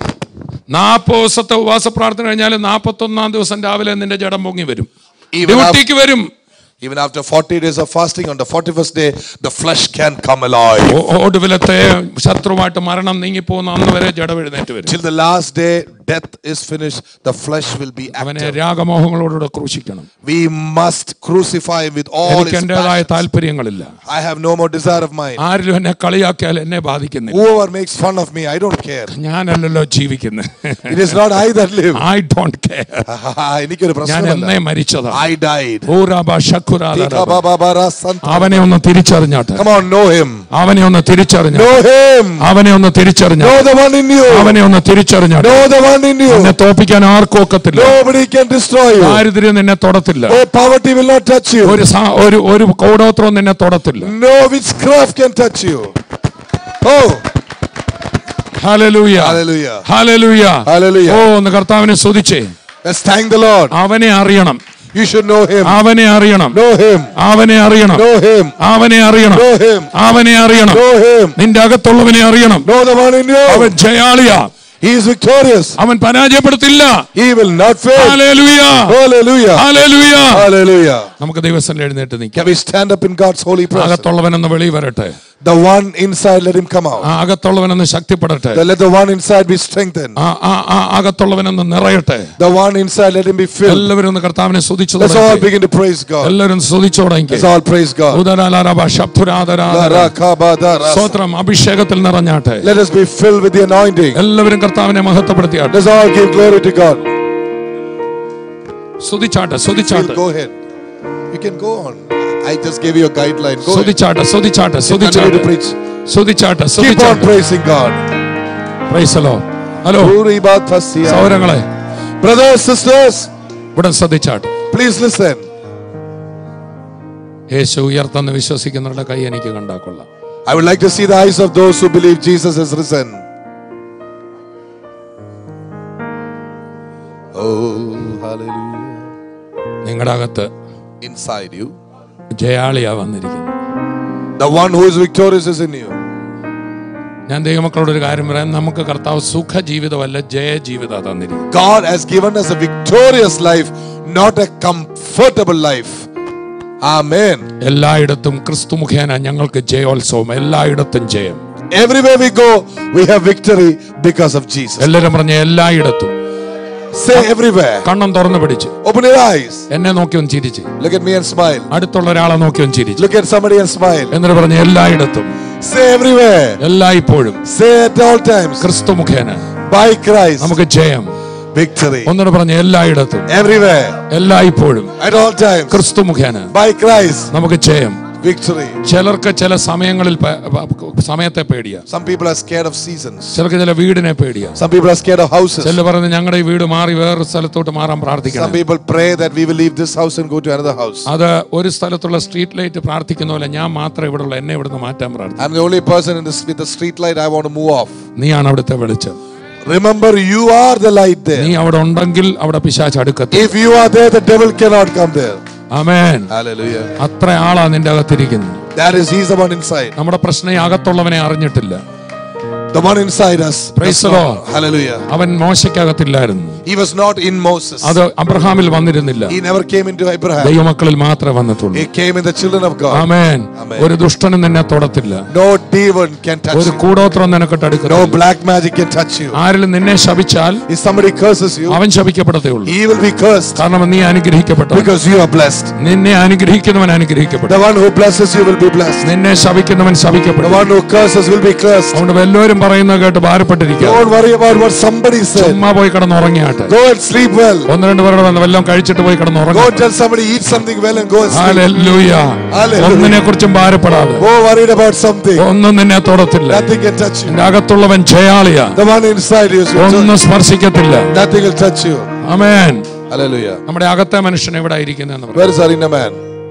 നാൽപ്പത് ദിവസത്തെ ഉപവാസ പ്രാർത്ഥന കഴിഞ്ഞാലും നാൽപ്പത്തൊന്നാം ദിവസം രാവിലെ നിന്റെ ജഡം പൊങ്ങി വരും, ഡ്യൂട്ടിക്ക് വരും. Even after forty days of fasting, on the forty-first day, the flesh can come alive. ഒടുവിലത്തെ ശത്രുവായിട്ട് മരണം നീങ്ങി പോകുന്ന അന്ന് വരെ ജഡം എഴുന്നേറ്റ് വരും. Till the last day, death is finished, the flesh will be active. അവനെ രാഗമോഹങ്ങളോടുകൂടെ ക്രൂശിക്കണം. We must crucify him with all his എന്റേതായ താല്പര്യങ്ങളില്ല. I have no more desire of mine. ആരിലും എന്നെ കളിയാക്കിയാൽ എന്നെ ബാധിക്കുന്നില്ല. Whoever makes fun of me, I don't care. ഞാനല്ലല്ലോ ജീവിക്കുന്നത്. It is not I that live. I don't care. എനിക്കൊരു ഞാൻ പ്രശ്നമില്ല. എന്നേ മരിച്ചതാ. I died. അവനെ ഒന്ന് തിരിച്ചറിഞ്ഞാട്ടെ. Come on, know him. അവനെ ഒന്ന് തിരിച്ചറിഞ്ഞ. Know him. അവനെ ഒന്ന് തിരിച്ചറിഞ്ഞ. Know the one in you. അവനെ ഒന്ന് തിരിച്ചറിഞ്ഞാട്ടെ. Know the one in you. എന്നെ തോൽപ്പിക്കാൻ ആർക്കും ഒക്കത്തില്ല. Nobody can destroy you. ദാരിദ്ര്യം നിന്നെ തൊടത്തില്ല. Oh, poverty will not touch you. ഒരു ഒരു ഒരു കൂടോത്രവും നിന്നെ തൊടത്തില്ല. No witchcraft can touch you. Oh. Hallelujah. Hallelujah. Hallelujah. Hallelujah. ഓ, ഒന്ന് കർത്താവിനെ സ്തുതിച്ചേ. Let's thank the Lord. അവനെ അറിയണം. You should know him. അവനെ അറിയണം. Know him. അവനെ അറിയണം. Know him. അവനെ അറിയണം. Know him. അവനെ അറിയണം. Know him. നിന്റെ അകത്തുള്ളവനെ അറിയണം. Know the one in you. അവൻ ജയാളിയാ. He is victorious. അവൻ പരാജയപ്പെടുത്തില്ല. He will not fail. Hallelujah. Hallelujah. Hallelujah. Hallelujah. നമുക്ക് ദൈവസന്നിധിയിൽ എഴുന്നേറ്റ് നിൽക്കാം. Can we stand up in God's holy presence? അകത്തുള്ളവനൊന്ന് വെളിയിൽ വരട്ടെ. The one inside, let him come out. അകത്തുള്ളവനൊന്ന് ശക്തിപ്പെടട്ടെ. Let the one inside be strengthened. അകത്തുള്ളവനൊന്ന് നിറയട്ടെ. The one inside, let him be filled. എല്ലാവരും ഒന്ന് കർത്താവിനെ സ്തുതിച്ചു. Let's all begin to praise God. എല്ലാവരും സ്തുതിച്ചു തുടങ്ങി. Let's all praise God. സ്തോത്രം. അഭിഷേകത്തിൽ നിറഞ്ഞാട്ടെ. Let us be filled with the anointing. എല്ലാവരും കർത്താവിനെ മഹത്വപ്പെടുത്തിയാട്ടെ. Let's all give glory to God. സ്തുതിച്ചാട്ടെ, സ്തുതിച്ചാട്ടെ. Go ahead. You can go on. I just gave you a guideline. Go സ്തുതിച്ചാട്ടെ, സ്തുതിച്ചാട്ടെ, സ്തുതിച്ചാട്ടെ. സ്തുതിച്ചാട്ടെ, keep on praising God. Praise the Lord. Hello സൗരങ്ങളെ, brothers, sisters, ഇവിടെ ശ്രദ്ധിച്ചാട്ടെ. please listen. യേശു ഉയർത്തെന്ന് വിശ്വസിക്കുന്നവരുടെ കൈ എനിക്ക് കണ്ടാ കൊള്ളാം. I would like to see the eyes of those who believe Jesus is risen. Oh, hallelujah. നിങ്ങളുടെ അകത്ത് Inside you, ജയാളിയാ വന്നിരിക്കുന്നു. the one who is victorious is in you. ഞാൻ ദൈവമക്കളോട് ഒരു കാര്യം പറയാം, നമുക്ക് കർത്താവ് സുഖ ജീവിതമല്ല ജയ ജീവിതം തന്നിരിക്കുന്നു. God has given us a victorious life, not a comfortable life. Amen. എല്ലായിടത്തും ക്രിസ്തു മുഖേന ഞങ്ങൾക്ക് ജയോത്സവം, എല്ലായിടത്തും ജയം. Everywhere we go, we have victory because of Jesus. എല്ലാവരും പറഞ്ഞ എല്ലായിടത്തും. Say everywhere. കണ്ണം തുറന്നു പിടിച്ച് Open your eyes. എന്നെ നോക്കി ഒന്ന് ചിരിച്ച്. Look at me and smile. അടുത്തുള്ള ഒരാളെ നോക്കി ഒന്ന് ചിരിച്ച്. Look at somebody and smile. എന്നിട്ട് പറഞ്ഞ എല്ലായിടത്തും. Say everywhere. എല്ലായ്പ്പോഴും. Say at all times. ക്രിസ്തു മുഖേന By Christ. നമുക്ക് ജയം. Victory. ഒന്നുകൂടെ പറഞ്ഞ എല്ലായിടത്തും. Everywhere. എല്ലായ്പ്പോഴും. At all times. ക്രിസ്തു മുഖേന By Christ. നമുക്ക് ജയം. Victory. ചിലർക്ക് ചില സമയങ്ങളിൽ സമയത്തെ പേടിയാ. Some people are scared of seasons. ചിലർക്ക് ചില വീടിനെ പേടിയാ. Some people are scared of houses. ചിലർ പറയുന്നത് ഞങ്ങളുടെ ഈ വീട് മാറി വേറൊരു സ്ഥലത്തോട്ട് മാറാൻ പ്രാർത്ഥിക്കണം. Some people pray that we will leave this house and go to another house. അത് ഒരു സ്ഥലത്തുള്ള സ്ട്രീറ്റ് ലൈറ്റ് പ്രാർത്ഥിക്കുന്ന പോലെ ഞാൻ മാത്രം ഇവിടെ ഉള്ള എന്നെ ഇവിടുന്ന് മാറ്റാൻ പ്രാർത്ഥിക്കും. I'm the only person in this with the street light. I want to move off. നീയാണ് അവിടുത്തെ വെളിച്ചം. Remember, you are the light there. നീ അവിടെ ഉണ്ടെങ്കിൽ അവിടെ പിശാച് അടുക്കത്തില്ല. If you are there, the devil cannot come there. Amen. Hallelujah. അത്ര ആളാ നിന്റെ അകത്തിരിക്കുന്നു. That is, he's the one inside. നമ്മുടെ പ്രശ്നം ഈ അകത്തുള്ളവനെ അറിഞ്ഞിട്ടില്ല. The one inside us. Praise the Lord. Hallelujah. അവൻ മോശയ്ക്കകത്തില്ലായിരുന്നു. He was not in Moses. അത് അബ്രഹാമിൽ വന്നിരുന്നില്ല. He never came into Abraham. ദൈവമക്കളിൽ മാത്രമേ വന്നിട്ടുള്ളൂ. He came in the children of God. Amen. Amen. ഒരു ദുഷ്ടനും നിന്നെ തൊടത്തില്ല. No demon can touch ഒരു you. കൂടോത്രം നിനക്കിട്ട് അടുക്കത്തില്ല. No black magic can touch you. ആരിലും നിന്നെ ശപിച്ചാൽ If somebody curses you, അവൻ ശപിക്കപ്പെടത്തേ ഉള്ളൂ. he will be cursed കാരണം നീ അനുഗ്രഹിക്കപ്പെട്ടു. because you are blessed. നിന്നെ അനുഗ്രഹിക്കുന്നവൻ അനുഗ്രഹിക്കപ്പെട്ടു. The one who blesses you will be blessed. നിന്നെ ശപിക്കുന്നവൻ The ശപിക്കപ്പെട്ടു. one who curses will be cursed. അതുകൊണ്ട് എല്ലാവരും പറയുന്നത് കേട്ട് ഭാരപ്പെട്ടിരിക്കുക. Don't worry about what somebody said. ചുമ്മാ പോയി കിടന്ന് ഉറങ്ങിയാട്ടെ. Go and sleep well. ഒന്ന് രണ്ട് പേരുടെ വന്ന് വല്ലതും കഴിച്ചിട്ട് പോയി കിടന്ന് Go ഉറങ്ങും. and tell somebody eat something well and go and sleep. ഹല്ലേലൂയ. Hallelujah. ഒന്നിനെ കുറിച്ചും ഭാരപ്പെടാതെ. Go worried about something. ഒന്നും നിന്നെ തൊടത്തില്ല. Nothing can touch you. നിന്റെ അകത്തുള്ളവൻ ജയാളിയാ. The one inside you is ഒന്നും സ്പർശിക്കത്തില്ല. nothing will touch you. Amen. Hallelujah. നമ്മുടെ അകത്തെ മനുഷ്യൻ എവിടെ ഇരിക്കുന്നതെന്ന് പറയാം. Where is our inner man?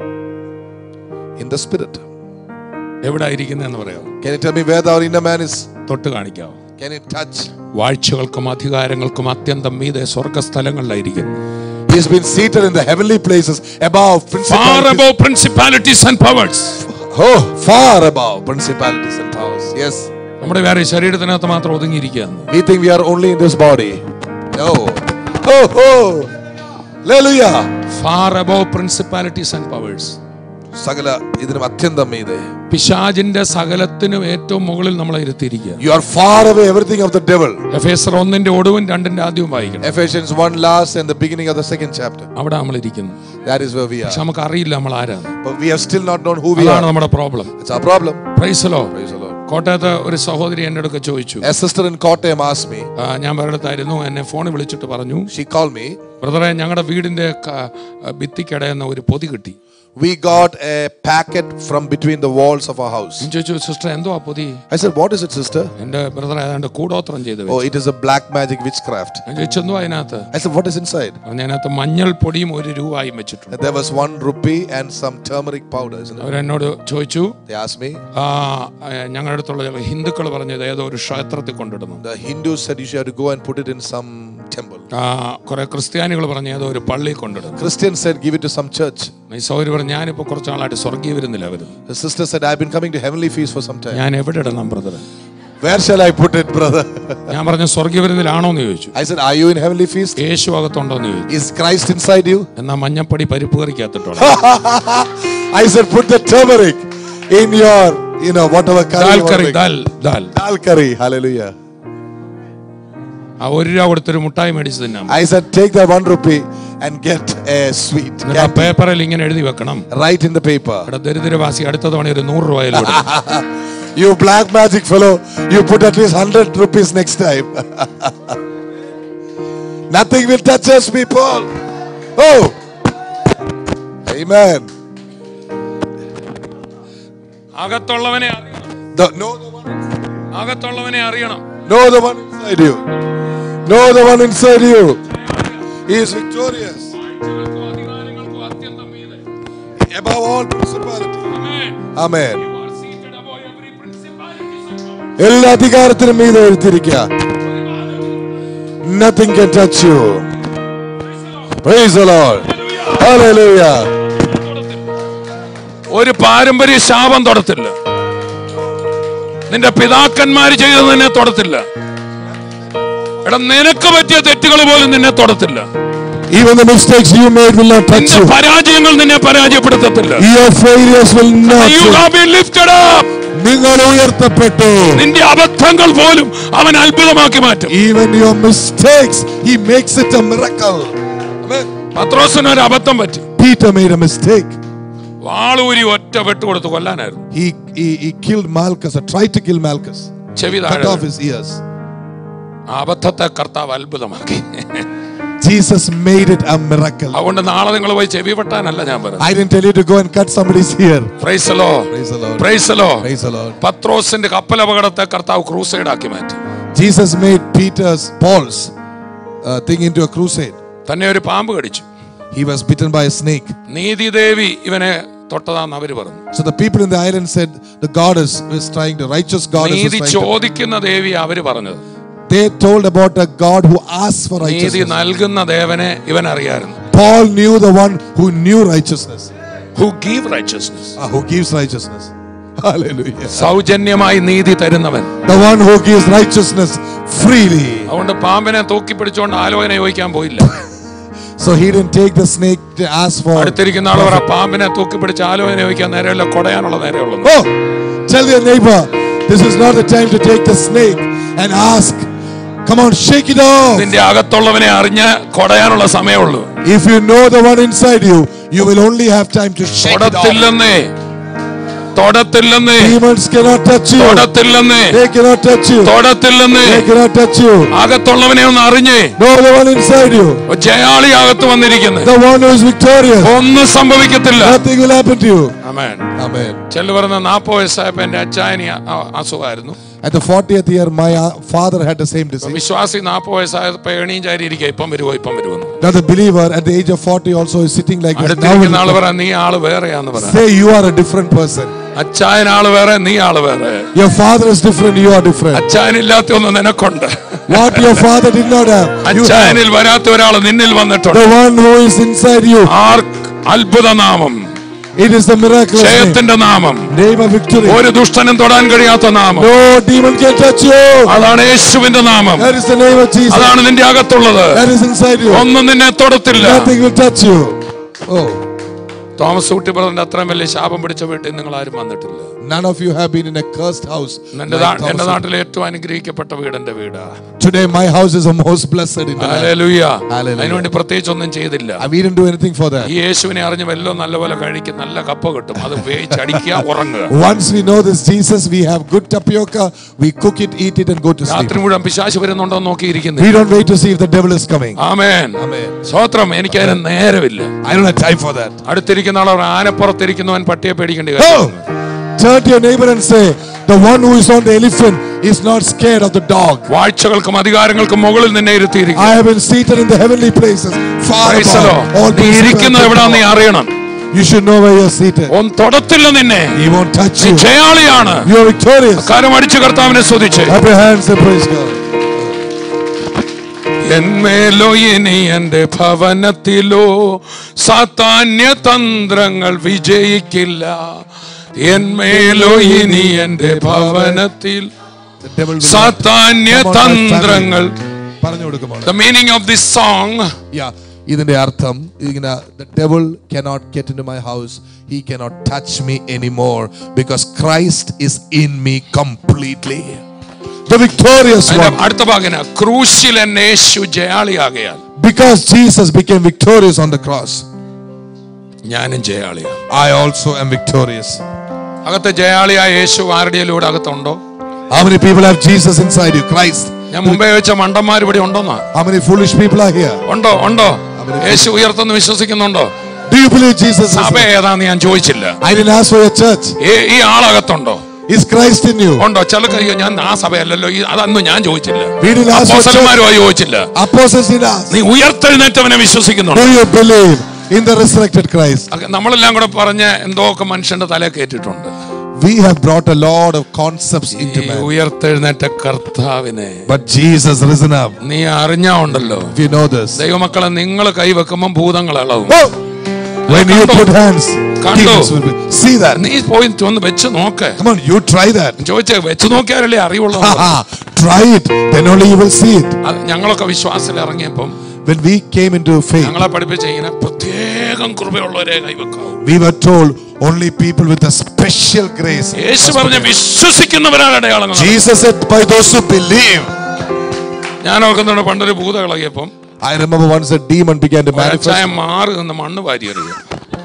In the spirit. എവിടെ ഇരിക്കുന്നതെന്ന് പറയാം. Can you tell me where our inner man is? തൊട്ട് കാണിക്കാവോ? Can you touch? വാഴ്ചകൾക്കും അധികാരങ്ങൾക്കും അത്യന്തം മീതെ സ്വർഗ്ഗസ്ഥലങ്ങളിലായിരിക്കുന്നു. He has been seated in the heavenly places above Far principalities. above principalities and powers. Oh, far above principalities and powers. Yes. നമ്മുടെ വേറെ ശരീരത്തിനകത്ത് മാത്രം ഒതുങ്ങിയിരിക്കുകയാണ്. We think we are only in this body. No. Oh, oh. Hallelujah. Far above principalities and powers. സകല ഇതിനും അത്യന്തം മീതെ. പിശാചിന്റെ സകലത്തിനും ഏറ്റവും മുകളിൽ നമ്മളെ ഇരുത്തിയിരിക്കുക. You are far away everything of the devil. എഫേസർ ഒന്നിന്റെ ഒടുവും രണ്ടിന്റെ ആദ്യവും വായിക്കണം. Ephesians one last and the beginning of the second chapter. അവിടെ നമ്മൾ ഇരിക്കുന്നു. That is where we are. പക്ഷെ നമുക്ക് അറിയില്ല നമ്മൾ ആരാണ്. But we have still not known who we അതാണ് are. നമ്മുടെ problem. It's our problem. Praise the Lord. Praise the Lord. കോട്ടയത്ത് ഒരു സഹോദരി എന്റെ അടുക്ക ചോദിച്ചു. A sister in Kottayam asked me. ആ, ഞാൻ ഒരിടത്തായിരുന്നു. എന്നെ ഫോണിൽ വിളിച്ചിട്ട് പറഞ്ഞു, She called me. ബ്രദറെ, ഞങ്ങളുടെ വീടിന്റെ ഭിത്തിക്കടയുന്ന ഒരു പൊതി കിട്ടി. We got a packet from between the walls of our house. ഞാൻ ചോദിച്ചു, സിസ്റ്റർ എന്തോ ആ പൊതി? I said, what is it, sister? എന്റെ ബ്രദർ ഏതാണ്ട് കൂടോത്രം ചെയ്ത് Oh, it is a black magic witchcraft. ഞാൻ ചോദിച്ചു, എന്തോ അതിനകത്ത്? I said, what is inside? അതിനകത്ത് മഞ്ഞൾ പൊടിയും ഒരു രൂപയും വെച്ചിട്ടുണ്ട്. There was one rupee and some turmeric powder. Isn't it? അവരെന്നോട് ചോദിച്ചു, They asked me. ആ ഞങ്ങളുടെ അടുത്തുള്ള ഹിന്ദുക്കൾ പറഞ്ഞത് ഏതോ ഒരു ക്ഷേത്രത്തിൽ കൊണ്ടിടുന്നു. The Hindus said you should have to go and put it in some temple. ആ കുറെ ക്രിസ്ത്യാനികൾ പറഞ്ഞ ഏതോ ഒരു പള്ളി കൊണ്ടിടുന്നു. Christians said give it to some church. ഈ സൗകര്യം പറഞ്ഞു, ഞാനിപ്പോ കുറച്ച് നാളായിട്ട് സ്വർഗീയ വിരുന്നില്ല വരുന്നു. The sister said, I've been coming to heavenly feast for some time. ഞാൻ എവിടെ ഇടണം brother? Where shall I put it, brother? ഞാൻ പറഞ്ഞു, സ്വർഗീയ വിരുന്നിലാണോ എന്ന് ചോദിച്ചു. I said, are you in heavenly feast? യേശു അകത്തുണ്ടോ എന്ന് ചോദിച്ചു. Is Christ inside you? എന്നാ മഞ്ഞപ്പൊടി പരിപ്പ് കറിക്കകത്തിട്ടോ. I said, put the turmeric in your, you know, whatever curry. Dal you want curry, to make. Dal dal. Dal curry. Hallelujah. ആ ഒരു രൂപ കൊടുത്തൊരു മുട്ടായി മേടിച്ച് തിന്നാം. I said, take that one rupee and get a sweet. എന്നിട്ട് ആ പേപ്പറിൽ ഇങ്ങനെ എഴുതി വെക്കണം. Write in the paper. ഇവിടെ ദരിദ്രവാസി അടുത്ത തവണ ഒരു നൂറ് രൂപയിൽ കൊടുക്കും. You black magic fellow, you put at least one hundred rupees next time. Nothing will touch us, people. Oh. Amen. അകത്തുള്ളവനെ അറിയണം. The, know the one, അകത്തുള്ളവനെ അറിയണം. know the one inside you. Know the one inside you. He is victorious. Above all principality. Amen. എല്ലാ അധികാരത്തിനും മീതെ എഴുതിയിരിക്കുക. Nothing can touch you. Praise the Lord. Hallelujah. ഒരു പാരമ്പര്യ ശാപം തൊടത്തില്ല. നിന്റെ പിതാക്കന്മാര് ചെയ്തത് നിന്നെ തൊടത്തില്ല. എടാ നിനക്ക് പറ്റിയ തെറ്റുകൾ പോലും നിന്നെ തൊടത്തില്ല. Even the mistakes you made will not touch you. പരാജയങ്ങൾ നിന്നെ പരാജയപ്പെടുത്തത്തില്ല. Your failures will not. You have been lifted up. നിങ്ങൾ ഉയർത്തപ്പെട്ടു. നിന്റെ അബദ്ധങ്ങൾ പോലും അവൻ അത്ഭുതമാക്കി മാറ്റും. Even your mistakes, he makes it a miracle. Amen. പത്രോസിന് ഒരു അബദ്ധം പറ്റി. Peter made a mistake. വാളൂരി ഒറ്റ വെട്ട് കൊടുത്ത് കൊല്ലാനായിരുന്നു. He he he killed Malchus, or tried to kill Malchus. ചെവി Cut താഴെ. off his ears. ആ അബദ്ധത്തെ കർത്താവ് അത്ഭുതമാക്കി. Jesus made it a miracle. അതുകൊണ്ട് നാളെ നിങ്ങൾ പോയി ചെവി വെട്ടാനല്ല ഞാൻ പറയുന്നത്. I didn't tell you to go and cut somebody's ear. Praise the Lord. Praise the Lord. Praise the Lord. Praise the Lord. പത്രോസിന്റെ കപ്പൽ അപകടത്തെ കർത്താവ് ക്രൂസൈഡ് ആക്കി മാറ്റി. Jesus made Peter's Paul's uh, thing into a crusade. തന്നെ ഒരു പാമ്പ് കടിച്ചു. He was bitten by a snake. നീതിദേവി ഇവനെ തൊട്ടതാന്ന് അവര് പറഞ്ഞു. So the people in the island said the goddess was trying to, righteous goddess was നീതി trying to. ചോദിക്കുന്ന ദേവി അവര് പറഞ്ഞത്. They told about a God who asks for നീതി righteousness. നൽകുന്ന ദേവനെ ഇവൻ അറിയായിരുന്നു. Paul knew the one who knew righteousness. Who give righteousness. Ah, who gives righteousness. Hallelujah. സൗജന്യമായി നീതി തരുന്നവൻ. The one who gives righteousness freely. അതുകൊണ്ട് പാമ്പിനെ തൂക്കി പിടിച്ചുകൊണ്ട് ആലോചന ചോദിക്കാൻ പോയില്ല. So he didn't take the snake to ask for. അടുത്തിരിക്കുന്ന ആൾ പറ പാമ്പിനെ തൂക്കി പിടിച്ച് ആലോചന ചോദിക്കാൻ നേരെയല്ല, കൊടയാനുള്ള നേരെയുള്ളൂ. Oh, tell your neighbor, this is not the time to take the snake and ask. Come on, shake it off. നിന്റെ അകത്തുള്ളവനെ അറിഞ്ഞ് കൊടയാനുള്ള സമയമുള്ളൂ. If you know the one inside you, you will only have time to shake it off. തൊടത്തില്ലെന്നേ, തൊടത്തില്ലെന്നേ, Demons cannot touch you. തൊടത്തില്ലെന്നേ, They cannot touch you. തൊടത്തില്ലെന്നേ. They cannot touch you. അകത്തുള്ളവനെ ഒന്ന് അറിഞ്ഞേ. Know the one inside you. ജയാളി അകത്ത് വന്നിരിക്കുന്നത്. The one who is victorious. ഒന്നും സംഭവിക്കത്തില്ല. Nothing will happen to you. Amen. Amen. ചെല്ലു പറഞ്ഞ നാൽപ്പത് വയസ്സായപ്പോ എന്റെ അച്ചായനി അസുഖമായിരുന്നു. At the fortieth year, my uh, father had the same disease. വിശ്വാസി നാൽപ്പത് വയസ്സായപ്പോ എണീം ചാരി ഇരിക്കുക, ഇപ്പം വരുവോ ഇപ്പം വരുവോ. Now the believer at the age of forty also is sitting like this. Now അടുത്തിരിക്കുന്ന ആള് പറ നീ ആള് വേറെയാന്ന് പറ. say you are a different person. അച്ചായൻ ആള് വേറെ, നീ ആള് വേറെ. Your father is different, you are different. അച്ചായനില്ലാത്ത ഒന്ന് നിനക്കുണ്ട്. What your father did not have, you have. അച്ചായനിൽ വരാത്ത ഒരാൾ നിന്നിൽ വന്നിട്ടുണ്ട്. The one who is inside you. ആർക്ക് അത്ഭുത നാമം, It is the miraculous name. ജയത്തിന്റെ നാമം, Name of victory. ഒരു ദുഷ്ടനും തൊടാൻ കഴിയാത്ത നാമം. No demon can touch you. അതാണ് യേശുവിന്റെ നാമം. That is the name of Jesus. അതാണ് നിന്റെ അകത്തുള്ളത്. That is inside you. ഒന്നും നിന്നെ തൊടത്തില്ല. Nothing will touch you. Oh. Thomas Ooty ബ്രദറിന്റെ അത്രയും വലിയ ശാപം പിടിച്ച വീട്ടിൽ നിങ്ങൾ ആരും വന്നിട്ടില്ല. None of you have been in a cursed house. എന്റെ എന്റെ നാട്ടിലെ ഏറ്റവും അനുഗ്രഹിക്കപ്പെട്ട വീട് എന്റെ വീടാ. Today my house is the most blessed in the land. ഹല്ലേലൂയ. Hallelujah. അതിനുവേണ്ടി പ്രത്യേകിച്ച് ഒന്നും ചെയ്തില്ല. We didn't do anything for that. ഈ യേശുവിനെ അറിഞ്ഞ് വല്ലോ നല്ലപോലെ കഴിക്കും, നല്ല കപ്പ കിട്ടും, അത് വേവിച്ചടിക്കുക, ഉറങ്ങുക. Once we know this Jesus, we have good tapioca, we cook it, eat it and go to sleep. രാത്രി മുഴുവൻ പിശാച് വരുന്നുണ്ടോ എന്ന് നോക്കിയിരിക്കുന്നു. We don't wait to see if the devil is coming. Amen. Amen. സ്തോത്രം. എനിക്ക് അതിന് നേരമില്ല. I don't have time for that. അടുത്തിരിക്കുന്ന ആൾ ആനപ്പുറത്തിരിക്കുന്നവൻ പട്ടിയെ പേടിക്കേണ്ടി Oh! വരും. Turn to your neighbor and say, the one who is on the elephant is not scared of the dog. വാഴ്ചകൾക്കും അധികാരങ്ങൾക്കും മുകളിൽ നിന്നെ ഇരുത്തിയിരിക്കുന്നു. I have been seated in the heavenly places, far Praise the above Lord. all നീ principalities ഇരിക്കുന്നത് and എവിടാന്ന് നീ power. അറിയണം. You should know where you are seated. ഒന്നും തൊടത്തില്ല നിന്നെ. He won't touch നീ you. ജയാളിയാണ്. You are victorious. കരമടിച്ച് കർത്താവിനെ സ്തുതിച്ച്. Clap your hands and praise God. എന്മേലോ ഇനി എന്റെ ഭവനത്തിലോ സാത്താന്യ തന്ത്രങ്ങൾ വിജയിക്കില്ല. എന്മേലോ ഇനി എന്റെ ഭവനത്തിൽ The devil will സാത്താന്യ not come on my തന്ത്രങ്ങൾ. family. പറഞ്ഞു കൊടുക്കുമോ? The meaning of this song, Yeah. ഇതിന്റെ അർത്ഥം ഇങ്ങനെ, the devil cannot get into my house, he cannot touch me anymore because Christ is in me completely. The victorious one. അടുത്ത ഭാഗന ക്രൂശിൽ എന്നെ യേശു ജയാളിയാകയാൽ. Because Jesus became victorious on the cross, ഞാനും ജയാളിയാണ്. I also am victorious. അകത്തെ ജയാളിയായ യേശു ആരുടെയിലൂടെ അകത്തുണ്ടോ? How many people have Jesus inside you? Christ. ഞാൻ മുമ്പേ വെച്ച മണ്ടന്മാർ ഇവിടെ ഉണ്ടോന്നാ? How many foolish people are here? ഉണ്ടോ ഉണ്ടോ? യേശു ഉയർത്തെന്ന് വിശ്വസിക്കുന്നുണ്ടോ? Do you believe Jesus is സഭ alive? ഏതാന്ന് ഞാൻ ചോദിച്ചില്ല. I didn't ask for your church. ഈ ആളകത്തുണ്ടോ? Is Christ in you? ഉണ്ടോ? ചിലക്ക് അയ്യോ ഞാൻ ആ സഭയല്ലല്ലോ, അതൊന്നും ഞാൻ ചോദിച്ചില്ല. We didn't ask for church. അപ്പോസ്തലന്മാരുമായി ചോദിച്ചില്ല. Apostles didn't ask. നീ ഉയർത്തെഴുന്നേറ്റവനെ വിശ്വസിക്കുന്നുണ്ടോ? Do you believe in the resurrected Christ? നമ്മളെല്ലാം കൂടെ പറഞ്ഞ് എന്തോ ഒക്കെ മനുഷ്യന്റെ തലയെ കേട്ടിട്ടുണ്ട്. We have brought a lot of concepts into ഈ man. ഉയർത്തെഴുന്നേറ്റ കർത്താവിനെ But Jesus risen up. നീ അറിഞ്ഞാ ഉണ്ടല്ലോ, If you know this. ദൈവമക്കളെ നിങ്ങൾ കൈവെക്കുമ്പോ ഭൂതങ്ങൾ ഇളവും. Oh! When you Kando. put hands, Kando. demons will be. See that. നീ പോയി ഒന്ന് വെച്ച് നോക്ക്. Come on, you try that. ചോദിച്ചേ, വെച്ച് നോക്കിയാലല്ലേ അറിവുള്ളൂ. Try it, then only you will see it. ഞങ്ങളൊക്കെ വിശ്വാസത്തിൽ ഇറങ്ങിയപ്പം When we came into faith, ഞങ്ങളെ പഠിപ്പിച്ച ഇങ്ങനെ പ്രത്യേകം കൃപയുള്ളവരെ കൈവെക്കാവൂ. we were told only people with a special grace. യേശു പറഞ്ഞ വിശ്വസിക്കുന്നവരാണ് അടയാളങ്ങൾ. Jesus said, by those who believe. ഞാൻ ഓർക്കുന്നുണ്ട് പണ്ടൊരു ഭൂത ഇളകിയപ്പം I remember once a demon began to manifest. ചായ മാറി നിന്ന് മണ്ണ് വാരി എറിയുക.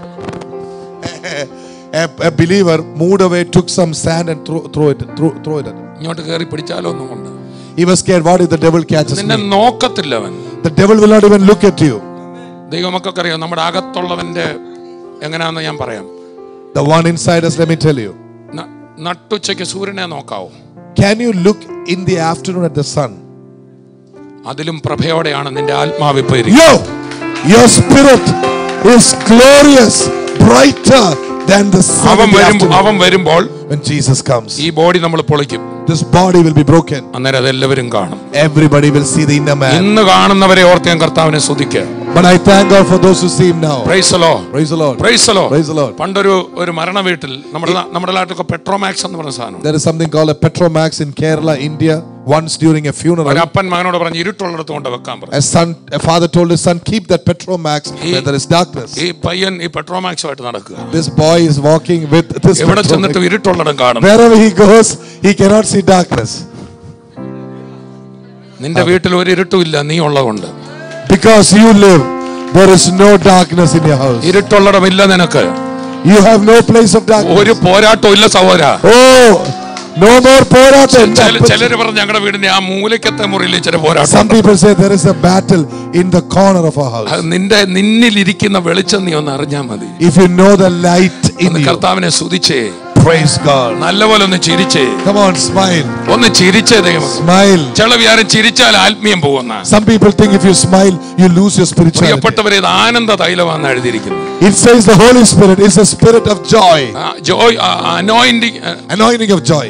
A, a believer moved away, took some sand and throw, throw it, throw, throw it at him. ഇങ്ങോട്ട് കയറി പിടിച്ചാലോ ഒന്നും കൊണ്ട് He was scared. What if the devil catches നിന്നെ me? നോക്കത്തില്ല അവൻ. The devil will not even look at you. ദൈവമക്കൾക്കറിയാം നമ്മുടെ അകത്തുള്ളവന്റെ എങ്ങനെയാണെന്ന് ഞാൻ പറയാം. The one inside us, let me tell you. ന- നട്ടുച്ചയ്ക്ക് സൂര്യനെ നോക്കാവോ? Can you look in the afternoon at the sun? അതിലും പ്രഭയോടെയാണ് നിന്റെ ആത്മാവ് ഇപ്പൊ ഇരിക്കുന്നത്. Yo, your spirit is glorious, brighter than the sun. അവൻ in the വരുമ്പോൾ afternoon. അവൻ വരുമ്പോൾ When Jesus comes, ഈ ബോഡി നമ്മൾ പൊളിക്കും. this body will be broken. അന്നേരം അതെല്ലാവരും കാണും. Everybody will see the inner man. ഇന്ന് കാണുന്നവരെ ഓർത്ത് ഞാൻ കർത്താവിനെ സ്തുതിക്കുക. But I thank God for those who see him now. Praise the Lord. Praise the Lord. Praise the Lord. Praise the Lord. പണ്ടൊരു ഒരു മരണ വീട്ടിൽ നമ്മുടെ നാ- നമ്മുടെ നാട്ടിലൊക്കെ പെട്രോമാക്സ് എന്ന് പറഞ്ഞ സാധനം. There is something called a Petromax in Kerala, India. Once during a funeral, ഒരു അപ്പൻ മകനോട് പറഞ്ഞു ഇരുട്ടുള്ളിടത്ത് കൊണ്ട് വെക്കാൻ പറഞ്ഞു. a son, a father told his son, keep that Petromax where there is darkness. ഈ പയ്യൻ ഈ പെട്രോമാക്സുമായിട്ട് നടക്കുക. This boy is walking with this എവിടെ ചെന്നിട്ട് Petromax. ഇരുട്ടുള്ളിടം കാണും. Wherever he goes, he cannot see darkness. നിന്റെ വീട്ടിൽ ഒരു ഇരുട്ടും ഇല്ല, നീ ഉള്ളതുകൊണ്ട്. Because you live, there is no darkness in your house. ഇരുട്ടുള്ളിടം ഇല്ല നിനക്ക്. You have no place of darkness. ഒരു പോരാട്ടം ഇല്ല സഹോദര. Oh, no more poratam. ചിലര് പറഞ്ഞു ഞങ്ങളുടെ വീടിന്റെ ആ മൂലക്കത്തെ മുറിയിൽ ചില പോരാട്ടം. Some people say there is a battle in the corner of our house. നിന്റെ നിന്നിലിരിക്കുന്ന വെളിച്ചം നീ ഒന്ന് അറിഞ്ഞാൽ മതി. If you know the light in you, കർത്താവിനെ സ്തുതിച്ചേ. praise God. നല്ലപോലെ ഒന്ന് ചിരിച്ചേ. Come on, smile. ഒന്ന് ചിരിച്ചേ ദൈവം. Smile. ചില വിചാരം ചിരിച്ചാൽ ആത്മീയം പോകുന്ന. Some people think if you smile, you lose your spirituality. പ്രിയപ്പെട്ടവരെ ഇത് ആനന്ദ തൈലമാണെന്ന് എഴുതിയിരിക്കുന്നു. It says the Holy Spirit is a spirit of joy. Joy anointing Anointing of joy.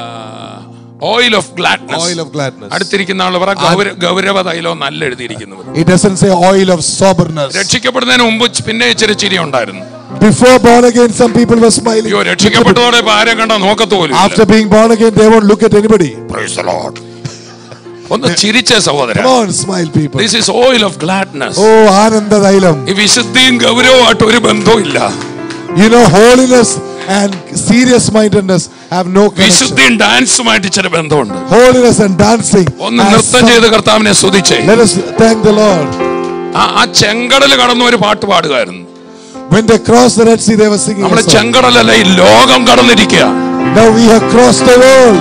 Oil of gladness. Oil of gladness. അടുത്തിരിക്കുന്ന ആൾ പറ ഗൗര- ഗൗരവ തൈലം നല്ല എഴുതിയിരിക്കുന്നത്. It doesn't say oil of soberness. രക്ഷിക്കപ്പെടുന്നതിന് മുമ്പ് പിന്നെ ഇച്ചിരി ചിരി ഉണ്ടായിരുന്നു. Before born again, some people were smiling. അയ്യോ രക്ഷിക്കപ്പെട്ടതോടെ ഇപ്പൊ ആരെ കണ്ടാ നോക്കത്തോലും. After being born again, they won't look at anybody. Praise the Lord. ഒന്ന് ചിരിച്ചേ സഹോദര. Come on, smile, people. This is oil of gladness. Oh, Ananda Thailam. ഈ വിശുദ്ധിയും ഗൗരവമായിട്ട് ഒരു ബന്ധവും ഇല്ല. You know, holiness and serious mindedness have no connection. വിശുദ്ധിയും ഡാൻസുമായിട്ട് ചില ബന്ധമുണ്ട്. Holiness and dancing. ഒന്ന് has നൃത്തം some- ചെയ്ത് കർത്താവിനെ സ്തുതിച്ചേ. Let us thank the Lord. ആ ചെങ്കടൽ കടന്നു ഒരു പാട്ട് പാടുകയായിരുന്നു. When they crossed the Red Sea, they were singing. നമ്മള് a song. ചെങ്കടലല്ല, ഈ ലോകം കടന്നിരിക്കുക. Now we have crossed the world.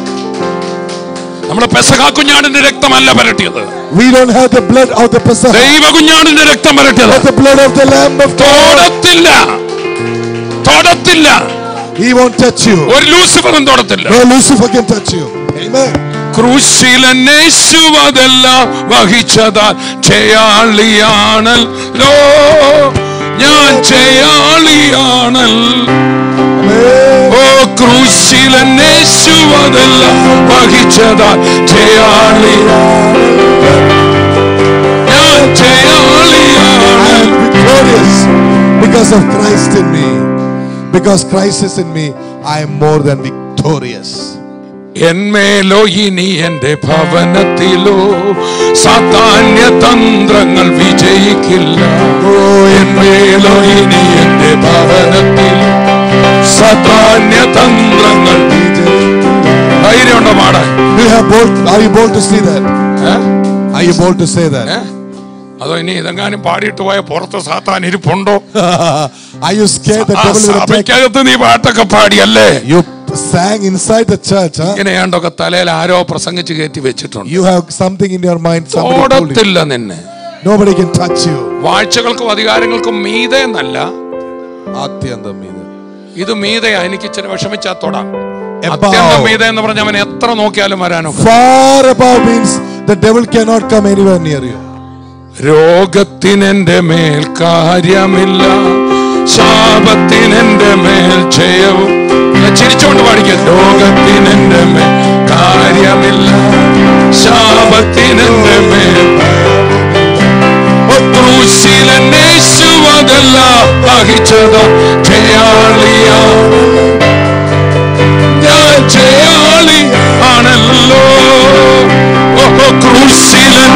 നമ്മള് പെസഹ കുഞ്ഞാടിന്റെ രക്തമല്ല പരട്ടിയത്. We don't have the blood of the Pesach, ദൈവ കുഞ്ഞാടിന്റെ രക്തം പരട്ടിയത്. but the blood of the Lamb of God. തൊടത്തില്ല, തൊടത്തില്ല. He won't touch you. ഒരു ലൂസിഫറും തൊടത്തില്ല. No Lucifer can touch you. Amen. ക്രൂശിലെല്ലാം വഹിച്ചതാൽ ചെയ്യാളിയാണല്ലോ ഞാൻ ചെയ്യാളിയാണല്ലോ. Amen. ഓ ക്രൂശിലെല്ലാം വഹിച്ചതാൽ ചെയ്യാളി ഞാൻ I ചെയ്യാളിയാണ്. am victorious because of Christ in me. Because Christ is in me, I am more than victorious. എന്മേലോ ഇനി എന്റെ ഭവനത്തിലോ സാത്താന്യ തന്ത്രങ്ങൾ വിജയിക്കില്ല. എന്മേലോ ഇനി എന്റെ ഭവനത്തിൽ സാത്താന്യ തന്ത്രങ്ങൾ ധൈര്യമുണ്ടോ Mada? Do you have bold? Are you bold to see that? Are you bold to say that? അതോ ഇനി ഇതെങ്ങാനും പാടിയിട്ട് പോയ പുറത്ത് സാത്താൻ ഇരിപ്പുണ്ടോ? Are you scared the ആ devil will attack? സഭയ്ക്കകത്ത് നീ പാട്ടൊക്കെ പാടിയല്ലേ? You sang inside the church, huh? ഇങ്ങനെയാണ്ടൊക്കെ തലയിൽ ആരോ പ്രസംഗിച്ച് കയറ്റി വെച്ചിട്ടുണ്ട്. You have something in your mind. Somebody told you. ഓടത്തില്ല നിന്നെ. Nobody can touch you. വാഴ്ചകൾക്കും അധികാരങ്ങൾക്കും മീതെ എന്നല്ല, Atyandam meede. ഇത് മീതയാ. എനിക്ക് ഇച്ചിരി വിഷമിച്ചാ തൊടാം. Above. അത്യന്തം മീത എന്ന് പറഞ്ഞ അവൻ എത്ര നോക്കിയാലും വരാനൊക്കെ. Far above means the devil cannot come anywhere near you. രോഗത്തിനെന്റെ മേൽ കാര്യമില്ല, ശാപത്തിനെന്റെ മേൽ ജയവും ചിരിച്ചോണ്ട് പാടിക്കുക. ലോകത്തിനെന്റെ മേൽ കാര്യമില്ല, ശാപത്തിനെന്റെ മേൽ ക്രൂശിലേശുവതല്ല വഹിച്ചത് ജയാളിയാ, ഞാൻ ജയാളി ആണല്ലോ. ഓഹോ ക്രൂശിലൻ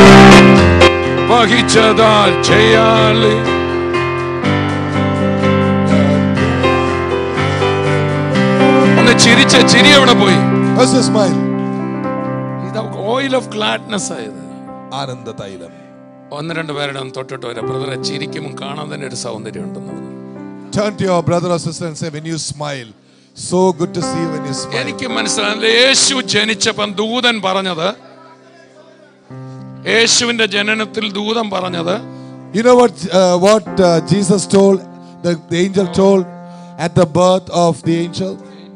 വഹിച്ചതാ ജയാളി. ഒന്ന് ചിരിച്ച ചിരി എവിടെ പോയി? Where's the smile? ഇത് ഓയിൽ ഓഫ് ഗ്ലാഡ്നെസ് ആയത്. ആനന്ദ തൈലം. ഒന്ന് രണ്ട് പേരുടെ ഒന്ന് തൊട്ടിട്ട് വരാം. ബ്രദറെ ചിരിക്കുമ്പോൾ കാണാൻ തന്നെ ഒരു സൗന്ദര്യം ഉണ്ടെന്ന്. Turn to your brother or sister and say, when you smile, so good to see you when you smile. എനിക്ക് മനസ്സിലായില്ല, യേശു ജനിച്ചപ്പം ദൂതൻ പറഞ്ഞത്, യേശുവിന്റെ ജനനത്തിൽ ദൂതൻ പറഞ്ഞത്, You know what uh, what uh, Jesus told, the, the angel told at the birth of the angel?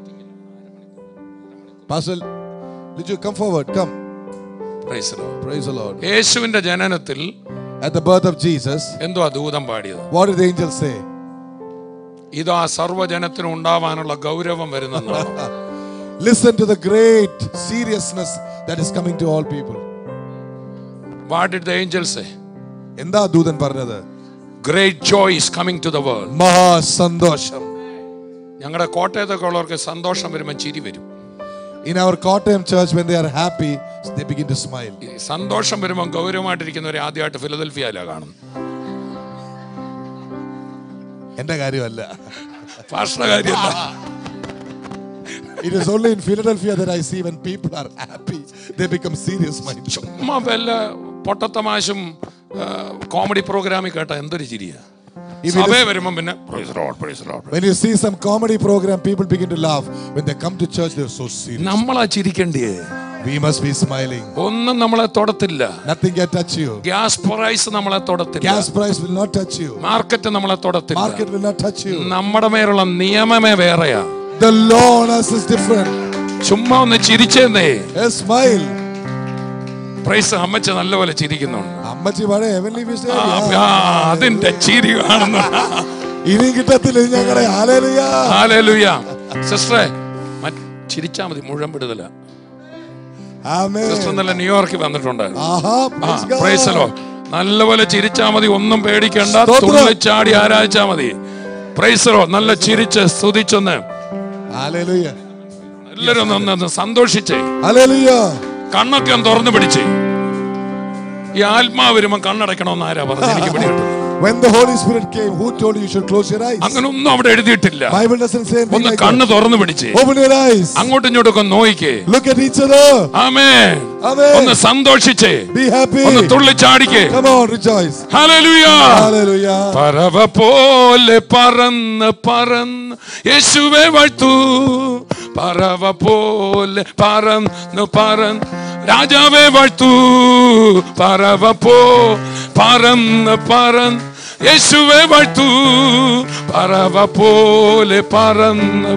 Pastor, did you come forward? Come. Praise the Lord. Praise the Lord. യേശുവിന്റെ ജനനത്തിൽ At the birth of Jesus, എന്തുവാ ദൂതൻ പാടിയത്? what did the angel say? ഇതാ സർവ്വജനത്തിനും ഉണ്ടാവാനുള്ള ഗൗരവം വരുന്നെന്നാണ്. Listen to the great seriousness that is coming to all people. What did the angel say? എന്താ ദൂതൻ പറഞ്ഞത്? Great joy is coming to the world. മഹാ സന്തോഷം. ഞങ്ങളുടെ കോട്ടയത്തൊക്കെ ഉള്ളവർക്ക് സന്തോഷം വരുമ്പോൾ ചിരി വരും. In our Kottayam church, when they are happy, they begin to smile. ഈ സന്തോഷം വരുമ്പോൾ ഗൗരവമായിട്ടിരിക്കുന്നവരെ ആദ്യമായിട്ട് ഫിലദൽഫിയയിലാണ് കാണുന്നത്. എന്റെ കാര്യമല്ല. പാസ്റ്ററുടെ കാര്യമല്ല. It is only in Philadelphia that I see when people are happy, they become serious minded. ചുമ്മാ വല്ല പൊട്ടത്തമാശും കോമഡി പ്രോഗ്രാമിൽ കേട്ട എന്തൊരു ചിരിയാ. സഭയെ വരുമ്പോൾ പിന്നെ praise the Lord, praise the Lord. When you see some comedy program, people begin to laugh. When they come to church, they are so serious. നമ്മളാ ചിരിക്കണ്ടേ? We must be smiling. ഒന്നും നമ്മളെ തൊടത്തില്ല. Nothing can touch you. Gas price നമ്മളെ തൊടത്തില്ല. Gas price will not touch you. Market നമ്മളെ തൊടത്തില്ല. Market will not touch you. നമ്മുടെ മേലുള്ള നിയമമേ വേറെയാ. The law on us is different. ചുമ്മാ ഒന്ന് ചിരിച്ചേന്നേ. A smile. പ്രൈസ് അമ്മച്ച നല്ലപോലെ ചിരിക്കുന്നുണ്ട്. അമ്മച്ചി വളരെ heavenly vision. അതിന്റെ ചിരി കാണുന്നു. ഇനി കിട്ടത്തില്ല ഞങ്ങളെ. ഹല്ലേലൂയ. ഹല്ലേലൂയ. സിസ്റ്ററെ ചിരിച്ചാ മതി, മുഴുവൻ വിടുതല. ആമേൻ. സിസ്റ്റർ നല്ല ന്യൂയോർക്കിൽ വന്നിട്ടുണ്ടായിരുന്നു. ആഹാ. Praise the Lord. നല്ലപോലെ ചിരിച്ചാ മതി, ഒന്നും പേടിക്കണ്ട. സ്തോത്രം. തുള്ളിച്ചാടി ആരാധിച്ചാ മതി. Praise the Lord. നല്ല ചിരിച്ച് സ്തുതിച്ചൊന്ന് ഹല്ലേലൂയ. എല്ലാരും ഒന്ന് സന്തോഷിച്ചേ. ഹല്ലേലൂയ. കണ്ണൊക്കെ ഒന്ന് തുറന്നു പിടിച്ചേ. ഈ ആത്മാവ് വരുമ്പോ കണ്ണടക്കണമെന്ന് ആരാ പറഞ്ഞു? എനിക്ക് പിടികിട്ടുന്നു. When the Holy Spirit came, who told you you should close your eyes? അങ്ങനെ ഒന്നും അവിടെ എഴുതിയിട്ടില്ല. Bible doesn't say anything ഒന്ന് like കണ്ണ് that. തുറന്നു പിടിച്ചേ. Open your eyes. അങ്ങോട്ടും ഇങ്ങോട്ടും ഒക്കെ നോയിക്കേ. Look at each other. Amen. Amen. ഒന്ന് സന്തോഷിച്ചേ. Be happy. ഒന്ന് തുള്ളിച്ചാടിക്കേ. Come on, rejoice. ഹല്ലേലൂയ. Hallelujah. പറവ പോലെ പറന്ന് പറന്ന് യേശുവേ വാഴ്ത്തു. പറവ പോലെ പറന്ന് പറന്ന് രാജാവേ വാഴ്ത്തു. പറവ പോ പറന്ന് പറന്ന് യേശുവേ വാഴ്ത്തു. പറവ പോലെ പറന്ന്.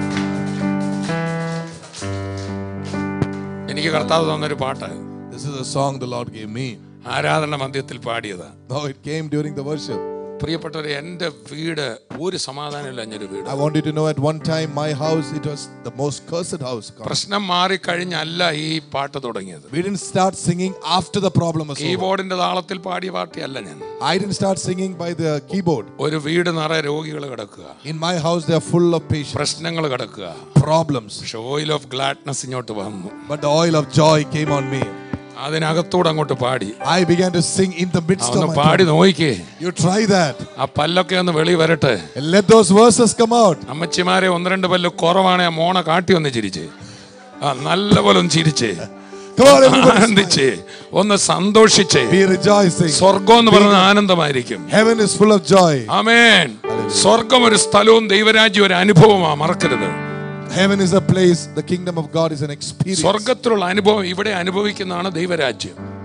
എനിക്ക് കർത്താവ് തന്നൊരു പാട്ട്. This is a song the Lord gave me. ആരാധന മധ്യത്തിൽ പാടിയതാ. No, it came during the worship. പ്രിയപ്പെട്ടവരെ, എന്റെ വീട് ഒരു സമാധാനമില്ല. ഒരു വീട്. I want you to know at one time my house, it was the most cursed house. പ്രശ്നം മാറിക്കഴിഞ്ഞല്ല ഈ പാട്ട് തുടങ്ങിയത്. We didn't start singing after the problem was over. കീബോർഡിന്റെ താളത്തിൽ പാടിയ പാട്ടിയല്ല ഞാൻ. I didn't start singing by the keyboard. ഒരു വീട് നിറയെ രോഗികൾ കിടക്കുക. In my house they are full of patients. പ്രശ്നങ്ങൾ കിടക്കുക. Problems. പക്ഷെ ഓയിൽ ഓഫ് ഗ്ലാഡ്നെസ് ഇങ്ങോട്ട് വന്നു. But the oil of joy came on me. അതിനകത്തൂടെ അങ്ങോട്ട് പാടി. I began to sing in the midst of my പാടി നോക്കിക്കേ. You try that. ആ പല്ലൊക്കെ ഒന്ന് വെളി വരട്ടെ. Let those verses come out. അമ്മച്ചിമാരെ ഒന്ന് രണ്ട് പല്ല് കുറവാണ്. ആ മോണ കാട്ടി ഒന്ന് ചിരിച്ചേ. ആ നല്ല പോലെ ഒന്ന് ചിരിച്ചേ. ആനന്ദിച്ചേ. ഒന്ന് സന്തോഷിച്ചേ. Be rejoicing. സ്വർഗം എന്ന് പറയുന്നത് ആനന്ദമായിരിക്കും. Heaven is full of joy. ആമേൻ. സ്വർഗം ഒരു സ്ഥലവും ദൈവരാജ്യം ഒരു അനുഭവമാണ്, മറക്കരുത്. Heaven is a place, the kingdom of God is an experience. സ്വർഗത്തിലുള്ള അനുഭവം ഇവിടെ അനുഭവിക്കുന്നതാണ് ദൈവരാജ്യം.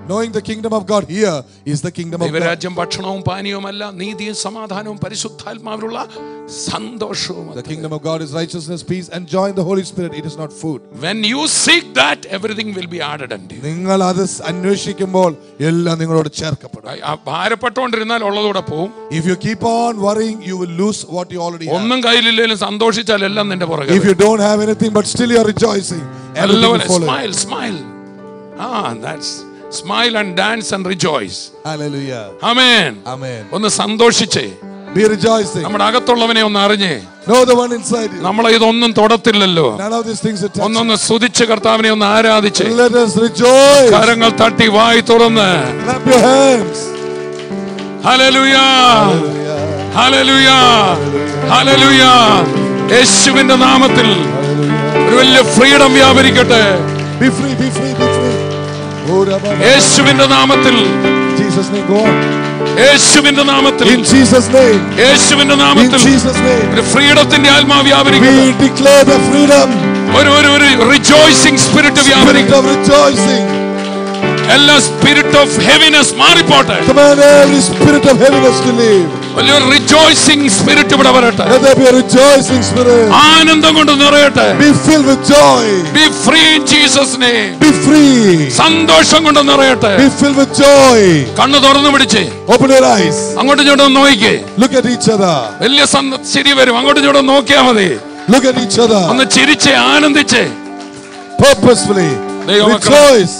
Knowing the kingdom of God here is the kingdom of God. ദൈവരാജ്യം ഭക്ഷണവും പാനീയവുമല്ല, നീതിയും സമാധാനവും പരിശുദ്ധാത്മാവിലുള്ള സന്തോഷവും. The kingdom of God is righteousness, peace and joy in the Holy Spirit. It is not food. When you seek that, everything will be added unto you. നിങ്ങൾ അത് അന്വേഷിക്കുമ്പോൾ എല്ലാം നിങ്ങളോട് ചേർക്കപ്പെടും. ഭാരപ്പെട്ടുകൊണ്ടിരുന്നാൽ ഉള്ളതൂടെ പോവും. If you keep on worrying, you will lose what you already have. ഒന്നും കയ്യിലില്ലെങ്കിലും സന്തോഷിച്ചാൽ എല്ലാം നിന്റെ പുറകെ. If you don't have anything but still you are rejoicing, everything will follow. Smile, smile. Ah, that's smile and dance and rejoice. Hallelujah. Amen. Amen. ഒന്ന് സന്തോഷിച്ചേ. Be rejoicing. നമ്മുടെ അകത്തുള്ളവനെ ഒന്ന് അറിഞ്ഞേ. Know the one inside you. നമ്മളെ ഇതൊന്നും തൊടത്തില്ലല്ലോ. None of these things attach. ഒന്നൊന്ന് സ്തുതിച്ച് കർത്താവിനെ ഒന്ന് ആരാധിച്ചേ. Let us rejoice. കരങ്ങൾ തട്ടി വായി തുറന്ന്. Clap your hands. Hallelujah. Hallelujah. Hallelujah. യേശുവിന്റെ നാമത്തിൽ ഒരു വലിയ ഫ്രീഡം വ്യാപരിക്കട്ടെ. Be free, be free, be free. യേശുവിന്റെ നാമത്തിൽ. Jesus name, go on. യേശുവിന്റെ നാമത്തിൽ. In Jesus name. യേശുവിന്റെ നാമത്തിൽ. In Jesus name. ഒരു ഫ്രീഡത്തിന്റെ ആത്മാവ് വ്യാപരിക്കട്ടെ. We declare the freedom. ഒരു ഒരു ഒരു റിജോയ്സിംഗ് സ്പിരിറ്റ് വ്യാപരിക്കട്ടെ. Spirit of rejoicing. എല്ലാ സ്പിരിറ്റ് ഓഫ് ഹെവിനെസ് മാറിപ്പോട്ടെ. Command every spirit of heaviness to leave. വലിയ റിജോയ്സിംഗ് സ്പിരിറ്റ് ഇവിടെ വരട്ടെ. Let there be a rejoicing spirit. ആനന്ദം കൊണ്ട് നിറയട്ടെ. Be filled with joy. Be free in Jesus name. Be free. സന്തോഷം കൊണ്ട് നിറയട്ടെ. Be filled with joy. കണ്ണ് തുറന്നു പിടിച്ചേ. Open your eyes. അങ്ങോട്ടും ഇങ്ങോട്ടും നോക്കിക്കേ. Look at each other. വലിയ ചിരി വരും. അങ്ങോട്ടും ഇങ്ങോട്ടും നോക്കിയാ മതി. Look at each other. ഒന്ന് ചിരിച്ചേ, ആനന്ദിച്ചേ. Purposefully rejoice.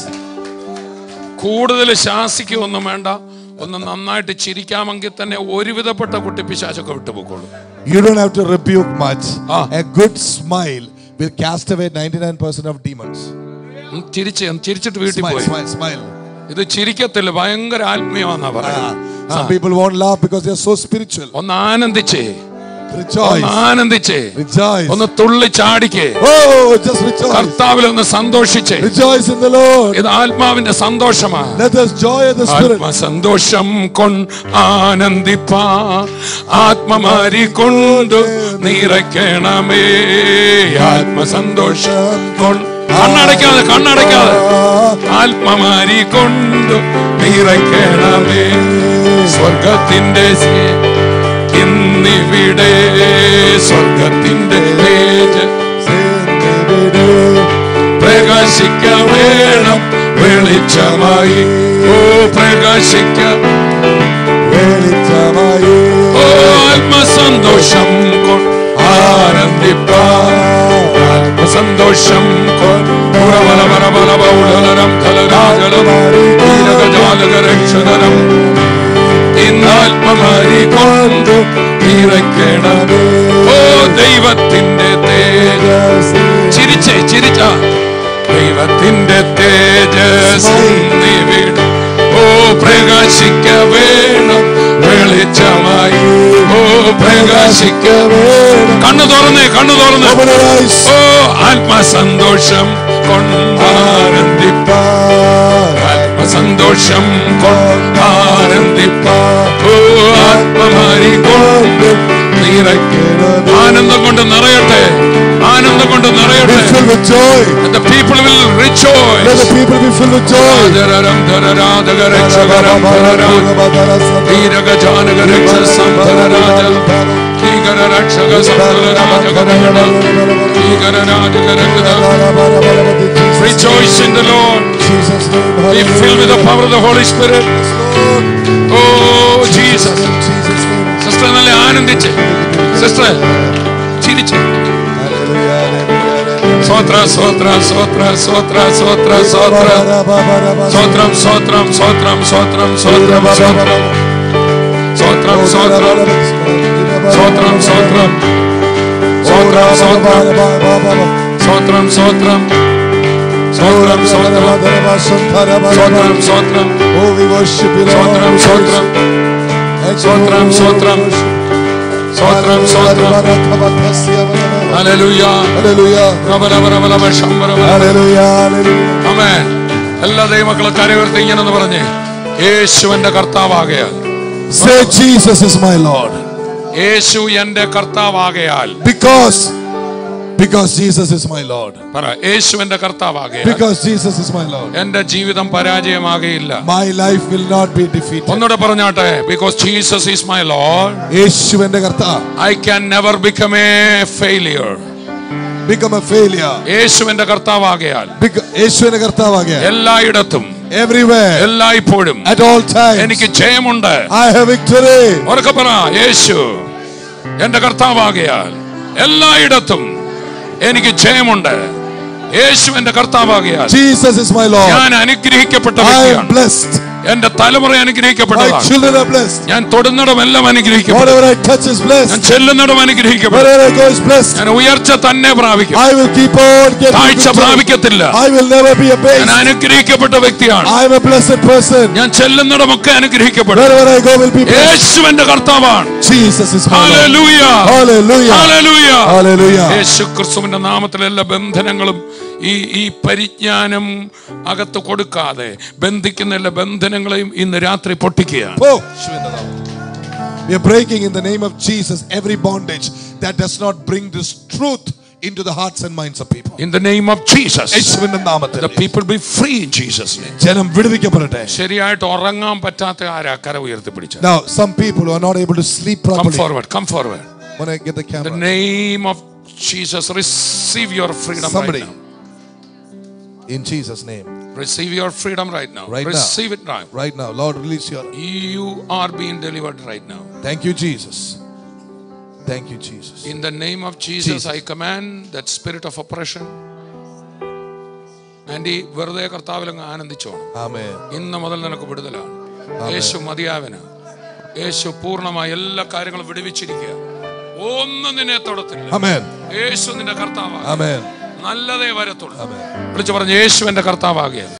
കൂടുതൽ ശാസിക്കൊന്നും വേണ്ട. ഒന്ന് നന്നായിട്ട് ചിരിക്കാമെങ്കിൽ തന്നെ ഒരുവിധപ്പെട്ട കുട്ടിപ്പിശാചൊക്കെ വിട്ടുപോക്കോളൂ. You don't have to rebuke much. Ah. A good smile will cast away ninety-nine percent of demons. ചിരിച്ച് ചിരിച്ചിട്ട് വീട്ടിൽ Smile, പോയി. smile, smile. ഇത് ചിരിക്കത്തില്ല, ഭയങ്കര ആത്മീയമാണെന്നാ പറയുന്നത്. Some people won't laugh because they are so spiritual. ഒന്ന് ആനന്ദിച്ചേ. Rejoice. ആനന്ദിച്ചേ. Rejoice. ഒന്ന് തുള്ളി ചാടിക്കേ. Oh, just rejoice. കർത്താവിൽ ഒന്ന് സന്തോഷിച്ചേ. Rejoice in the Lord. ഇത് ആത്മാവിന്റെ സന്തോഷമാണ്. Let us joy in the Spirit. ആത്മസന്തോഷം കൊണ്ട് ആനന്ദിപ്പാ, ആത്മമാരി കൊണ്ട് നിറയ്ക്കണമേ. ആത്മസന്തോഷം കൊണ്ട് കണ്ണടയ്ക്കാതെ കണ്ണടയ്ക്കാതെ ആത്മമാരി കൊണ്ട് നിറയ്ക്കണമേ. സ്വർഗത്തിന്റെ ഇന്നിവിടെ സ്വർഗത്തിന്റെ തേജ് പ്രകാശിക്ക വേണം വെളിച്ചമായി. ഓ പ്രകാശിക്ക വെളിച്ചമായി. ഓ ആത്മസന്തോഷം കൊണ്ട് ആനന്ദിപ്പാ, ആത്മസന്തോഷം കൊണ്ട് രക്ഷതരം ഇന്നാത്മമാരി കൊണ്ട് നിറയ്ക്കണമേ. ഓ ദൈവത്തിന്റെ തേജസ്. ചിരിച്ചേ ചിരിച്ച ദൈവത്തിന്റെ തേജസ് ഇവിടെ. ഓ പ്രകാശിക്ക വേണം വെളിച്ചമായി. ഓ പ്രകാശിക്ക വേണം. കണ്ണു തുറന്നേ കണ്ണു തുറന്ന്. ഓ ആത്മസന്തോഷം കൊണ്ടാനന്ദിപ്പാ, ആത്മസന്തോഷം കൊണ്ടാനന്ദിപ്പാ. ഓ ആത്മമാരി കൊണ്ട് നിറയ്ക്കണമേ. ആനന്ദം കൊണ്ട് നിറയട്ടെ, ആനന്ദം കൊണ്ട് നിറയട്ടെ. And the people will rejoice. Let the people be filled with joy. ആദരം ധരരാധക രക്ഷകരം ധരരാജ ധീരക ജാനക രക്ഷ സംധരരാജ ഭീകര രക്ഷക സംധരരാജകരകട ഭീകര രാജകരകട. Rejoice in the Lord. Be filled with the power of the Holy Spirit. Oh Jesus. Sister നല്ല ആനന്ദിച്ച്, സിസ്റ്റർ ചിരിച്ച്. സ്വോത്ര സ്വോത്ര സ്വോത്ര സ്വോത്ര സ്വോത്ര സ്വോത്ര സ്വോത്രം സ്വോത്രം സ്വോത്രം സ്വോത്രം സ്വോത്രം സ്വോത്രം സ്വോത്രം സ്വോത്രം സ്വോത്രം സ്വോത്രം സ്വോത്രം സ്വോത്രം സ്വോത്രം സ്വോത്രം സ്വോത്രം സ്വോത്രം സ്വോത്രം സ്വോത്രം Oh, we worship you, Lord. സ്വോത്രം സ്വോത്രം സ്വോത്രം സ്വോത്രം സ്വോത്രം സ്വോത്രം. ഹല്ലേലൂയ Hallelujah. റബറബറബറബ ശംബറബ. Hallelujah. Hallelujah. ആമേൻ. എല്ലാ ദൈവമക്കളും കരയുയർത്തി ഇങ്ങനെ പറഞ്ഞേ, യേശുവിന്റെ കർത്താവാകയാൽ. Say, Jesus is my Lord. യേശു എന്റെ കർത്താവാകയാൽ. Because Because Jesus is my Lord. പറ, യേശു എന്റെ കർത്താവാകയാൽ Because Jesus is my Lord. എന്റെ ജീവിതം പരാജയമാകയില്ല. My life will not be defeated. ഒന്നുകൂടെ പറഞ്ഞാട്ടെ, because Jesus is my Lord, യേശു എന്റെ കർത്താവ്. I can never become a failure. Become a failure. യേശു എന്റെ കർത്താവാകയാൽ യേശു എന്റെ കർത്താവാകയാൽ എല്ലായിടത്തും everywhere, എല്ലായ്പ്പോഴും at all times, എനിക്ക് ജയമുണ്ട്. I have victory. ഉറക്കെ പറ, യേശു എന്റെ കർത്താവാകയാൽ എല്ലായിടത്തും എനിക്ക് ജയമുണ്ട്. യേശു എന്റെ കർത്താവാകയാൽ Jesus is my Lord. ഞാൻ അനുഗ്രഹിക്കപ്പെട്ട I am വ്യക്തിയാണ്. blessed. എന്റെ തലമുറ My അനുഗ്രഹിക്കപ്പെട്ടതാണ്. children are blessed. ഞാൻ തൊടുന്നിടമെല്ലാം അനുഗ്രഹിക്കപ്പെടും. Whatever I touch is ഞാൻ blessed. ചെല്ലുന്നിടം അനുഗ്രഹിക്കപ്പെടും. Wherever I go is blessed. ഞാൻ ഉയർച്ച തന്നെ പ്രാപിക്കും. I will keep on getting താഴ്ച victory. പ്രാപിക്കത്തില്ല. I will never be ഞാൻ abased. അനുഗ്രഹിക്കപ്പെട്ട വ്യക്തിയാണ്. I am a blessed person. ഞാൻ ചെല്ലുന്നിടമൊക്കെ അനുഗ്രഹിക്കപ്പെടും. Wherever I go will be blessed. യേശു എന്റെ കർത്താവാണ്. Jesus is my Lord. ഹല്ലേലൂയ, Hallelujah. ഹല്ലേലൂയ, Hallelujah. യേശു ക്രിസ്തുവിന്റെ നാമത്തിൽ എല്ലാ ബന്ധനങ്ങളും ഈ ഈ പരിജ്ഞാനം അകത്ത് കൊടുക്കാതെ ബന്ധിക്കുന്ന എല്ലാ ബന്ധനങ്ങളെയും ഇന്ന് രാത്രി പൊട്ടിക്കുകയാണ്. Oh, we are breaking in the name of Jesus every bondage that does not bring this truth into the hearts and minds of people. In the name of Jesus, യേശുവിന്റെ നാമത്തിൽ the people be free in Jesus name. ജനം വിടുവിക്കപ്പെടട്ടെ. ശരിയായിട്ട് ഉറങ്ങാൻ പറ്റാത്ത ആരാ കര ഉയർത്തി പിടിച്ചത്? Now some people who are not able to sleep Come properly. forward, come forward. When I get the In the camera. name of Jesus, receive your freedom Somebody. right now. In Jesus' name. Receive your freedom right now. Right now. Receive it now. Right now, Lord, release your. You are being delivered right now. Thank you, Jesus. Thank you, Jesus. In the name of Jesus, Jesus. I command that spirit of oppression. ആൻഡി വെറുതെ കർത്താവിലങ്ങ് ആനന്ദിച്ചോണം. Amen. ഇന്ന് മുതൽ നിനക്ക് വിടുതലാണ്. യേശു മതിയാവന്. യേശു പൂർണ്ണമായി എല്ലാ കാര്യങ്ങളും വിടുവിച്ചിരിക്കുക. ഒന്നും നിന്നെ തൊടത്തില്ല. Amen. യേശു നിന്റെ കർത്താവാണ്. Amen. നല്ലതേ വരത്തുള്ളൂ. Amen. വിളിച്ചു പറഞ്ഞു, യേശു എന്റെ കർത്താവാകിയ